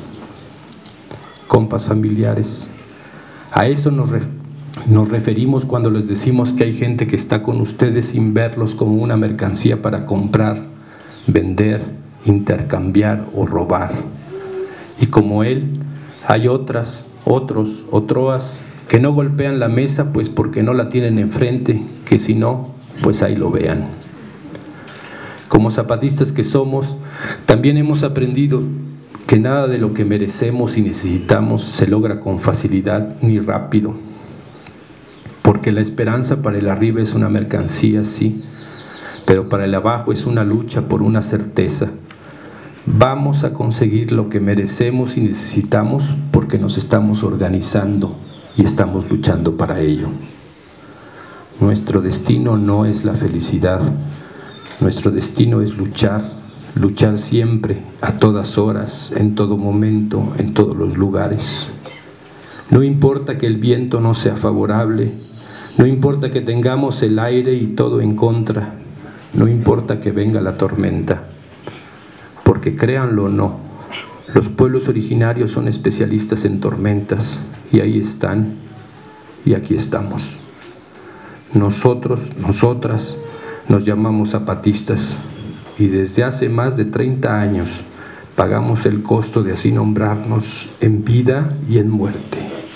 Compas familiares, a eso nos referimos cuando les decimos que hay gente que está con ustedes sin verlos como una mercancía para comprar, vender, intercambiar o robar. Y como él, hay otros, Otroas, que no golpean la mesa pues porque no la tienen enfrente, que si no, pues ahí lo vean. Como zapatistas que somos, también hemos aprendido que nada de lo que merecemos y necesitamos se logra con facilidad ni rápido, porque la esperanza para el arriba es una mercancía, sí, pero para el abajo es una lucha por una certeza. Vamos a conseguir lo que merecemos y necesitamos porque nos estamos organizando y estamos luchando para ello. Nuestro destino no es la felicidad, nuestro destino es luchar, luchar siempre, a todas horas, en todo momento, en todos los lugares. No importa que el viento no sea favorable, no importa que tengamos el aire y todo en contra, no importa que venga la tormenta, porque créanlo o no, los pueblos originarios son especialistas en tormentas, y ahí están, y aquí estamos. Nosotros, nosotras, nos llamamos zapatistas, y desde hace más de 30 años pagamos el costo de así nombrarnos en vida y en muerte.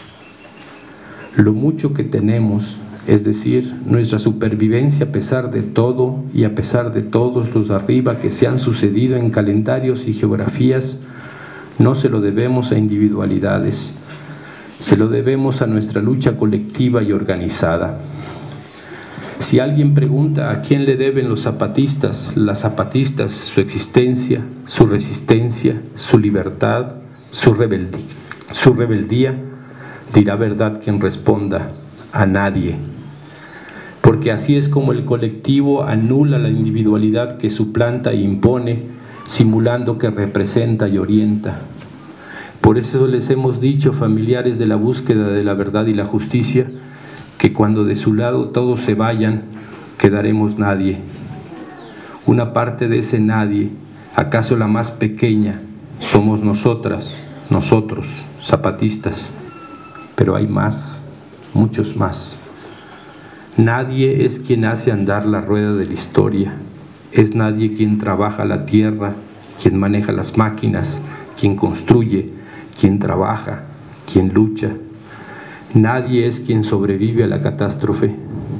Lo mucho que tenemos, es decir, nuestra supervivencia a pesar de todo y a pesar de todos los de arriba que se han sucedido en calendarios y geografías, no se lo debemos a individualidades, se lo debemos a nuestra lucha colectiva y organizada. Si alguien pregunta a quién le deben los zapatistas, las zapatistas, su existencia, su resistencia, su libertad, su rebeldía, dirá verdad quien responda: a nadie. Porque así es como el colectivo anula la individualidad que suplanta e impone, simulando que representa y orienta. Por eso les hemos dicho, familiares de la búsqueda de la verdad y la justicia, que cuando de su lado todos se vayan, quedaremos nadie. Una parte de ese nadie, acaso la más pequeña, somos nosotras, nosotros, zapatistas. Pero hay más, muchos más. Nadie es quien hace andar la rueda de la historia, es nadie quien trabaja la tierra, quien maneja las máquinas, quien construye, quien trabaja, quien lucha. Nadie es quien sobrevive a la catástrofe.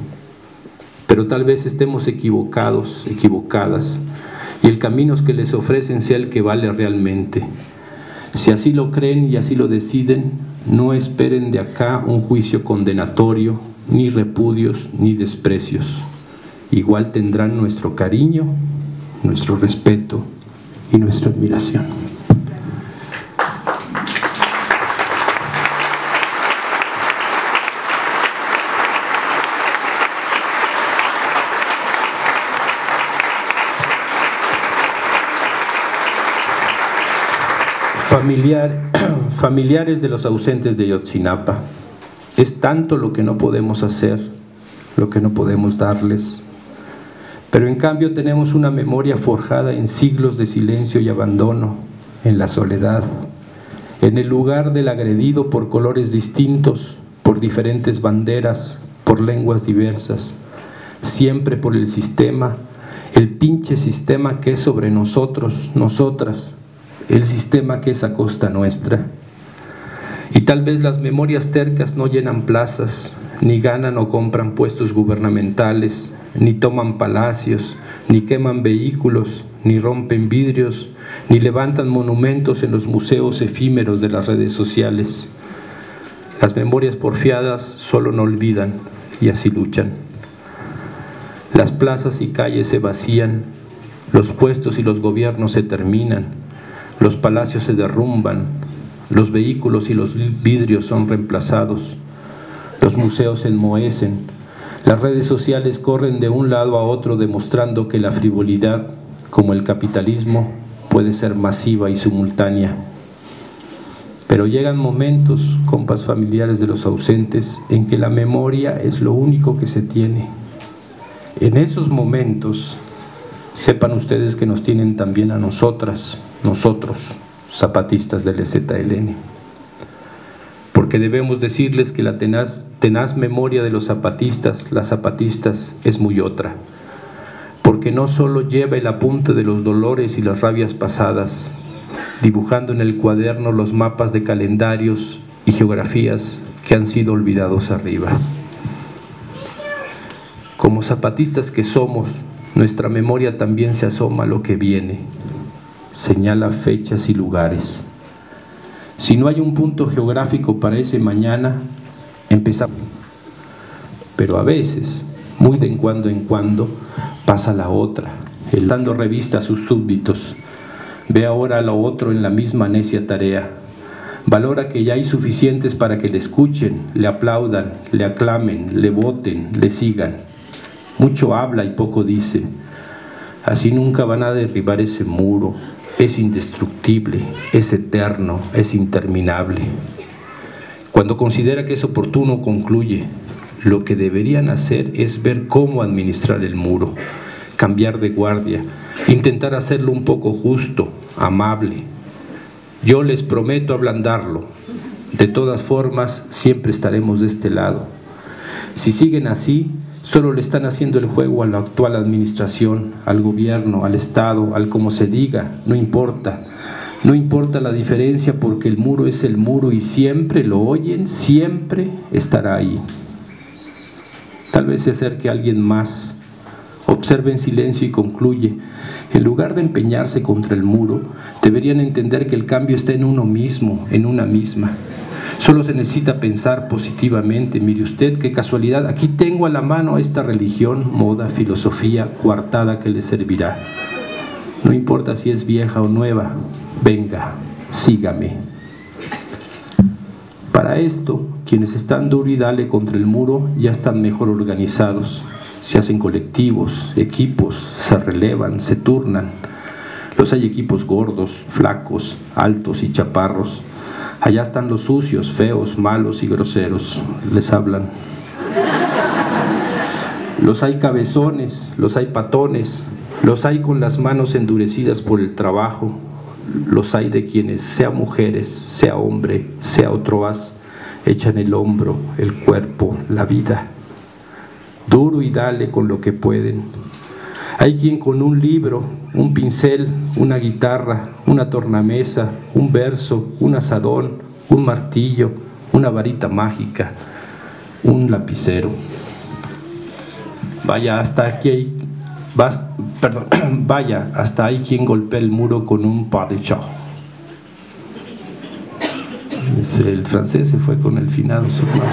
Pero tal vez estemos equivocados, equivocadas, y el camino que les ofrecen sea el que vale realmente. Si así lo creen y así lo deciden, no esperen de acá un juicio condenatorio, ni repudios, ni desprecios. Igual tendrán nuestro cariño, nuestro respeto y nuestra admiración. Familiares de los ausentes de Ayotzinapa, es tanto lo que no podemos hacer, lo que no podemos darles, pero en cambio tenemos una memoria forjada en siglos de silencio y abandono, en la soledad, en el lugar del agredido por colores distintos, por diferentes banderas, por lenguas diversas, siempre por el sistema, el pinche sistema que es sobre nosotros, nosotras, el sistema que es a costa nuestra. Y tal vez las memorias tercas no llenan plazas, ni ganan o compran puestos gubernamentales, ni toman palacios, ni queman vehículos, ni rompen vidrios, ni levantan monumentos en los museos efímeros de las redes sociales. Las memorias porfiadas solo no olvidan y así luchan. Las plazas y calles se vacían, los puestos y los gobiernos se terminan, los palacios se derrumban, los vehículos y los vidrios son reemplazados, los museos se enmohecen, las redes sociales corren de un lado a otro demostrando que la frivolidad, como el capitalismo, puede ser masiva y simultánea. Pero llegan momentos, compas familiares de los ausentes, en que la memoria es lo único que se tiene. En esos momentos, sepan ustedes que nos tienen también a nosotras, nosotros, zapatistas del EZLN. Porque debemos decirles que la tenaz memoria de los zapatistas, las zapatistas, es muy otra. Porque no solo lleva el apunte de los dolores y las rabias pasadas, dibujando en el cuaderno los mapas de calendarios y geografías que han sido olvidados arriba. Como zapatistas que somos, nuestra memoria también se asoma a lo que viene, señala fechas y lugares. Si no hay un punto geográfico para ese mañana, empezamos. Pero a veces, muy de en cuando, pasa la otra, el dando revista a sus súbditos. Ve ahora a lo otro en la misma necia tarea. Valora que ya hay suficientes para que le escuchen, le aplaudan, le aclamen, le voten, le sigan. Mucho habla y poco dice. Así nunca van a derribar ese muro. Es indestructible, es eterno, es interminable. Cuando considera que es oportuno, concluye: lo que deberían hacer es ver cómo administrar el muro, cambiar de guardia, intentar hacerlo un poco justo, amable. Yo les prometo ablandarlo. De todas formas, siempre estaremos de este lado. Si siguen así, solo le están haciendo el juego a la actual administración, al gobierno, al Estado, al como se diga, no importa. No importa la diferencia, porque el muro es el muro y siempre lo oyen, siempre estará ahí. Tal vez se acerque alguien más, observe en silencio y concluye: en lugar de empeñarse contra el muro, deberían entender que el cambio está en uno mismo, en una misma. Solo se necesita pensar positivamente. Mire usted qué casualidad, aquí tengo a la mano esta religión, moda, filosofía, coartada que le servirá. No importa si es vieja o nueva, venga, sígame. Para esto, quienes están duro y dale contra el muro ya están mejor organizados. Se hacen colectivos, equipos, se relevan, se turnan. Los hay equipos gordos, flacos, altos y chaparros. Allá están los sucios, feos, malos y groseros, les hablan. Los hay cabezones, los hay patones, los hay con las manos endurecidas por el trabajo, los hay de quienes, sea mujeres, sea hombre, sea otro as, echan el hombro, el cuerpo, la vida. Duro y dale con lo que pueden. Hay quien con un libro, un pincel, una guitarra, una tornamesa, un verso, un azadón, un martillo, una varita mágica, un lapicero. Vaya, hasta hay quien golpea el muro con un pas de chat. El francés se fue con el finado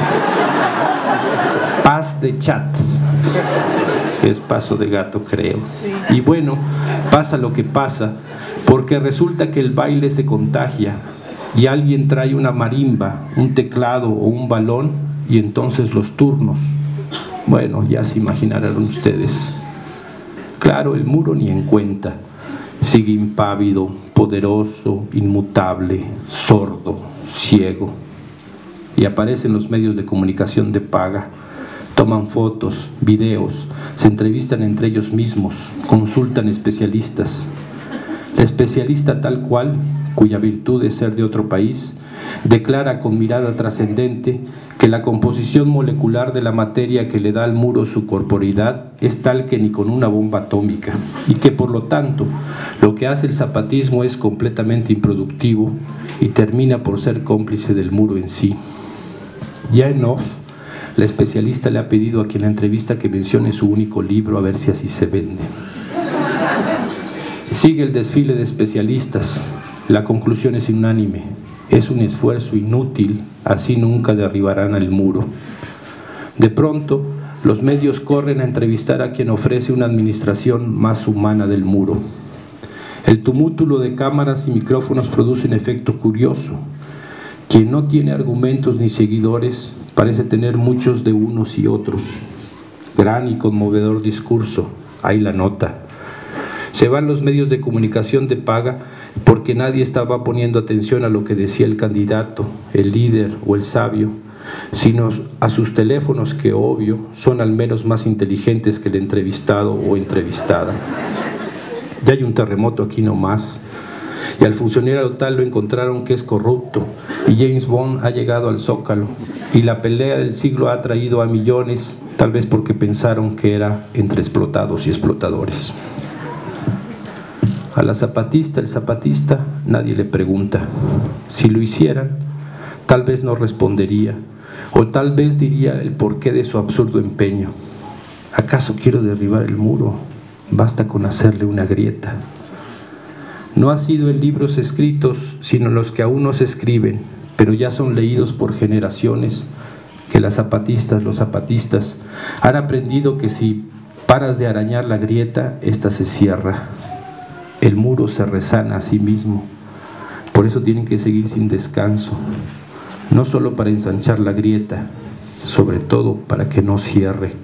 pas de chat, que es paso de gato, creo. Sí. Y bueno, pasa lo que pasa, porque resulta que el baile se contagia y alguien trae una marimba, un teclado o un balón, y entonces los turnos. Bueno, ya se imaginarán ustedes. Claro, el muro ni en cuenta. Sigue impávido, poderoso, inmutable, sordo, ciego. Y aparecen los medios de comunicación de paga. Toman fotos, videos, se entrevistan entre ellos mismos, consultan especialistas. La especialista tal cual, cuya virtud es ser de otro país, declara con mirada trascendente que la composición molecular de la materia que le da al muro su corporeidad es tal que ni con una bomba atómica, y que por lo tanto lo que hace el zapatismo es completamente improductivo y termina por ser cómplice del muro en sí. Ya en off, la especialista le ha pedido a quien la entrevista que mencione su único libro, a ver si así se vende. Sigue el desfile de especialistas. La conclusión es unánime: es un esfuerzo inútil, así nunca derribarán el muro. De pronto, los medios corren a entrevistar a quien ofrece una administración más humana del muro. El tumúltuo de cámaras y micrófonos produce un efecto curioso. Quien no tiene argumentos ni seguidores parece tener muchos de unos y otros. Gran y conmovedor discurso, ahí la nota. Se van los medios de comunicación de paga porque nadie estaba poniendo atención a lo que decía el candidato, el líder o el sabio, sino a sus teléfonos, que obvio son al menos más inteligentes que el entrevistado o entrevistada. Ya hay un terremoto aquí nomás, y al funcionario tal lo encontraron que es corrupto, y James Bond ha llegado al Zócalo, y la pelea del siglo ha atraído a millones, tal vez porque pensaron que era entre explotados y explotadores. A la zapatista, el zapatista, nadie le pregunta. Si lo hicieran, tal vez no respondería, o tal vez diría el porqué de su absurdo empeño. ¿Acaso quiero derribar el muro? Basta con hacerle una grieta. No ha sido en libros escritos, sino los que aún no se escriben, pero ya son leídos por generaciones, que las zapatistas, los zapatistas, han aprendido que si paras de arañar la grieta, ésta se cierra. El muro se resana a sí mismo. Por Por eso tienen que seguir sin descanso, no solo para ensanchar la grieta, sobre todo para que no cierre.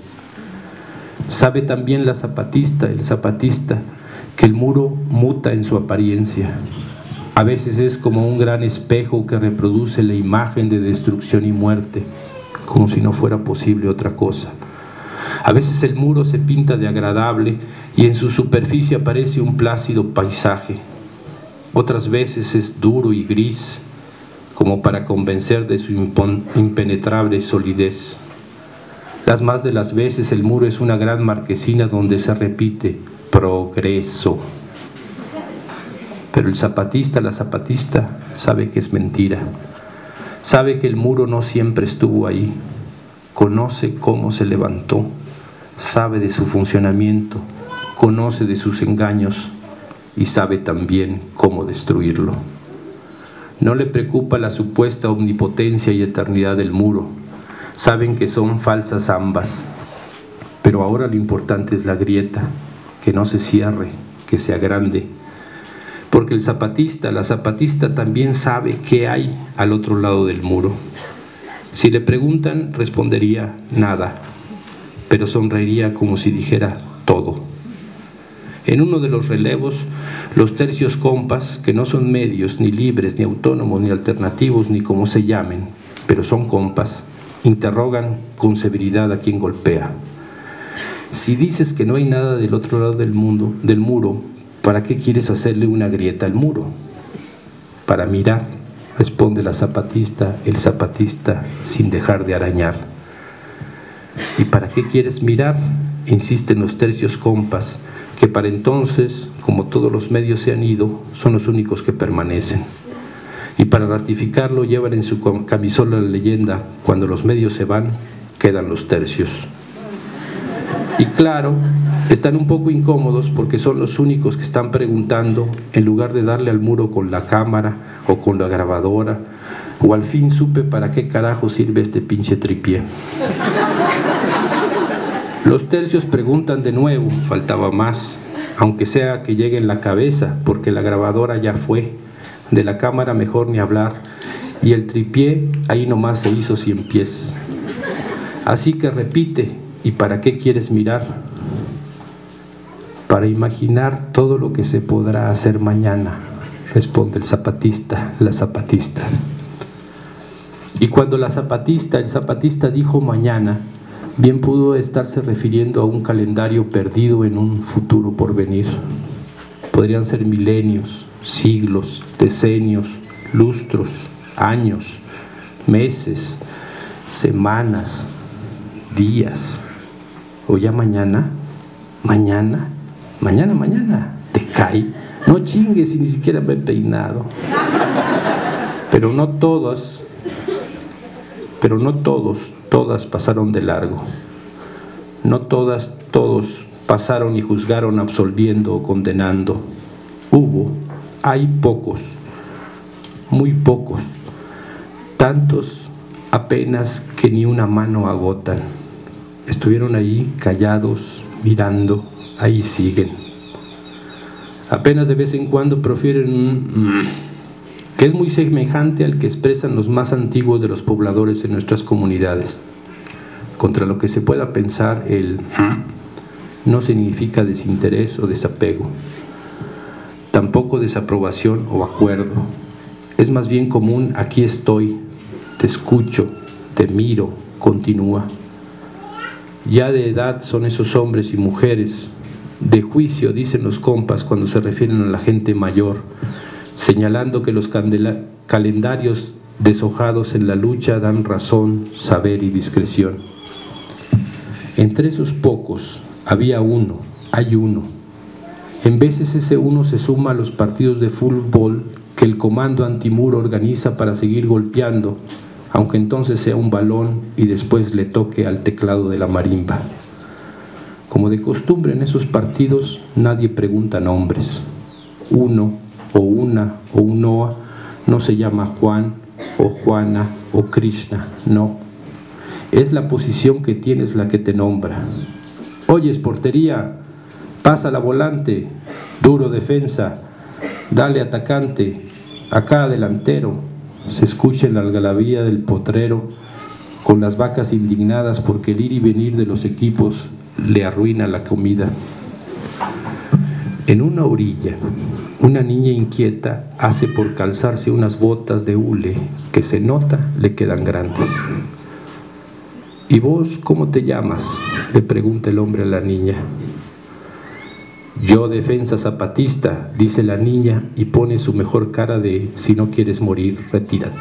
Sabe también el zapatista, que el muro muta en su apariencia. A veces es como un gran espejo que reproduce la imagen de destrucción y muerte, como si no fuera posible otra cosa. A veces el muro se pinta de agradable y en su superficie aparece un plácido paisaje. Otras veces es duro y gris, como para convencer de su impenetrable solidez. Las más de las veces el muro es una gran marquesina donde se repite progreso. Pero el zapatista, la zapatista, sabe que es mentira. Sabe que el muro no siempre estuvo ahí. Conoce cómo se levantó, sabe de su funcionamiento, conoce de sus engaños y sabe también cómo destruirlo. No le preocupa la supuesta omnipotencia y eternidad del muro. Saben que son falsas ambas, pero ahora lo importante es la grieta, que no se cierre, que se agrande. Porque el zapatista, la zapatista también sabe qué hay al otro lado del muro. Si le preguntan, respondería nada, pero sonreiría como si dijera todo. En uno de los relevos, los tercios compas, que no son medios, ni libres, ni autónomos, ni alternativos, ni como se llamen, pero son compas, interrogan con severidad a quien golpea. Si dices que no hay nada del otro lado del muro, ¿para qué quieres hacerle una grieta al muro? Para mirar, responde la zapatista, el zapatista, sin dejar de arañar. ¿Y para qué quieres mirar? Insisten los tercios compas, que para entonces, como todos los medios se han ido, son los únicos que permanecen. Y para ratificarlo llevan en su camisola la leyenda: cuando los medios se van, quedan los tercios. Y claro, están un poco incómodos porque son los únicos que están preguntando, en lugar de darle al muro con la cámara o con la grabadora, o al fin supe para qué carajo sirve este pinche tripié. Los tercios preguntan de nuevo, faltaba más, aunque sea que llegue en la cabeza, porque la grabadora ya fue, de la cámara mejor ni hablar, y el tripié ahí nomás se hizo 100 pies. Así que repite: ¿y para qué quieres mirar? Para imaginar todo lo que se podrá hacer mañana, responde el zapatista, la zapatista. Y cuando el zapatista dijo mañana, bien pudo estarse refiriendo a un calendario perdido en un futuro por venir. Podrían ser milenios, siglos, decenios, lustros, años, meses, semanas, días. ¿O ya mañana? ¿Mañana? Mañana, te cae. No chingues si ni siquiera me he peinado. Pero no todas, todas pasaron de largo. No todas, todos pasaron y juzgaron absolviendo o condenando. Hay pocos, muy pocos, tantos apenas que ni una mano agotan. Estuvieron ahí callados, mirando. Ahí siguen. Apenas de vez en cuando profieren un que es muy semejante al que expresan los más antiguos de los pobladores en nuestras comunidades. Contra lo que se pueda pensar, el no significa desinterés o desapego, tampoco desaprobación o acuerdo. Es más bien común: aquí estoy, te escucho, te miro, continúa. Ya de edad son esos hombres y mujeres, de juicio, dicen los compas cuando se refieren a la gente mayor, señalando que los calendarios deshojados en la lucha dan razón, saber y discreción. Entre esos pocos hay uno. En veces ese uno se suma a los partidos de fútbol que el comando antimuro organiza para seguir golpeando, aunque entonces sea un balón y después le toque al teclado de la marimba. Como de costumbre en esos partidos, nadie pregunta nombres. Uno o una o unoa no se llama Juan o Juana o Krishna, no. Es la posición que tienes la que te nombra. Oyes, portería, pasa la volante, duro defensa, dale atacante, Acá delantero se escucha la algarabía del potrero con las vacas indignadas porque el ir y venir de los equipos le arruina la comida. En una orilla, una niña inquieta hace por calzarse unas botas de hule que se nota le quedan grandes. ¿Y vos cómo te llamas?, le pregunta el hombre a la niña. Yo, Defensa Zapatista, dice la niña y pone su mejor cara de si no quieres morir, retírate.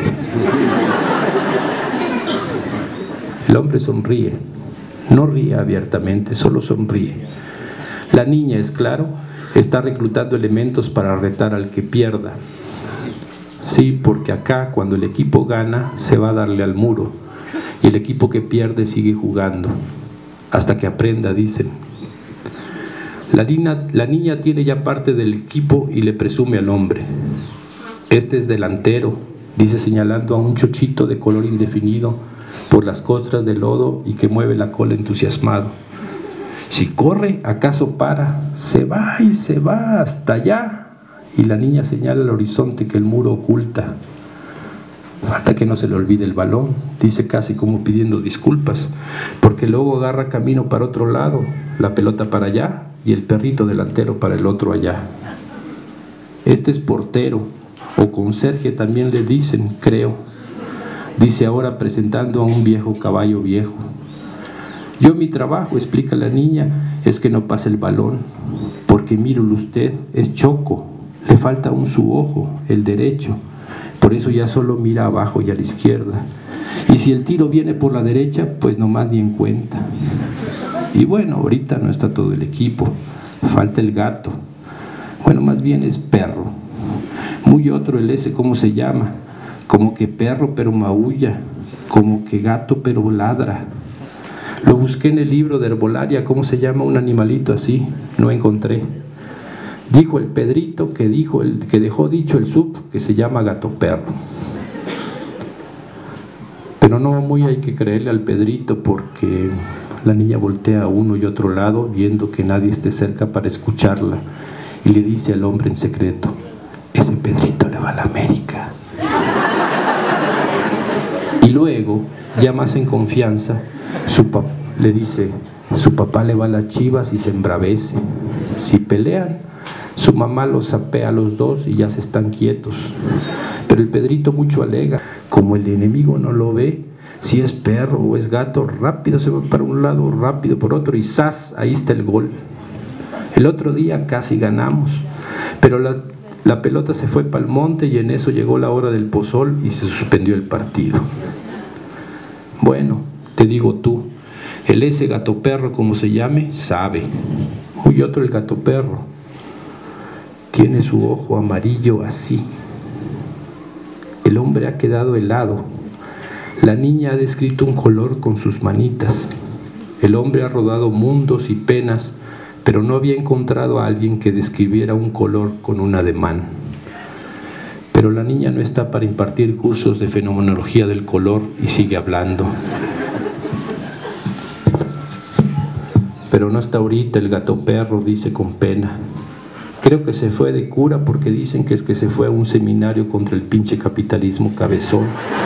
El hombre sonríe, no ríe abiertamente, solo sonríe. La niña, es claro, está reclutando elementos para retar al que pierda. Sí, porque acá cuando el equipo gana se va a darle al muro y el equipo que pierde sigue jugando hasta que aprenda, dicen. La niña tiene ya parte del equipo y le presume al hombre. Este es delantero, dice señalando a un chochito de color indefinido por las costras de lodo y que mueve la cola entusiasmado. Si corre, ¿acaso para? Se va y se va hasta allá. Y la niña señala el horizonte que el muro oculta. Falta que no se le olvide el balón, dice casi como pidiendo disculpas, porque luego agarra camino para otro lado, la pelota para allá y el perrito delantero para el otro allá. Este es portero, o conserje también le dicen, creo. Dice ahora presentando a un viejo caballo viejo. Yo mi trabajo, explica la niña, es que no pase el balón, porque míralo usted, es choco, le falta su ojo, el derecho, por eso ya solo mira abajo y a la izquierda. Y si el tiro viene por la derecha, pues nomás ni en cuenta. Y bueno, ahorita no está todo el equipo, falta el gato. Bueno, más bien es perro. Muy otro el ese, ¿cómo se llama? Como que perro pero maulla, como que gato pero ladra. Lo busqué en el libro de herbolaria, ¿cómo se llama un animalito así? No encontré. Dijo el Pedrito que dejó dicho el sub que se llama gato perro. Pero no muy hay que creerle al Pedrito porque la niña voltea a uno y otro lado viendo que nadie esté cerca para escucharla y le dice al hombre en secreto: ese Pedrito le va a la América. Y luego, ya más en confianza, le dice: su papá le va a las Chivas y se embravece. Si pelean, su mamá los sapea a los dos y ya se están quietos. Pero el Pedrito mucho alega, como el enemigo no lo ve, si es perro o es gato, rápido se va para un lado, rápido por otro y ¡zas! Ahí está el gol. El otro día casi ganamos, pero la pelota se fue para el monte y en eso llegó la hora del pozol y se suspendió el partido. Bueno, te digo tú, el ese gato perro, como se llame, sabe. Muy otro el gato perro. Tiene su ojo amarillo así. El hombre ha quedado helado. La niña ha descrito un color con sus manitas. El hombre ha rodado mundos y penas, pero no había encontrado a alguien que describiera un color con un ademán. Pero la niña no está para impartir cursos de fenomenología del color y sigue hablando. Pero no está ahorita el gato perro, dice con pena. Creo que se fue de cura porque dicen que es que se fue a un seminario contra el pinche capitalismo cabezón.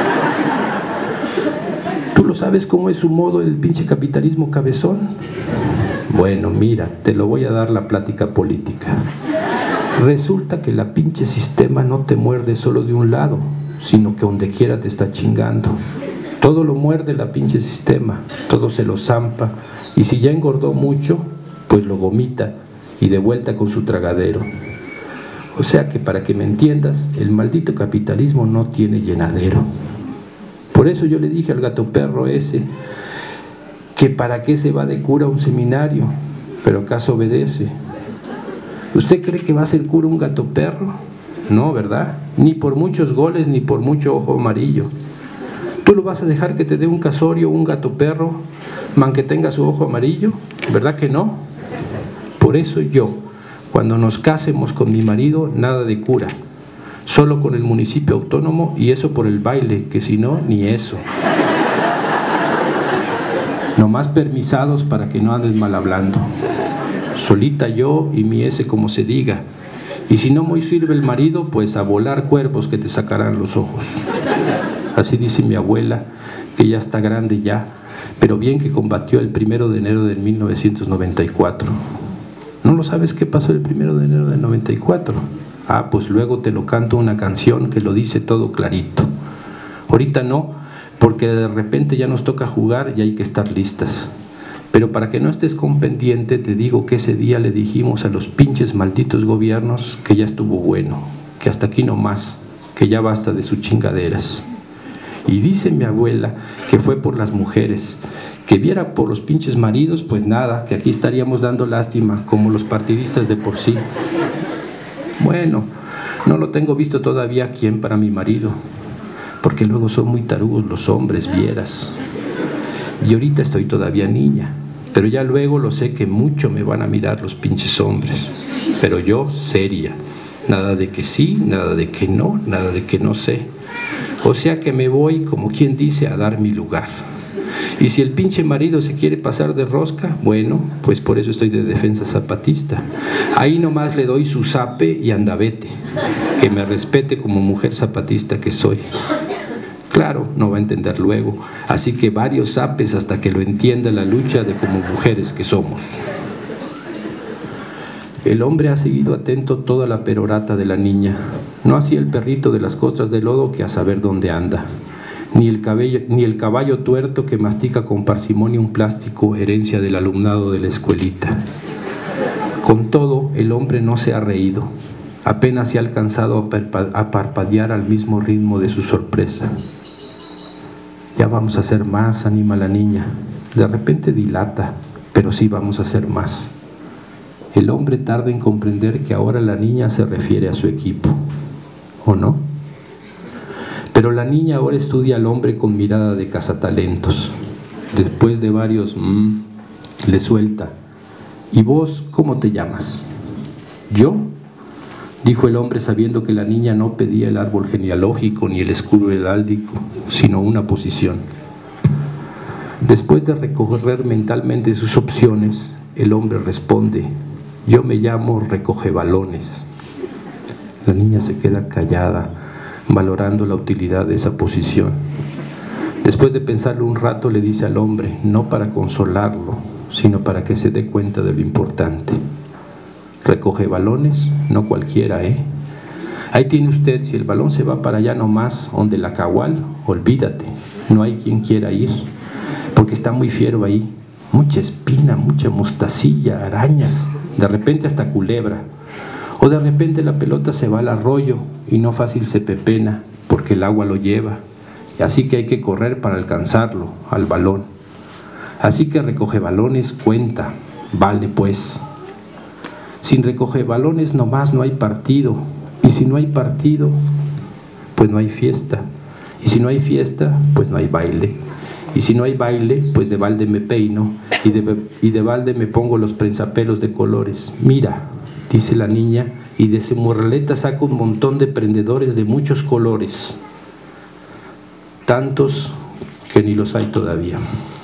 ¿Tú lo sabes cómo es su modo el pinche capitalismo cabezón? Bueno, mira, te lo voy a dar la plática política. Resulta que la pinche sistema no te muerde solo de un lado, sino que donde quiera te está chingando. Todo lo muerde la pinche sistema, todo se lo zampa, y si ya engordó mucho, pues lo vomita y de vuelta con su tragadero. O sea que, para que me entiendas, el maldito capitalismo no tiene llenadero. Por eso yo le dije al gato perro ese que para qué se va de cura a un seminario, pero acaso obedece. ¿Usted cree que va a ser cura un gato perro? No, ¿verdad? Ni por muchos goles, ni por mucho ojo amarillo. ¿Tú lo vas a dejar que te dé un casorio un gato perro, man que tenga su ojo amarillo? ¿Verdad que no? Por eso yo, cuando nos casemos con mi marido, nada de cura, solo con el municipio autónomo y eso por el baile, que si no, ni eso. Nomás permisados para que no andes mal hablando. Solita yo y mi ese como se diga. Y si no muy sirve el marido, pues a volar cuervos que te sacarán los ojos. Así dice mi abuela, que ya está grande ya, pero bien que combatió el 1 de enero de 1994. ¿No lo sabes qué pasó el 1 de enero del 94? Ah, pues luego te lo canto una canción que lo dice todo clarito. Ahorita no, porque de repente ya nos toca jugar y hay que estar listas. Pero para que no estés con pendiente, te digo que ese día le dijimos a los pinches malditos gobiernos que ya estuvo bueno, que hasta aquí no más, que ya basta de sus chingaderas. Y dice mi abuela que fue por las mujeres, que viera por los pinches maridos, pues nada, que aquí estaríamos dando lástima, como los partidistas de por sí. Bueno, no lo tengo visto todavía quién para mi marido, porque luego son muy tarugos los hombres, vieras. Y ahorita estoy todavía niña, pero ya luego lo sé que mucho me van a mirar los pinches hombres. Pero yo, seria, nada de que sí, nada de que no, nada de que no sé. O sea que me voy, como quien dice, a dar mi lugar. Y si el pinche marido se quiere pasar de rosca, bueno, pues por eso estoy de defensa zapatista. Ahí nomás le doy su zape y andavete, que me respete como mujer zapatista que soy. Claro, no va a entender luego, así que varios zapes hasta que lo entienda la lucha de como mujeres que somos. El hombre ha seguido atento toda la perorata de la niña, no así el perrito de las costras de lodo que a saber dónde anda, ni el caballo tuerto que mastica con parsimonia un plástico herencia del alumnado de la escuelita. Con todo, el hombre no se ha reído, apenas se ha alcanzado a parpadear al mismo ritmo de su sorpresa. Ya vamos a hacer más, anima la niña. De repente dilata, pero sí vamos a hacer más. El hombre tarda en comprender que ahora la niña se refiere a su equipo, ¿o no? Pero la niña ahora estudia al hombre con mirada de cazatalentos. Después de varios le suelta: ¿y vos cómo te llamas? ¿Yo? Dijo el hombre, sabiendo que la niña no pedía el árbol genealógico ni el escudo heráldico, sino una posición. Después de recorrer mentalmente sus opciones, el hombre responde: yo me llamo Recogebalones. La niña se queda callada, valorando la utilidad de esa posición. Después de pensarlo un rato, le dice al hombre, no para consolarlo, sino para que se dé cuenta de lo importante: Recogebalones, no cualquiera, ¿eh? Ahí tiene usted, si el balón se va para allá nomás, donde la cagual, olvídate, no hay quien quiera ir, porque está muy fiero ahí, mucha espina, mucha mostacilla, arañas, de repente hasta culebra, o de repente la pelota se va al arroyo y no fácil se pepena, porque el agua lo lleva, así que hay que correr para alcanzarlo, al balón. Así que Recogebalones cuenta, vale pues. Sin Recogebalones nomás no hay partido, y si no hay partido, pues no hay fiesta, y si no hay fiesta, pues no hay baile, y si no hay baile, pues de balde me peino, y de balde me pongo los prensapelos de colores. Mira, dice la niña, y de su morraleta saca un montón de prendedores de muchos colores, tantos que ni los hay todavía.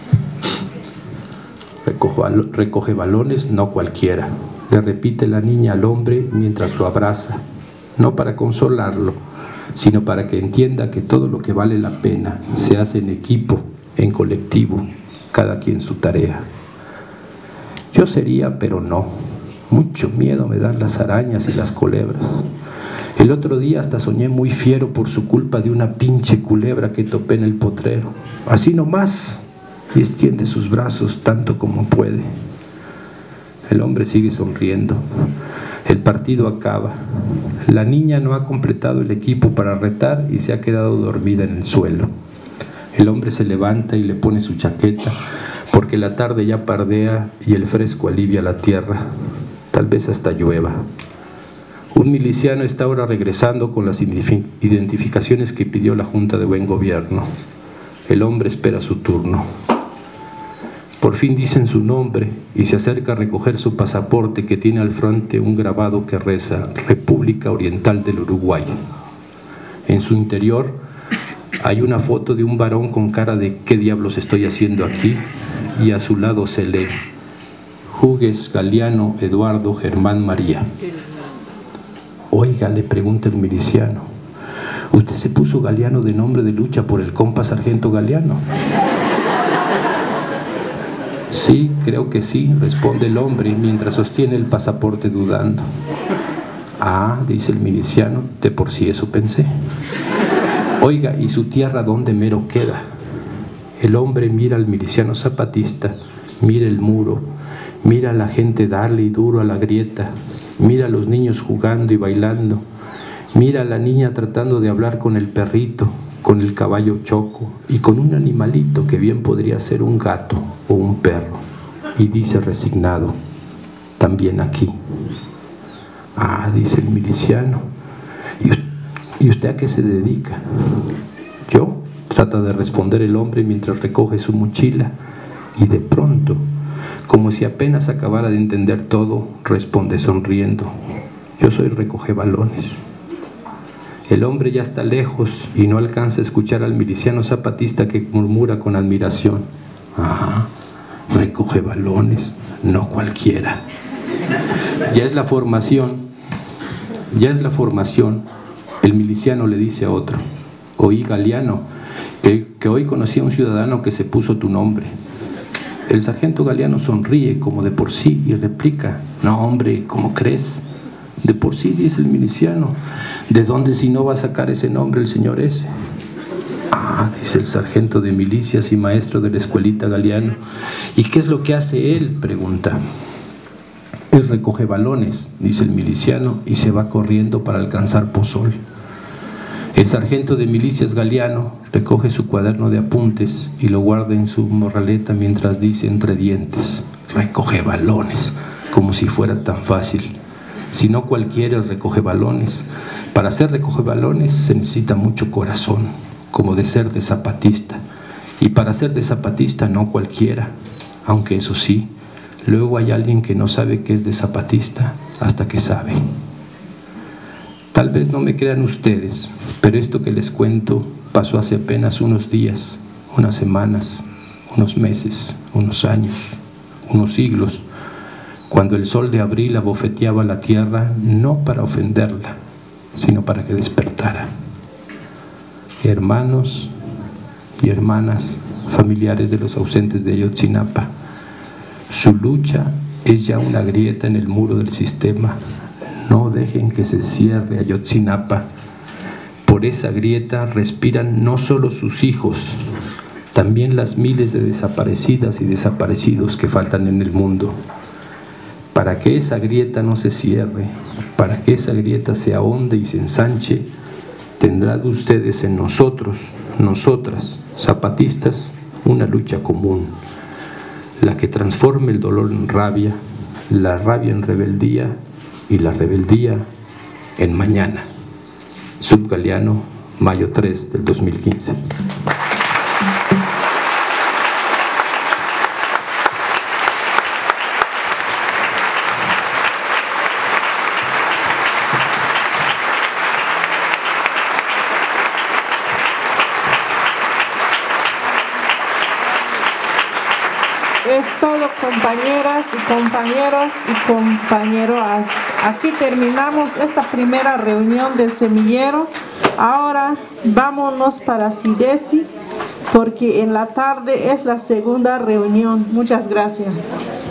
Recogebalones, no cualquiera, le repite la niña al hombre mientras lo abraza, no para consolarlo, sino para que entienda que todo lo que vale la pena se hace en equipo, en colectivo, cada quien su tarea. Yo sería, pero no. Mucho miedo me dan las arañas y las culebras. El otro día hasta soñé muy fiero por su culpa de una pinche culebra que topé en el potrero. Así nomás, y extiende sus brazos tanto como puede. El hombre sigue sonriendo. El partido acaba. La niña no ha completado el equipo para retar y se ha quedado dormida en el suelo. El hombre se levanta y le pone su chaqueta, porque la tarde ya pardea y el fresco alivia la tierra. Tal vez hasta llueva. Un miliciano está ahora regresando con las identificaciones que pidió la Junta de Buen Gobierno. El hombre espera su turno. Por fin dicen su nombre y se acerca a recoger su pasaporte, que tiene al frente un grabado que reza: República Oriental del Uruguay. En su interior hay una foto de un varón con cara de ¿qué diablos estoy haciendo aquí? Y a su lado se lee: Hugues Galiano Eduardo Germán María. Oiga, le pregunta el miliciano, ¿usted se puso Galeano de nombre de lucha por el compa sargento Galeano? Sí, creo que sí, responde el hombre mientras sostiene el pasaporte dudando. Ah, dice el miliciano, de por sí eso pensé. Oiga, ¿y su tierra dónde mero queda? El hombre mira al miliciano zapatista, mira el muro, mira a la gente darle y duro a la grieta, mira a los niños jugando y bailando, mira a la niña tratando de hablar con el perrito, con el caballo choco y con un animalito que bien podría ser un gato o un perro, y dice resignado, también aquí. Ah, dice el miliciano, ¿y usted a qué se dedica? ¿Yo? Trata de responder el hombre mientras recoge su mochila, y de pronto, como si apenas acabara de entender todo, responde sonriendo, yo soy recogebalones. El hombre ya está lejos y no alcanza a escuchar al miliciano zapatista que murmura con admiración, ah, recogebalones, no cualquiera. Ya es la formación. El miliciano le dice a otro, oí Galeano, que hoy conocí a un ciudadano que se puso tu nombre. El sargento Galeano sonríe como de por sí y replica, no hombre, ¿cómo crees? De por sí, dice el miliciano. ¿De dónde si no va a sacar ese nombre el señor ese? Ah, dice el sargento de milicias y maestro de la escuelita Galeano. ¿Y qué es lo que hace él? Pregunta. Él recoge balones, dice el miliciano, y se va corriendo para alcanzar Pozol. El sargento de milicias Galeano recoge su cuaderno de apuntes y lo guarda en su morraleta mientras dice entre dientes, recoge balones, como si fuera tan fácil. Si no cualquiera recoge balones. Para ser recoge balones se necesita mucho corazón, como de ser de zapatista. Y para ser de zapatista no cualquiera, aunque eso sí, luego hay alguien que no sabe que es de zapatista hasta que sabe. Tal vez no me crean ustedes, pero esto que les cuento pasó hace apenas unos días, unas semanas, unos meses, unos años, unos siglos, cuando el sol de abril abofeteaba la tierra no para ofenderla, sino para que despertara. Hermanos y hermanas, familiares de los ausentes de Ayotzinapa, su lucha es ya una grieta en el muro del sistema. No dejen que se cierre Ayotzinapa. Por esa grieta respiran no solo sus hijos, también las miles de desaparecidas y desaparecidos que faltan en el mundo. Para que esa grieta no se cierre, para que esa grieta se ahonde y se ensanche, tendrán ustedes en nosotros, nosotras, zapatistas, una lucha común, la que transforme el dolor en rabia, la rabia en rebeldía y la rebeldía en mañana. Subgaleano, mayo 3 del 2015. Es todo, compañeras y compañeros y compañeras. Aquí terminamos esta primera reunión del semillero. Ahora vámonos para Sidesi, porque en la tarde es la segunda reunión. Muchas gracias.